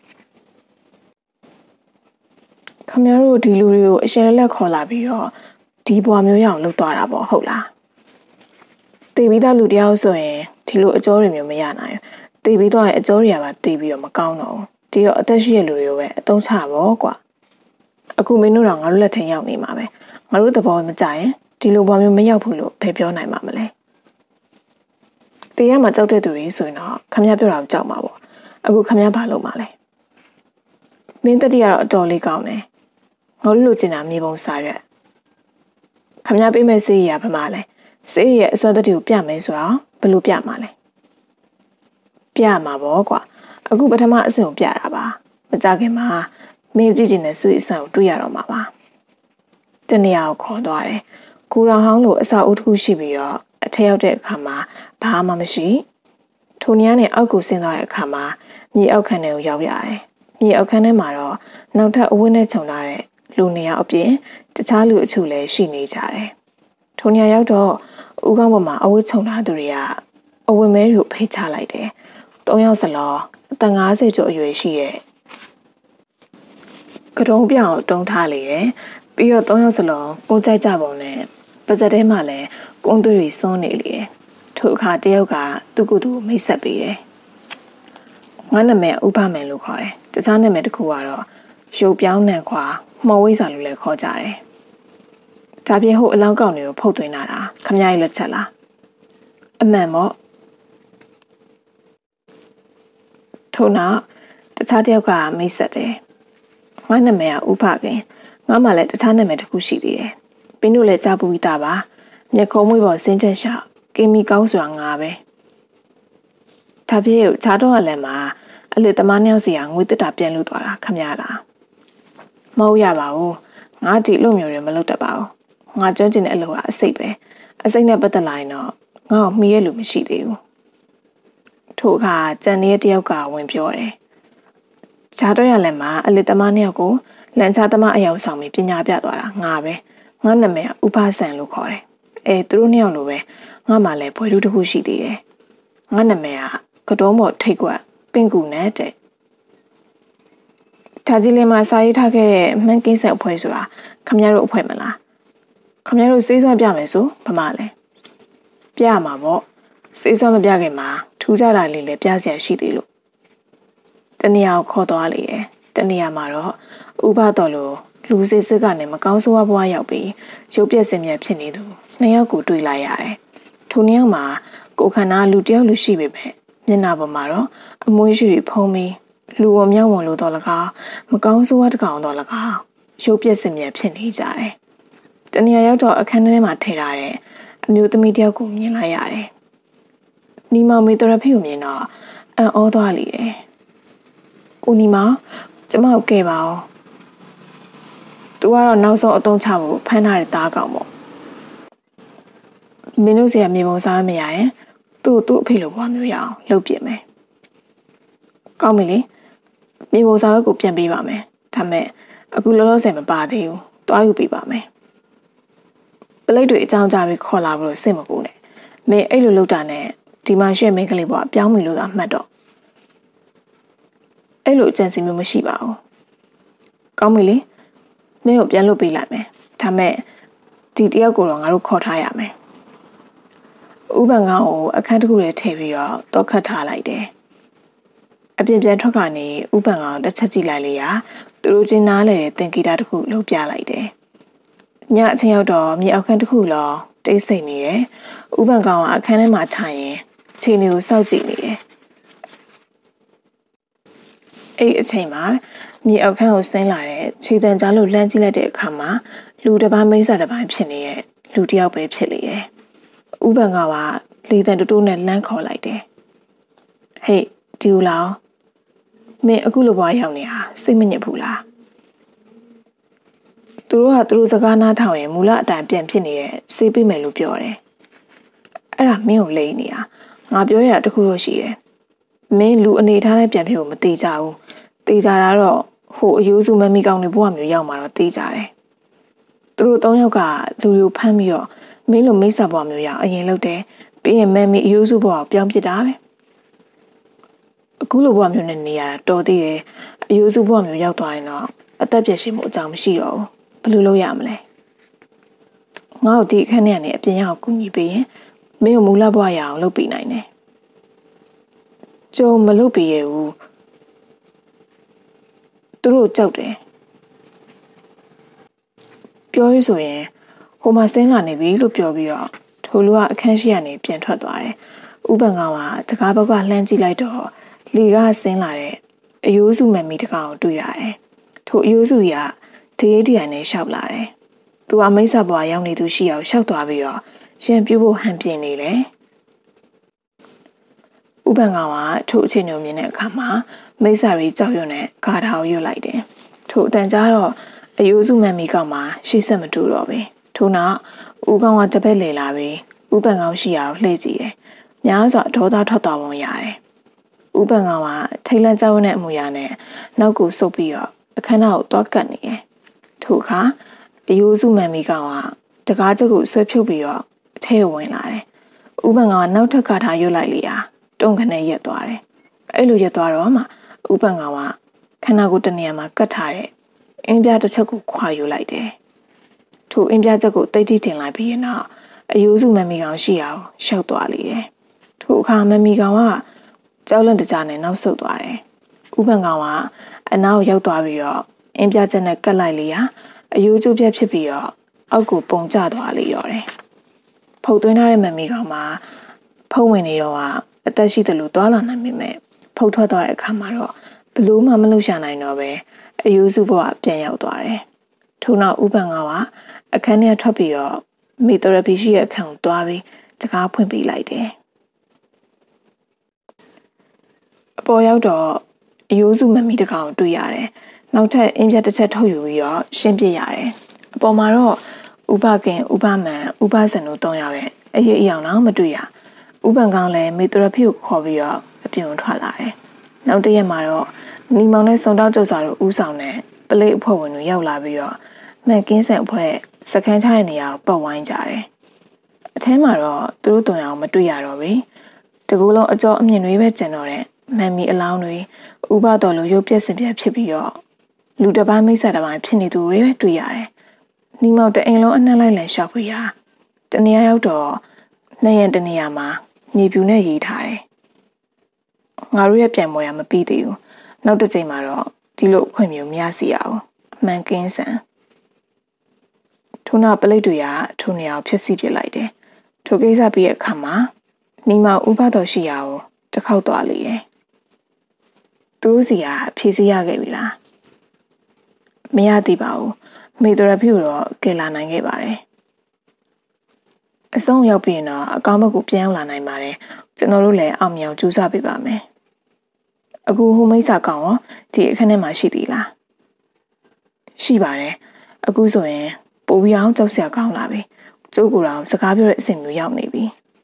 ခမရတို့ဒီလူတွေကိုအရှင်လက်ခေါ်လာပြီးတော့ဒီဘွားမျိုးရအောင်လုပ်သွားတာပေါ့ဟုတ်လားတေပြီးသားလူတယောက်ဆိုရင်ဒီလိုအကြောတွေမျိုးမရနိုင်ဘူးတေပြီးတော့အကြောတွေကပါတေပြီးတော့မကောင်းတော့ဘူးဒီတော့အသက်ရှိတဲ့လူတွေကိုပဲအသုံးချပါကွာအခုမင်းတို့တော့ငါတို့လက်ထင်ရောက်နေမှာပဲငါတို့သဘောမကျရင်ဒီလိုဘွားမျိုးမရောက်ဘူးလို့ဘယ်ပြောနိုင်မှာမလဲတရားမှာကြောက်တဲ့သူတွေဆိုရင်တော့ခမရပြောတာကိုကြောက်မှာပေါ့အခုခမရဘာလုပ်မှာလဲမင်းတတိကတော့အတော်လေးကောင်းတယ်ငါတို့လိုချင်တာမြေပုံစာရွက်ခမရပေးမဲ့စေးရဘာမှလဲစေးရဲ့အစွမ်းတတိကိုပြမယ်ဆိုတော့ဘယ်လိုပြမှာလဲပြမှာပေါ့ကွာအခုပထမအဆင့်ကိုပြတာပါမကြခင်မှာမင်းကြည့်ကျင်တဲ့ဆွေအဆန်ကိုတွေ့ရတော့မှာပါတနေရာကိုခေါ်သွားတယ်ကိုရောင်ဟောင်းလိုအစာအုပ်တစ်ခုရှိပြီးတော့အထက်ရောက်တဲ့အခါမှာဘာမှမရှိထိုနေရာနဲ့အောက်ကိုဆင်းသွားတဲ့အခါမှာမြေအောက်ခန်းထဲကိုရောက်ရတယ်မြေအောက်ခန်းထဲမှာတော့နောက်ထပ်အဝတ်နဲ့ခြုံထားတဲ့လူနေရာအပြင်တခြားလူအချို့လည်းရှိနေကြတယ်ထိုနေရာရောက်တော့ဦးခေါင်းပေါ်မှာအဝတ်ခြုံထားသူတွေကအဝတ်မဲတွေကိုဖိတ်ချလိုက်တယ်၃ယောက်စလုံးအသက်50ကျော်အရွယ်ရှိတဲ့ကတုံးပြောင်တုံးထားလေတယ်ပြီးတော့၃ယောက်စလုံးကိုကြိုက်ကြပုံနဲ့ပါဇက်ထဲမှာလည်းကုန်းသွေးတွေစွန်းနေလေတယ်ထို့အခါတယောက်ကသူ့ကိုယ်သူမိတ်ဆက်ပေးတယ်ငါနာမည်ဥပမယ်လို့ခေါ်တယ်တခြားနာမည်တစ်ခုကတော့ရုပ်ပြောင်းနံခွာမှော်ဝိစာလို့လည်းခေါ်ကြတယ်ဒါပြင်ဟိုအလောင်းကောင်တွေကိုဖုတ်သွင်းတာခမရဲ့လက်ချက်လားအမှန်ပေါ့ထို့နောက်တခြားတယောက်ကမိတ်ဆက်တယ်ငါနာမည်ကဥပခင်ငါမှလည်းတခြားနာမည်တစ်ခုရှိသေးတယ်ပင်းတို့လည်းကြားပူပြီးသားပါမျက်ခုံးမွေးပေါ်စင်းချက်ရှောက်ကင်မီကောင်းဆိုတာငါပဲဒါပြေခြားတော့လည်းမှာအလေသမားနှစ်ယောက်စီကငွေတက်တာပြန်လို့သွားတာခမရလားမဟုတ်ရပါဘူးငါဒီလိုမျိုးတွေမလုပ်တတ်ပါဘူးငါကျွမ်းကျင်တဲ့အလုပ်ကအစိတ်ပဲအစိတ်နဲ့ပတ်သက်လာရင်တော့ငါ့ကိုမှီရလို့မရှိသေးဘူးထို့အခါကြံနေတဲ့တယောက်ကဝင်ပြောတယ်ခြားတော့ရလည်းမှာအလေသမားနှစ်ယောက်ကိုလန်ချသမားအယောင်ဆောင်ပြီးပညာပြသွားတာငါပဲငါနာမည်ကဥပဆန်လို့ခေါ်တယ်သူတို့နှစ်ယောက်လိုပဲငါမှလည်းဘွယ်တူတစ်ခုရှိသေးတယ်ငါနာမည်ကကတုံးမော်ထိတ်ကွက်ပင့်ကူနဲ့တဲ့ဒါကြီးလေးမှာစာရေးထားခဲ့တဲ့မှန်ကင်းဆက်အဖွဲ့ဆိုတာခမရတို့အဖွဲ့မလားခမရတို့စေးစွမ်းပြမယ်ဆိုဘာမှလဲပြရမှာပေါ့စေးစွမ်းမပြခင်မှာထူးခြားတာလေးလည်းပြစရာရှိသေးလို့တနေရာကိုခေါ်သွားလေတယ်တနေရာမှာတော့ဥပတော်လိုလူစစ်စစ်ကနေမကောင်းဆိုးဘွားရောက်ပြီးရုပ်ပြက်စင်မြက်ဖြစ်နေသူနှစ်ယောက်ကိုတွေ့လိုက်ရတယ်ထိုနှစ်ယောက်မှာကိုခန္ဓာလူတယောက်လူရှိပေမဲ့မျက်နှာပေါ်မှာတော့အမွှေးရှည်ဖုံးပြီးလူဝမြောက်ဝင်လို့တော့လကားမကောင်းဆိုးတကောင်တော့လကားရုပ်ပြက်စင်မြက်ဖြစ်နေကြတယ်တနေရာရောက်တော့အခန်းထဲမှာထည့်ထားတဲ့အမျိုးသမီးတယောက်ကိုမြင်လိုက်ရတယ်နီမောင်မေတရဖိကိုမြင်တော့အံ့ဩသွားလေတယ်ကိုနီမောင်ကျမကိုကဲပါဦးသူကတော့နောက်ဆုံးအသုံးချဖို့ဖမ်းထားတဲ့သားကောင်ပေါ့မင်းတို့စီကမြေပုံစားမရရင်သူ့အဖေလိုဘွားမျိုးရအောင်လုပ်ပြမယ်ကောင်းပြီလေမြေပုံစားကိုပြန်ပေးပါမယ်ဒါမဲ့အခုလောလောဆယ်မပါသေးဘူးတွားယူပေးပါမယ်ပလိတ်တွေအကြောင်းကြားပြီးခေါ်လာပြီးစိတ်မပူနဲ့မင်းအဲ့လိုလုပ်တာနဲ့ဒီမှာရှက်မင်းကလေးဘွားပြောင်းပြီလို့သာမှတ်တော့အဲ့လိုအကြံစီမျိုးမရှိပါဘူးကောင်းပြီလေမင်းကိုပြန်လုပ်ပေးလိုက်မယ်ဒါမဲ့ဒီတယောက်ကိုတော့ငါတို့ခေါ်ထားရမယ်ဥပန်ကောင်ကိုအခန်းတစ်ခုထဲထည့်ပြီးတော့ခတ်ထားလိုက်တယ်အပြင်ပြန်ထွက်ကနေဥပန်ကောင်တစ်ချက်ကြည့်လိုက်လေရာသူတို့ချင်းနားလေတဲ့သင်္ကေတတစ်ခုလှုပ်ပြလိုက်တယ်ညအချိန်ရောက်တော့မြေအောက်ခန်းတစ်ခုလောတိတ်ဆိတ်နေတယ်ဥပန်ကောင်ကအခန်းထဲမှာထိုင်ရင်ခြေနေကိုစောင့်ကြည့်နေတယ်အဲ့အချိန်မှာမြေအောက်ခန်းကိုဆင်းလာတဲ့ခြေတံကြားလို့လှမ်းကြည့်လိုက်တဲ့အခါမှာလူတစ်ပိုင်းမိန်းစာတစ်ပိုင်းဖြစ်နေတဲ့လူတစ်ယောက်ပဲဖြစ်လေတယ်ဥပန်ကောင်ကလေတံတိုးနဲ့လှမ်းခေါ်လိုက်တယ်ဟေးဒီဦးလောင်မင်းအခုလိုဘွားရောက်နေတာစိတ်မညစ်ဘူးလားသူတို့စကားနားထောင်ရင်မူလအတိုင်းပြန်ဖြစ်နေတဲ့စေးပေးမယ်လို့ပြောတယ်အဲ့ဒါမင်းကိုလိမ့်နေတာငါပြောရတာတခုတော့ရှိတယ်မင်းလူအနေထားနဲ့ပြန်ဖြစ်ဖို့မသေးကြဘူးသေကြတာတော့ဟိုအယိုးစုမမီကောင်တွေဘဝမျိုးရောက်မှာတော့သေကြတယ်သူတို့၃ယောက်ကလူကိုဖမ်းပြီးတော့မင်းလိုမိတ်ဆက်ဘဝမျိုးရောက်အရင်လုပ်တယ်ပြီးရင်မမီအယိုးစုဘဝကိုပြောင်းပစ်တာပဲအခုလိုဘဝမျိုးနဲ့နေရတာတော်သေးတယ်အယိုးစုဘဝမျိုးရောက်သွားရင်တော့အသက်ပြည့်ရှိမှုအကြောင်းမရှိတော့ဘူးဘယ်လိုလုပ်ရမလဲငါ့ကိုဒီအခန်းထဲကနေအပြင်ရောက်ကူညီပေးရင်မင်းကိုမူလဘဝရအောင်လုပ်ပေးနိုင်တယ်ကျုံမလုပ်ပေးရဘူးသူတို့ကြောက်တယ်ပြောရဆိုရင်ဟိုမှာဆင်းလာနေပြီလို့ပြောပြီးတော့ထိုလူကအခန်းရှိကနေပြန်ထွက်သွားတယ်ဥပန်ကောင်ကတကားဘက်ကလှမ်းကြည့်လိုက်တော့လေကဆင်းလာတဲ့အယိုးစုမမီတကောင်ကိုတွေ့ရတယ်ထိုအယိုးစုကြီးကတရေတရံနဲ့ရှောက်လာတယ်သူကမိတ်ဆက်ဘွားရောက်နေသူရှိအောင်ရှောက်သွားပြီးတော့ရှင်ပြဖို့ဟန်ပြင်းနေလေဥပန်ကောင်ကထိုအချိန်ကိုမြင်တဲ့အခါမှာမိတ်ဆက်ရီကြောက်ရွံ့နဲ့ဂါထာကိုရွတ်လိုက်တယ်ထိုအတန်ကြားတော့အယိုးစုမမီကောင်မှရှေ့ဆက်မတူတော့ဘူးထို့နောက်ဦးကောင်ကတပည့်လေလာပြီးဥပန်ကောင်ရှိအောင်လှည့်ကြည့်တယ်များစွာဒေါသထွက်သွားပုံရတယ်ဥပန်ကောင်ကထိတ်လန့်ကြောက်ရွံ့တဲ့အမူအရာနဲ့နောက်ကိုဆုပ်ပြီးတော့အခန်းထဲကိုတွားကပ်နေတယ်ထို့အခါအယိုးစုမမီကောင်ကတကားချက်ကိုဆွဲဖြုတ်ပြီးတော့အထဲကိုဝင်လာတယ်ဥပန်ကောင်ကနောက်ထပ်ဂါထာရွတ်လိုက်လေတုံခနဲ့ရက်သွားတယ်အဲ့လိုရက်သွားတော့မှဥပန်ကောင်ကခန္ဓာကိုယ်တနေရာမှာကတ်ထားတဲ့အင်းပြတစ်ချက်ကိုခွာယူလိုက်တယ်ထိုအင်းပြချက်ကိုတိတ်တိတင်လိုက်ပြီးတော့အယိုးစုမမီကောင်ရှိအောင်ရှောက်သွားလေတယ်ထိုအခါမမီကောင်ကကြောက်လန့်တကြားနဲ့နောက်ဆုတ်သွားတယ်ဥပန်ကောင်ကအနောက်ရောက်သွားပြီးတော့အင်းပြချက်နဲ့ကတ်လိုက်လေအယိုးကျိုးပြက်ဖြစ်ပြီးတော့အောက်ကိုပုံကျသွားလေရောတယ်ဖုတ်သွင်းထားတဲ့မမီကောင်မှာဖုတ်ဝင်နေတော့ကအသက်ရှိတယ်လို့တွာလာနိုင်ပေမဲ့ဖုတ်ထွက်သွားတဲ့အခါမှာတော့ဘလို့မှမလုပ်ရှာနိုင်တော့ပဲအယိုးစုဘဝပြန်ရောက်သွားတယ်ထို့နောက်ဥပန်ကောင်ကအခန်းထဲထွက်ပြီးတော့မီသီရပီရှိတဲ့အခန်းကိုတွားပြီးတကားဖွင့်ပေးလိုက်တယ်အပေါ်ရောက်တော့အယိုးစုမမီတကောင်တွေ့ရတယ်နောက်ထပ်အင်းပြတ်တစ်ချက်ထုတ်ယူပြီးတော့ရှင်းပြရတယ်အပေါ်မှာတော့ဥပကင်ဥပမန်ဥပစံတို့၃ယောက်ရဲ့အရေးအယောင်တော့မတွေ့ရဥပန်ကောင်လည်းမီသီရပီကိုခေါ်ပြီးတော့အပြင်ကိုထွက်လာတယ်နောက်တစ်ရက်မှာတော့နီမောင်နဲ့စုံတောက်ကျုပ်စာတို့ဦးဆောင်တဲ့ပလိတ်အဖွဲ့ဝင်တွေရောက်လာပြီးတော့မှန်ကင်းဆန်အဖွဲ့စခန်းချတဲ့နေရာကိုပတ်ဝိုင်းကြတယ်အထဲမှာတော့သူတို့တုံအောင်မတွေ့ရတော့ဘူးတကူလုံးအကျော်အမြင့်တွေပဲကျန်တော့တဲ့မမ်မီအလောင်းတွေဥပတော်လိုရုပ်ပြက်စင်ပြက်ဖြစ်ပြီးတော့လူတစ်ပိုင်းမိတ်ဆက်တစ်ပိုင်းဖြစ်နေသူတွေပဲတွေ့ရတယ်နီမောင်တအိမ်လုံးအနှံ့လိုက်လည်ရှောက်ခွေရတနေရာရောက်တော့နှစ်ရက်တနေရာမှာမြေပြူနဲ့ရေးထားတယ်ငါတို့ရဲ့ပြန်ပေါ်ရမပြီးသေးဘူးနောက်တစ်ချိန်မှာတော့ဒီလိုအခွင့်မျိုးမရစီရအောင်အမှန်ကင်းဆန်ထို့နောက်ပလိတ်တွေကထိုနေရာကိုဖြစ်စီပစ်လိုက်တယ်ထိုကိစ္စပြီးတဲ့အခါမှာနီမောင်ဥပတော်ရှိရာကိုတစ်ခေါက်သွားလေတယ်သူတို့စီကဖြည့်စည်းရခဲ့ပြီလားမရသေးပါဘူးမေတ္တရပြုတော့ကယ်လာနိုင်ခဲ့ပါတယ်အဆုံးရောက်ပြီးတော့အကောင်းဘက်ကိုပြန်လာနိုင်ပါတယ်ကျွန်တော်တို့လည်းအောင်မြင်အောင်ကြိုးစားပေးပါမယ်အခုဟိုမိတ်ဆာကောင်ရောဒီအခန်းထဲမှာရှိသေးလားရှိပါတယ်အခုဆိုရင်ပိုပြီးအောင်ကြောက်စရာကောင်းလာပြီကျိုးကိုယ်တော်စကားပြောတဲ့အဆင့်မျိုးရောက်နေပြီ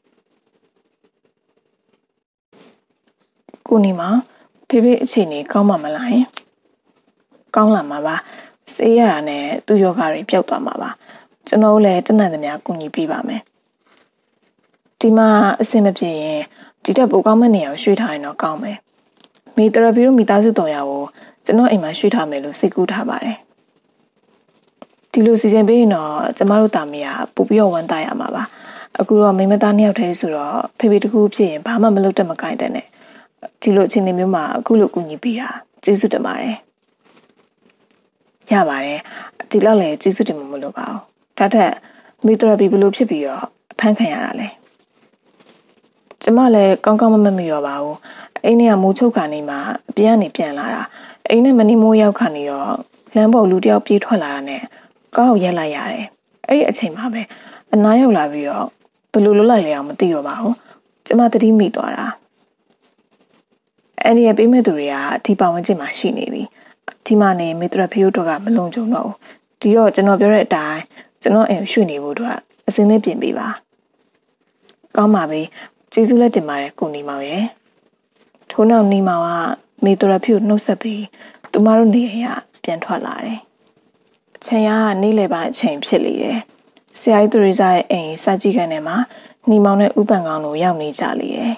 ကိုနေမှာဖေဖေအခြေအနေကောင်းမှမလားကောင်းလာမှာပါစေးရတာနဲ့သူ့ယောဂါတွေပျောက်သွားမှာပါကျွန်တော်လည်းတနတ်သမျှကူညီပေးပါမယ်ဒီမှာအဆင်မပြေရင်ဒီတက်ပိုကောင်းမဲ့နေရာကိုရွှေ့ထားရင်တော့ကောင်းမယ်မီသီရပီတို့မိသားစုတော်ရကိုကျွန်တော်အိမ်မှာရွှေ့ထားမယ်လို့စိတ်ကူးထားပါတယ်ဒီလိုစီစဉ်ပေးရင်တော့ကျမတို့တာမီးကပို့ပြီးတော့ဝမ်းသာရမှာပါအခုတော့မိမသားနှစ်ယောက်တည်းဆိုတော့ဖေဖေတကူဖြစ်ရင်ဘာမှမလုပ်တတ်မကိုင်တဲ့နဲ့ဒီလိုအခြေအနေမျိုးမှာအခုလိုကူညီပေးတာကျေးဇူးတင်ပါတယ်ရပါတယ်ဒီလောက်လည်းကျေးဇူးတင်မှာမလို့ပါဘူးဒါထက်မီသီရပီဘလို့ဖြစ်ပြီးတော့အဖမ်းခံရတာလဲကျမလည်းကောင်းကောင်းမမိတော့ပါဘူးအိမ်ထဲကမိုးချုပ်ခါနေမှာအပြင်ကနေပြန်လာတာအိမ်နဲ့မနီမိုးရောက်ခါနေတော့လမ်းပေါ်လူတယောက်ပြေးထွက်လာတာနဲ့ကောက်ရက်လိုက်ရတယ်အဲ့ဒီအချိန်မှာပဲအနားရောက်လာပြီးတော့ဘလို့လွတ်လိုက်လဲအောင်မသိတော့ပါဘူးကျမတတိမိသွားတာအဲ့ဒီပေးမဲ့သူတွေကဒီပတ်ဝန်းကျင်မှာရှိနေပြီဒီမှာနေမီသီရပီတို့ကမလုံခြုံတော့ဘူးဒီတော့ကျွန်တော်ပြောတဲ့အတိုင်းကျွန်တော်အိမ်ရွှေ့နေဖို့အတွက်အစင်းလေးပြင်ပေးပါကောင်းပါပြီကျေးဇူးလက်တင်ပါတယ်ကိုနေမောင်ရဲ့ထို့နောက်နေမောင်ကမီသီရပီကိုနှုတ်ဆက်ပြီးသူမတို့နေရပြန်ထွက်လာတယ်အချိန်ကနေ့လယ်ပိုင်းအချိန်ဖြစ်လေတယ်ဆရာကြီးသူရိစာရဲ့အိမ်စာကြည့်ခန်းထဲမှာနေမောင်နဲ့ဥပန်ကောင်တို့ရောက်နေကြလေတယ်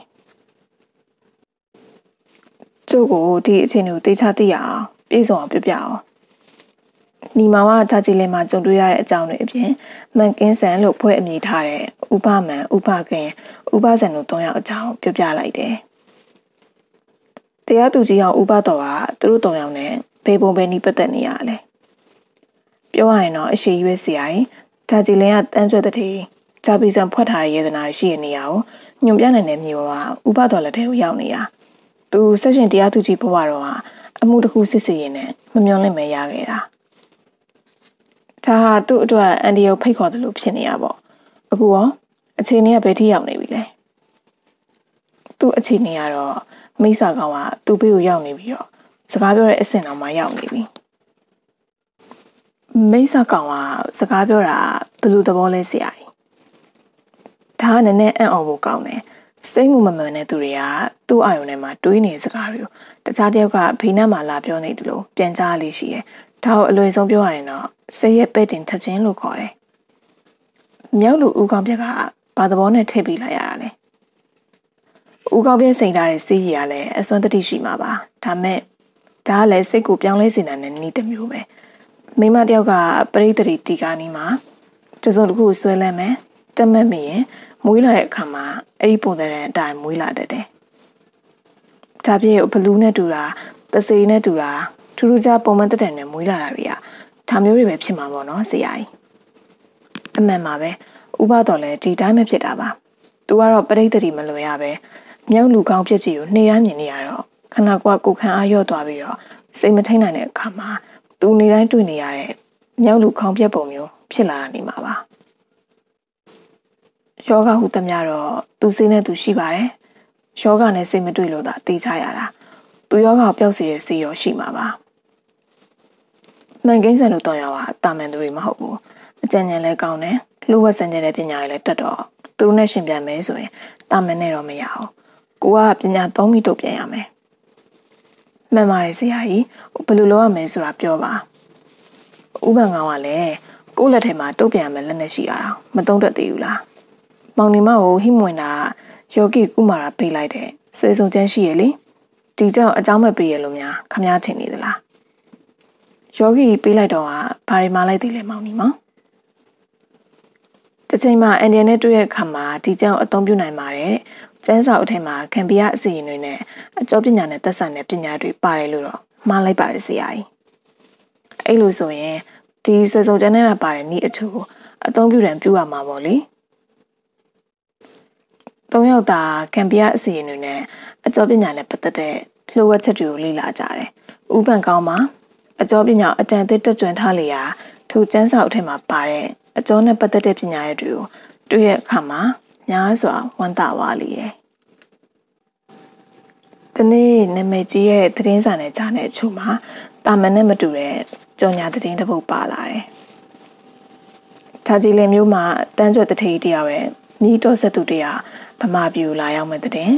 ကျုပ်ကိုဒီအချိန်ကိုတေးချသိရအောင်ပြေဆုံးအောင်ပြပြအောင်နီမောင်ကဒါကြီးလေးမှာကြုံတွေ့ရတဲ့အကြောင်းတွေအပြင်မန်ကင်းဆန်လို့ဖွဲ့အမည်ထားတဲ့ဥပမန်ဥပကင်ဥပဇန်တို့၃ယောက်အကြောင်းပြပြလိုက်တယ်တရားသူကြီးအောင်ဥပတော်ကသူတို့၃ယောက်နဲ့ဘေးပုံပဲနီးပတ်သက်နေရလဲပြောရရင်တော့အရှိရွေးစရာကြီးဒါကြီးလေးကတန်းကျွတ်တဲ့တီဂျာပီဆန်ဖွက်ထားတဲ့ယေဒနာရှိတဲ့နေရာကိုညွန်ပြနိုင်တဲ့မြေပေါ်ကဥပတော်လက်ထဲကိုရောက်နေတာသူဆက်ရှင်တရားသူကြီးဘဝတော့ကအမှုတစ်ခုစစ်စီရင်နဲ့မမျောလင့်မဲရခဲ့တာဒါဟာသူ့အတွက်အန်ဒီယိုဖိတ်ခေါ်တယ်လို့ဖြစ်နေရပေါ့အခုရောအချိန်ကြီးကဘယ်ထိရောက်နေပြီလဲသူ့အချိန်ကြီးကတော့မိစ္ဆာကောင်ကသူ့ဘေးကိုရောက်နေပြီးတော့စကားပြောတဲ့အဆင့်တော်မှာရောက်နေပြီမိစ္ဆာကောင်ကစကားပြောတာဘယ်လိုသဘောလဲဆရာကြီးဒါကနည်းနည်းအံ့ဩဖို့ကောင်းတယ်စိတ်မှုမမှန်တဲ့သူတွေကသူ့အာယုံထဲမှာတွေးနေတဲ့စကားတွေကိုတခြားတယောက်ကဘေးနားမှာလာပြောနေတယ်လို့ပြန်ကြားလေးရှိတယ်ဒါကိုအလွယ်ဆုံးပြောရရင်တော့စိတ်ရဲ့ပဲ့တင်ထက်ခြင်းလို့ခေါ်တယ်မြောက်လူဦးကောင်းပြက်ကဘာသဘောနဲ့ထိပ်ပြီးလိုက်ရတာလဲဦးကောင်းပြက်စိန်ထားတဲ့စေးကြီးကလည်းအစွမ်းတတိရှိမှာပါဒါမဲ့ဒါကလည်းစိတ်ကိုပြောင်းလဲစေနိုင်တဲ့နည်းတစ်မျိုးပဲမိမတယောက်ကပရိသေတီကာနီးမှာတစုံတစ်ခုဆွဲလန်းမယ်တက်မှတ်မိရင်မွေးလာတဲ့အခါမှာအဲ့ဒီပုံစံတဲ့အတိုင်းမွေးလာတတ်တယ်ဒါပြည့်ဘလူးနဲ့တူတာသစေးနဲ့တူတာထူးထူးခြားပုံမှန်တက်တယ်နဲ့မွေးလာတာတွေကဒါမျိုးတွေပဲဖြစ်မှာပေါ့နော်ဆရာကြီးအမှန်ပါပဲဥပတော်လည်းဒီတိုင်းပဲဖြစ်တာပါသူကတော့ပရိသေတီမလွယ်ရပဲမြောက်လူကောင်းဖြစ်ကြီးကိုနှေးရမ်းမြင်နေရတော့ခဏကိုခံအားရော့သွားပြီးတော့စိတ်မထိန်နိုင်တဲ့အခါမှာသူနေတိုင်းတွေ့နေရတဲ့မြောက်လူခေါင်းပြက်ပုံမျိုးဖြစ်လာတာနေမှာပါယောဂဟုသမျှတော့သူစိတ်နဲ့သူရှိပါတယ်ယောဂနဲ့စိတ်မတွေ့လို့သာတေးချရတာသူယောဂပျောက်စေတဲ့စိတ်ရောရှိမှာပါမှန်ကင်းစံတို့တော့ရောတာမန်သူတွေမဟုတ်ဘူးအကြံဉာဏ်လည်းကောင်းတယ်လူဝက်စံတဲ့ပညာတွေလည်းတက်တော့သူတို့နဲ့ရှင်ပြန်မယ်ဆိုရင်တာမန်နဲ့တော့မရအောင်ကိုကပညာသုံးပြီးတော့ပြန်ရမယ်မှန်ပါတယ်ဆရာကြီးဘယ်လိုလုပ်ရမလဲဆိုတာပြောပါဥပန်ကောင်ကလည်းကိုယ့်လက်ထဲမှာတုတ်ပြန်ရမယ်လက်နဲ့ရှိရတာမတုံးတတ်သေးဘူးလားမောင်နေမကိုဟိမွင်တာယောဂီကုမာရာပေးလိုက်တဲ့ဆွေစုံချမ်းရှိရလေဒီကြောင့်အကြောင်းမဲ့ပေးရလို့များခမားထင်နေသလားယောဂီပေးလိုက်တော့ဘာတွေမှလိုက်သေးလဲမောင်နေမောင်တစ်ချိန်မှာအန်ဒီယန်နဲ့တွေ့တဲ့အခါမှာဒီကြောင့်အသုံးပြုနိုင်ပါတယ်ကျန်းစာအုပ်ထဲမှာခံပြရအစီအရင်တွေနဲ့အကျော်ပညာနဲ့သက်ဆိုင်တဲ့ပညာတွေပါတယ်လို့တော့မှားလိုက်ပါတယ်ဆရာကြီးအဲ့လိုဆိုရင်ဒီဆွေစုံချမ်းနဲ့ပါတယ်ဤအချို့အသုံးပြုတယ်ပြုရမှာပေါ့လေ၃ယောက်သာခံပြရအစီအရင်တွေနဲ့အကျော်ပညာနဲ့ပတ်သက်တဲ့လှုပ်ဝက်ချက်တွေကိုလေ့လာကြတယ်ဥပန်ကောင်းမှာအကျော်ပညာအတန်အသစ်တက်ကြွထားလေရာထိုကျန်းစာအုပ်ထဲမှာပါတဲ့အကျော်နဲ့ပတ်သက်တဲ့ပညာရပ်တွေကိုတွေ့တဲ့အခါမှာများစွာဝမ်းသာဝါလီရဲ့ဒီနေ့နာမည်ကြီးရဲ့သတင်းစာနဲ့ကြားတဲ့အချို့မှာတာမန်နဲ့မတူတဲ့ကြော်ညာသတင်းတစ်ပုဒ်ပါလာတယ်ဒါကြီးလေမျိုးမှာတန်းကျွတ်တထေးတရားပဲမိတော်ဆက်သူတရားဗမာပြည်လာရောက်မဲ့တဲ့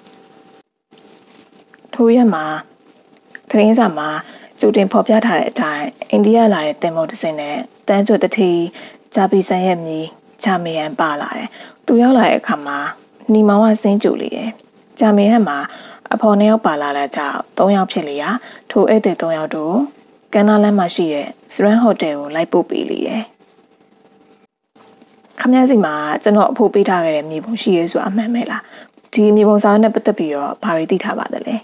ထိုးရက်မှာသတင်းစာမှာကျူတင်ဖော်ပြထားတဲ့အတိုင်းအိန္ဒိယလာတဲ့တင်မောတစ်စင်းနဲ့တန်းကျွတ်တထေးဂျာပီဆန်ရဲ့မြေဂျာမေယန်ပါလာတယ်သူရောက်လာတဲ့အခါမှာနီမောင်ကစင်းကြူလေတယ်ဂျာမေယန်မှာအဖော်နှစ်ယောက်ပါလာတဲ့ကြောင့်၃ယောက်ဖြစ်လေရာထိုဧည့်သည်၃ယောက်တို့ကန္နာလမ်းမှာရှိတဲ့စရန်ဟိုတယ်ကိုလိုက်ပို့ပေးလေတယ်ခမည်းစီမှာကျွန်တော်အဖို့ပေးထားခဲ့တဲ့မြေပုံရှိရဲဆိုတာအမှန်ပဲလားဒီမြေပုံစာနဲ့ပတ်သက်ပြီးတော့ဘာတွေသိထားပါသလဲ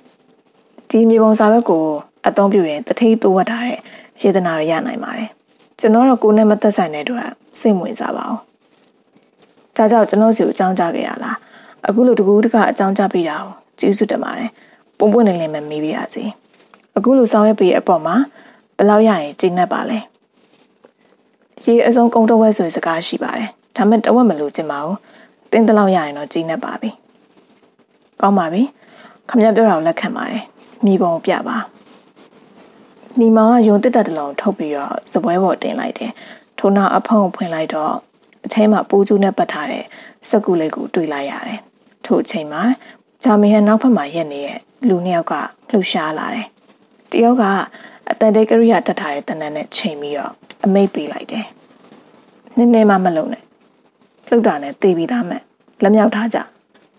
ဒီမြေပုံစာဘက်ကိုအသုံးပြုရင်တထိတ်တိုးဝတ်ထားတဲ့ယေတနာတွေရနိုင်ပါတယ်ကျွန်တော်တော့ကိုနဲ့မသက်ဆိုင်တဲ့အတွက်စိတ်ဝင်စားပါဘူးဒါကြောင့်ကျွန်တော်စီကိုအကြောင်းကြားခဲ့ရလားအခုလိုတကူတကအကြောင်းကြားပေးတာကိုကျေးဇူးတင်ပါတယ်ပုံပွင့်နေလည်းမမေးပြရစီအခုလိုဆောင်ရွက်ပေးတဲ့အပေါ်မှာဘယ်လောက်ရရင်ကျေနပ်ပါလဲရေအစုံကုန်းတော့ဝဲဆိုစကားရှိပါတယ်ဒါမဲ့တဝက်မလို့ကျင်ပါဘူးတင်းတလောက်ရရင်တော့ကျေနပ်ပါပြီကောင်းပါပြီခမရပြောတာကိုလက်ခံပါတယ်မိဘုံပြပါညီမောင်ကယုံတက်တလုံးထုတ်ပြီးတော့စပွဲပေါ်တင်လိုက်တယ်ထို့နောက်အဖုံးကိုဖွင့်လိုက်တော့အထဲမှာပိုးကျူးနဲ့ပတ်ထားတဲ့စက်ကူလေးကိုတွေ့လိုက်ရတယ်ထို့အချိန်မှာဂျာမီဟန်နောက်ဖက်မှာရက်နေတဲ့လူနှစ်ယောက်ကလှူရှားလာတယ်တယောက်ကအတန်တေးကရိယာတက်ထားတဲ့တနက်နဲ့ချိန်ပြီးတော့အမိတ်ပေးလိုက်တယ်နည်းနည်းမှမလုံးနဲ့လှုပ်တာနဲ့တေးပြီးသားမဲ့လက်မြောက်ထားကြ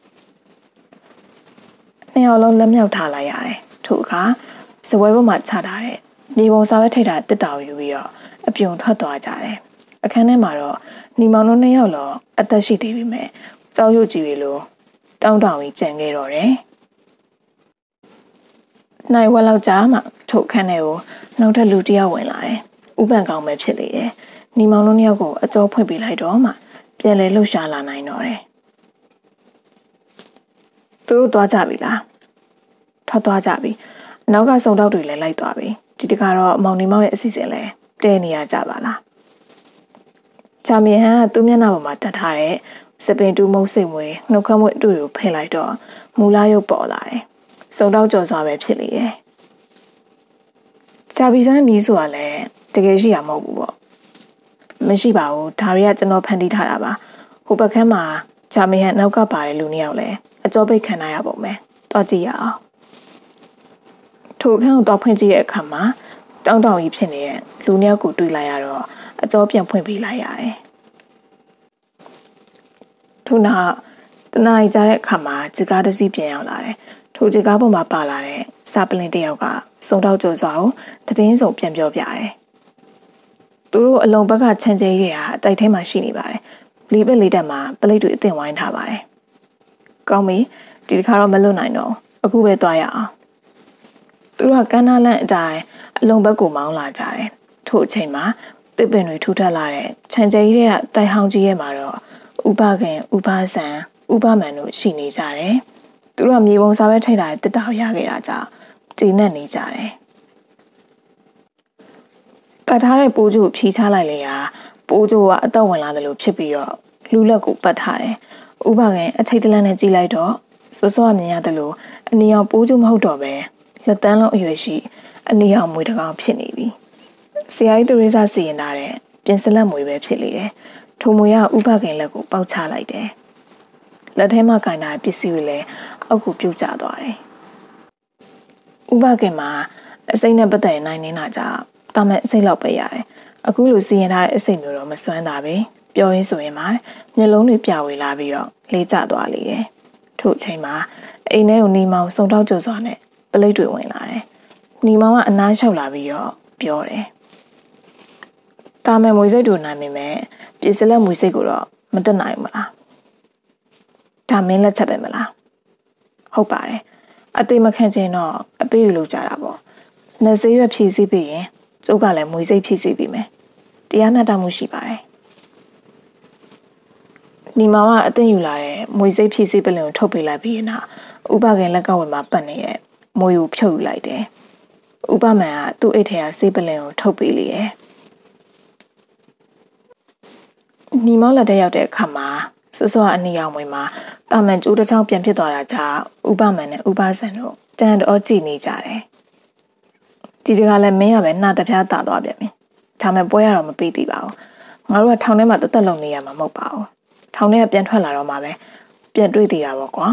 နှစ်ယောက်လုံးလက်မြောက်ထားလိုက်ရတယ်ထို့အခါစပွဲပေါ်မှာချထားတဲ့မြေပုံစာပဲထိတ်တာတစ်တောင်ယူပြီးတော့အပြုံထွက်သွားကြတယ်အခန်းထဲမှာတော့ညီမောင်တို့နှစ်ယောက်လောအသက်ရှိသေးပြီမဲ့ကြောက်ရွံ့ကြည့်ရလို့တောင်းတောင်ကြီးကြံခဲ့တော့တယ်နိုင်ဝက်လောက်ကြာမှထို့အခန်းထဲကိုနောက်ထပ်လူတစ်ယောက်ဝင်လာတယ်ဥပန်ကောင်ပဲဖြစ်လေတယ်ညီမောင်တို့နှစ်ယောက်ကိုအကြောဖွင့်ပေးလိုက်တော့မှပြန်လဲလှုပ်ရှားလာနိုင်တော့တယ်သူတို့သွားကြပြီလားထွက်သွားကြပြီနောက်ကစုံတောက်တွေလည်းလိုက်သွားပြီဒီတခါတော့မောင်နေမောင်ရဲ့အစီအစဉ်လဲတဲနေရကြပါလားဂျာမီဟန်ကသူ့မျက်နှာပေါ်မှာတက်ထားတဲ့စပင်တူးမုတ်စိတ်မွေးနှုတ်ခမ်းမွေးအတူကိုဖယ်လိုက်တော့မူလာရုပ်ပေါ်လာတယ်စုံတောက်ကြော်စွာပဲဖြစ်လေတယ်ဂျာဘီဆန်းမီးဆိုတာလည်းတကယ်ရှိရမဟုတ်ဘူးပေါ့မရှိပါဘူးဒါတွေကကျွန်တော်ဖန်တီးထားတာပါဟိုဘက်ခန်းမှာဂျာမီဟန်နောက်ကပါတယ်လူနှစ်ယောက်လဲအကြောပိတ်ခံရရပုံပဲတွားကြည့်ရအောင်ထိုအခန်းကိုတော့ဖွင့်ကြည့်တဲ့အခါမှာတောင်းတောင်ကြီးဖြစ်နေတဲ့လူနှစ်ယောက်ကိုတွေ့လိုက်ရတော့အကြောပြန်ဖွင့်ပေးလိုက်ရတယ်ထို့နောက်တနားကြတဲ့အခါမှာဂျကားတစ်စီးပြန်ရောက်လာတယ်ထိုဂျကားပေါ်မှာပါလာတဲ့စာပလင်တစ်ယောက်ကစုံတော့ကြော်စွာကိုတည်င်းစုံပြန်ပြောပြတယ်သူတို့အလုံးဘက်ကချန်ကျဲတွေကအတိုက်ထဲမှာရှိနေပါတယ်လီပက်လေးတက်မှာပလိတ်တွေအသင့်ဝိုင်းထားပါတယ်ကောင်းပြီဒီတစ်ခါတော့မလွတ်နိုင်တော့အခုပဲသွားရအောင်သူတို့ကကန်းနာလန့်အတိုင်းအလုံးဘက်ကိုမောင်းလာကြတယ်ထို့အချိန်မှာတစ်ပင်တွေထူထပ်လာတဲ့ချန်ကျဲကြီးရဲ့တိုင်ဟောင်းကြီးရဲ့မှာတော့ဥပခင်ဥပဆန်ဥပမန်တို့ရှိနေကြတယ်သူတို့ကမြေပုံစာပဲထိတ်တာတစ်တောက်ရခဲ့တာကြောင့်ကျဉ်နဲ့နေကြတယ်ပတ်ထားတဲ့ပိုးကျိုးဖြီးချလိုက်လေရာပိုးကျိုးကအသက်ဝင်လာတယ်လို့ဖြစ်ပြီးတော့လူလက်ကိုပတ်ထားတယ်ဥပခင်အထိတ်တလန့်နဲ့ကြည့်လိုက်တော့စောစောမြင်ရတယ်လို့အနီအောင်ပိုးကျိုးမဟုတ်တော့ပဲလက်တန်းလုံးအရွယ်ရှိအနီအောင်မွေတကောင်ဖြစ်နေပြီဆရာကြီးတရေစာစီရင်ထားတဲ့ပြင်စလက်မွေပဲဖြစ်လေတယ်ထိုမွေကဥပခင်လက်ကိုပေါက်ချလိုက်တယ်လက်ထဲမှာကင်တာပစ္စည်းတွေလည်းအောက်ကိုပြုတ်ကျသွားတယ်ဥပခင်မှာအစိမ့်နဲ့ပတ်သက်နိုင်နေတာကြောင့်တာမဲ့အစိမ့်လောက်ပဲရတယ်အခုလိုစီရင်ထားတဲ့အစိမ့်မျိုးတော့မစွမ်းတာပဲပြောရင်းဆိုရင်မှမျက်လုံးတွေပြဝေလာပြီးတော့လေးကျသွားလေတယ်ထို့အချိန်မှာအိမ်ထဲကိုနေမောင်စုံတောက်ကြစွာနဲ့ပလိတ်တွေဝင်လာတယ်နေမောင်ကအနားလျှောက်လာပြီးတော့ပြောတယ်တာမဲ့မွေစိတ်တို့နိုင်မိမဲ့ပြည်စလက်မွေစိတ်ကိုတော့မတက်နိုင်ဘူးမလားဒါမင်းလက်ချက်ပဲမလားဟုတ်ပါတယ်အသေးမခံချင်တော့အပေးယူလို့ကြတာပေါ့နှစေးရွက်ဖြည့်ဆည်းပြီးရင်ကျုပ်ကလည်းမွေစိတ်ဖြည့်ဆည်းပြီးမယ်တရားမျှတမှုရှိပါတယ်ညီမကအသိယူလာတဲ့မွေစိတ်ဖြည့်ဆည်းပလင်ကိုထုတ်ပေးလိုက်ပြီးရင်ဥပခင်လက်ကဝင်မှာပတ်နေရဲ့မွေကိုဖြုတ်ယူလိုက်တယ်ဥပမန်ကသူ့အိတ်ထဲကဆေးပလင်ကိုထုတ်ပေးလေရဲ့ညီမလက်တဲ့ရောက်တဲ့အခါမှာစောစောအနီရောင်ဝင်မှာတာမန်ကျိုးတစ်ချောင်းပြန်ဖြစ်သွားတာကြောင့်ဥပမန်နဲ့ဥပဆန်တို့တန်တော်ကြည့်နေကြတယ်ဒီတကလည်းမင်းကပဲနှာတပြားတာသွားပြန်ပြီဒါမှပွဲရတော့မပြီးသေးပါဘူးငါတို့ကထောင်ထဲမှာတက်လုံနေရမှာမဟုတ်ပါဘူးထောင်ထဲကပြန်ထွက်လာတော့မှပဲပြန်တွေ့သေးတာပေါ့ကွာ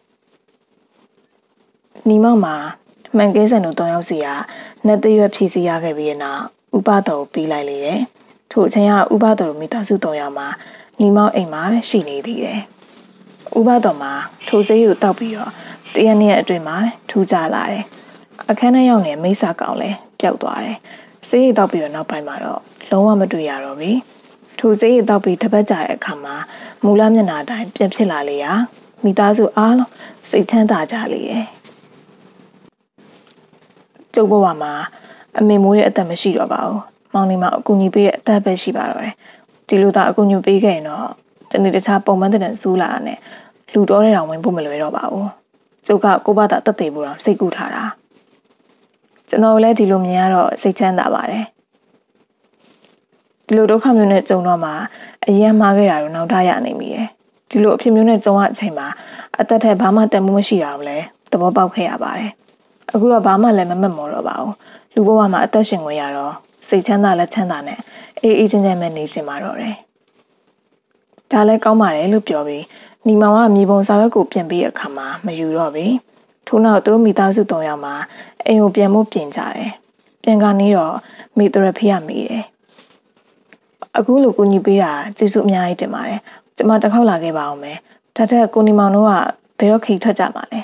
ညီမမှာမှန်ကဲဆန်တို့3ယောက်စီကနှစ်သေးရွက်ဖြည့်စည်းရခဲ့ပြီးနောက်ဥပတော်ကိုပြီးလိုက်လေတယ်ထို့အချိန်ကဥပတော်မိသားစု3ယောက်မှာညီမအိမ်မှာပဲရှိနေသေးတယ်ဥပတော်မှာထိုဆေးကိုတောက်ပြီးတော့တရက်နေ့အတွင်းမှာထူးကြလာတယ်အခန်းထဲရောက်နေမိစ္ဆာကောင်လည်းပျောက်သွားတယ်ဆေးရတောက်ပြီးတော့နောက်ပိုင်းမှာတော့လုံးဝမတွေ့ရတော့ဘူးထိုဆေးရတောက်ပြီးတပတ်ကြာတဲ့အခါမှာမူလမျက်နှာတိုင်းပြန်ဖြစ်လာလေရာမိသားစုအားလုံးစိတ်ချမ်းသာကြလေရဲ့ကျုပ်ဘဝမှာအမေမိုးရဲ့အသက်မရှိတော့ပါဘူးမောင်နေမှာအကူအညီပေးတဲ့အသက်ပဲရှိပါတော့တယ်ဒီလိုသာအကူအညီပေးခဲ့ရင်တော့တနေ့တခြားပုံမှန်တဲ့စူးလာတာနဲ့လူတော်တဲ့တောင်ဝင်ဖို့မလွယ်တော့ပါဘူးကျုပ်ကကိုဘာသာတက်သေးဖို့တော့စိတ်ကူးထားတာကျွန်တော်လည်းဒီလိုမြင်ရတော့စိတ်ချမ်းသာပါတယ်ဒီလိုဒုက္ခမျိုးနဲ့ကြုံတော့မှအရင်မှားခဲ့တာတော့နောက်ထရနိုင်ပြီရဲ့ဒီလိုအဖြစ်မျိုးနဲ့ကြုံရအချိန်မှာအသက်ထက်ဘာမှတန်မှုမရှိတာကိုလည်းသဘောပေါက်ခဲ့ရပါတယ်အခုတော့ဘာမှလည်းမမက်မော်တော့ပါဘူးလူဘဝမှာအသက်ရှင်ခွင့်ရတော့စိတ်ချမ်းသာလက်ချမ်းသာနဲ့အေးအေးချမ်းချမ်းပဲနေရှင်ပါတော့တယ်ဒါလည်းကောင်းပါတယ်လို့ပြောပြီးညီမောင်ကမြေပုံစာရွက်ကိုပြင်ပြီးအခါမှာမယူတော့ပြီထို့နောက်သူတို့မိသားစု3ယောက်မှာအိမ်ကိုပြန်ဖို့ပြင်ကြတယ်ပြန်ကနေတော့မိသရဖေးရမိတယ်အခုလိုကိုညီပေးတာကျေးဇူးအများကြီးတင်ပါတယ်ကျွန်မတစ်ခေါက်လာခဲ့ပါအောင်မယ်ဒါထက်ကိုညီမောင်တို့ကဘယ်တော့ခိထွက်ကြမှာလဲ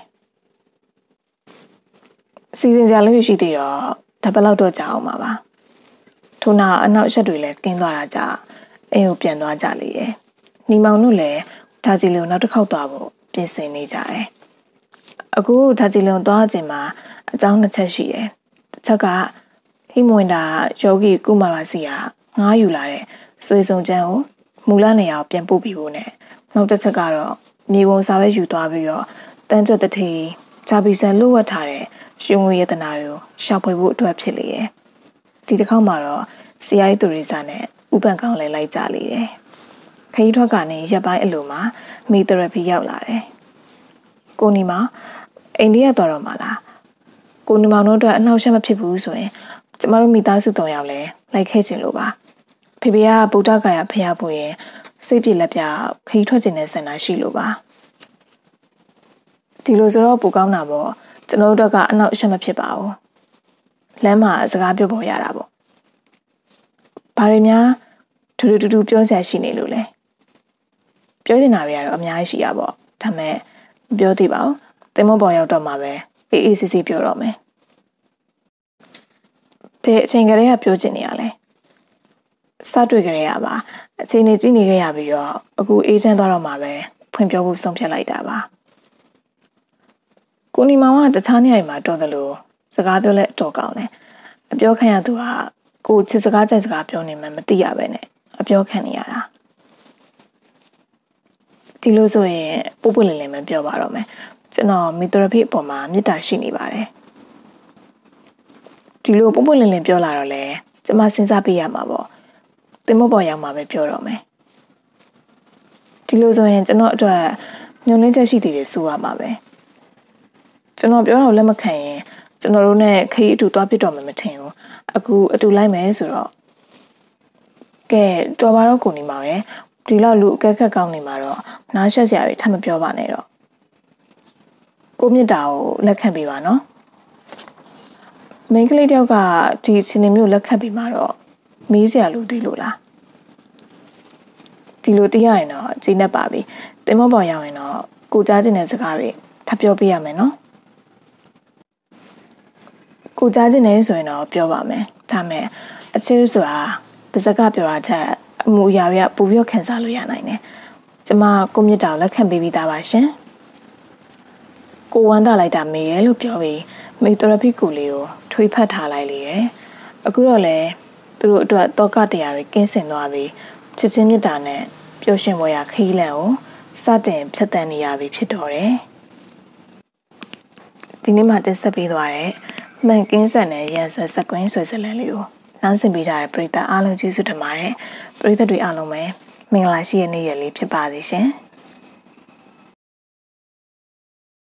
စီစဉ်ကြလို့ရှိသေးတော့ဒါဘယ်လောက်တော့ကြာအောင်ပါပါထို့နောက်အနောက်ရှက်တွေလည်းကင်းသွားတာကြာအိမ်ကိုပြန်သွားကြလေရဲ့ညီမောင်တို့လည်းဒါကြီးလုံနောက်တစ်ခေါက်သွားဖို့ပြင်ဆင်နေကြတယ်အခုဒါကြီးလုံသွားခြင်းမှာအကြောင်း2ချက်ရှိတယ်တစ်ချက်ကဟိမွင်တာယောဂီကုမာရာစီကငားယူလာတဲ့ဆွေစုံချမ်းကိုမူလနေရာကိုပြန်ပို့ပြီးဖို့နဲ့နောက်တစ်ချက်ကတော့မြေပုံစာပဲယူသွားပြီးတော့တန်းကျွတ်တထေးဂျာဘီဆန်လွတ်ဝတ်ထားတဲ့ရှင်ငွေရတနာတွေကိုရှောက်ဖွေဖို့အတွက်ဖြစ်လေရဲ့ဒီတစ်ခေါက်မှာတော့စီအိုင်တူရီစာနဲ့ဥပန်ကောင်းလဲလိုက်ကြလေတယ်ခရီးထွက်ကနေရက်ပိုင်းအလိုမှာမီသရပီရောက်လာတယ်ကိုနီမောင်အိန္ဒိယတော်တော့မှာလားကိုနီမောင်တို့အတွက်အနှောက်အယှက်မဖြစ်ဘူးဆိုရင်ကျမတို့မိသားစု3ယောက်လဲလိုက်ခဲ့ခြင်းလို့ပါဖေဖေကဗုဒ္ဓဂါယာဖျားဖို့ရင်စိတ်ပြည့်လက်ပြခရီးထွက်ခြင်းနဲ့ဆန္ဒရှိလို့ပါဒီလိုဆိုတော့ပူကောင်းတာပေါ့ကျွန်တော်တို့ကအနောက်အယှက်မဖြစ်ပါဘူးလမ်းမှာစကားပြောပေါ်ရတာပေါ့ဘာတွေများထူးထူးပြောစရာရှိနေလို့လဲပြောချင်တာတွေကတော့အများကြီးရှိရပေါ့ဒါမဲ့ပြောသေးပါဦးတင်မပေါ်ရောက်တော့မှပဲအေးအေးဆေးဆေးပြောတော့မယ်ဘယ်အချိန်ကလေးကပြောချင်နေရလဲစတွေ့ကြရပါအချိန်နေကြည့်နေခဲ့ရပြီးတော့အခုအေးချမ်းသွားတော့မှပဲဖွင့်ပြောဖို့ဆုံးဖြတ်လိုက်တာပါကိုနီမောင်ကတခြားနေရာမှာတော်တယ်လို့စကားပြောလဲအတော်ကောင်းတယ်အပြောခံရသူကကိုချစ်စကားကြိုက်စကားပြောနေမှမသိရပဲနဲ့အပြောခံနေရတာဒီလိုဆိုရင်ပို့ပွလင်းလင်းပဲပြောပါတော့မယ်ကျွန်တော်မီသရဖိအပေါ်မှာမေတ္တာရှိနေပါတယ်ဒီလိုပို့ပွလင်းလင်းပြောလာတော့လေကျွန်မစဉ်းစားပြရမှာပေါ့တင်မပေါ်ရောက်မှာပဲပြောတော့မယ်ဒီလိုဆိုရင်ကျွန်တော်အတွက်ညှို့နှင်းချက်ရှိသေးတယ်ဆိုရမှာပဲကျွန်တော်ပြောတော့လက်မခံရင်ကျွန်တော်တို့နဲ့ခရီးအတူသွားပြတော့မှမထင်ဘူးအခုအတူလိုက်မယ်ဆိုတော့ကဲတော်ပါတော့ကိုနေမှာရဲ့ဒီလောက်လူအကက်ခက်ကောင်းနေမှာတော့နားရှက်စရာတွေထပ်မပြောပါနဲ့တော့ကိုမြင့်တာကိုလက်ခံပေးပါနော်မိန်းကလေးတယောက်ကဒီချင်းနေမျိုးလက်ခံပေးမှာတော့မေးစရာလူသေးလို့လားဒီလိုသိရရင်တော့ကြီးနေပါပြီတင်မပေါ်ရောက်ရင်တော့ကိုကြားချင်တဲ့စကားတွေထပ်ပြောပြရမယ်နော်ကိုကြားချင်တယ်ဆိုရင်တော့ပြောပါမယ်ဒါမဲ့အချစ်ဆိုတာပါစကားပြောတာထက်အမှုအရာတွေကပိုပြီးခံစားလို့ရနိုင်တယ်ကျမကိုမြင့်တာကိုလက်ခံပေးပြီးသားပါရှင်ကိုဝမ်းတာလိုက်တာမေးရလို့ပြောပြီးမေသရဖိကိုလေးကိုထွေးဖတ်ထားလိုက်လေရယ်အခုတော့လေသူတို့အတွက်တောကတရားတွေကင်းစင်သွားပြီးချစ်ချင်းမြတ်တာနဲ့ပျော်ရွှင်ပွဲရခီးလန့်ကိုစတင်ဖြတ်တန်းနေရပြီဖြစ်တော့တယ်ဒီနေ့မှတင်ဆက်ပေးသွားတဲ့မှန်ကင်းဆက်တဲ့ရန်ဆက်စကွင်းဆွေစလန်လေးကိုနားဆင်ပေးကြတဲ့ပရိသတ်အားလုံးကျေးဇူးတင်ပါတယ်ပရိသတ်တွေအားလုံးပဲမင်္ဂလာရှိတဲ့နေ့ရက်လေးဖြစ်ပါစေရှင်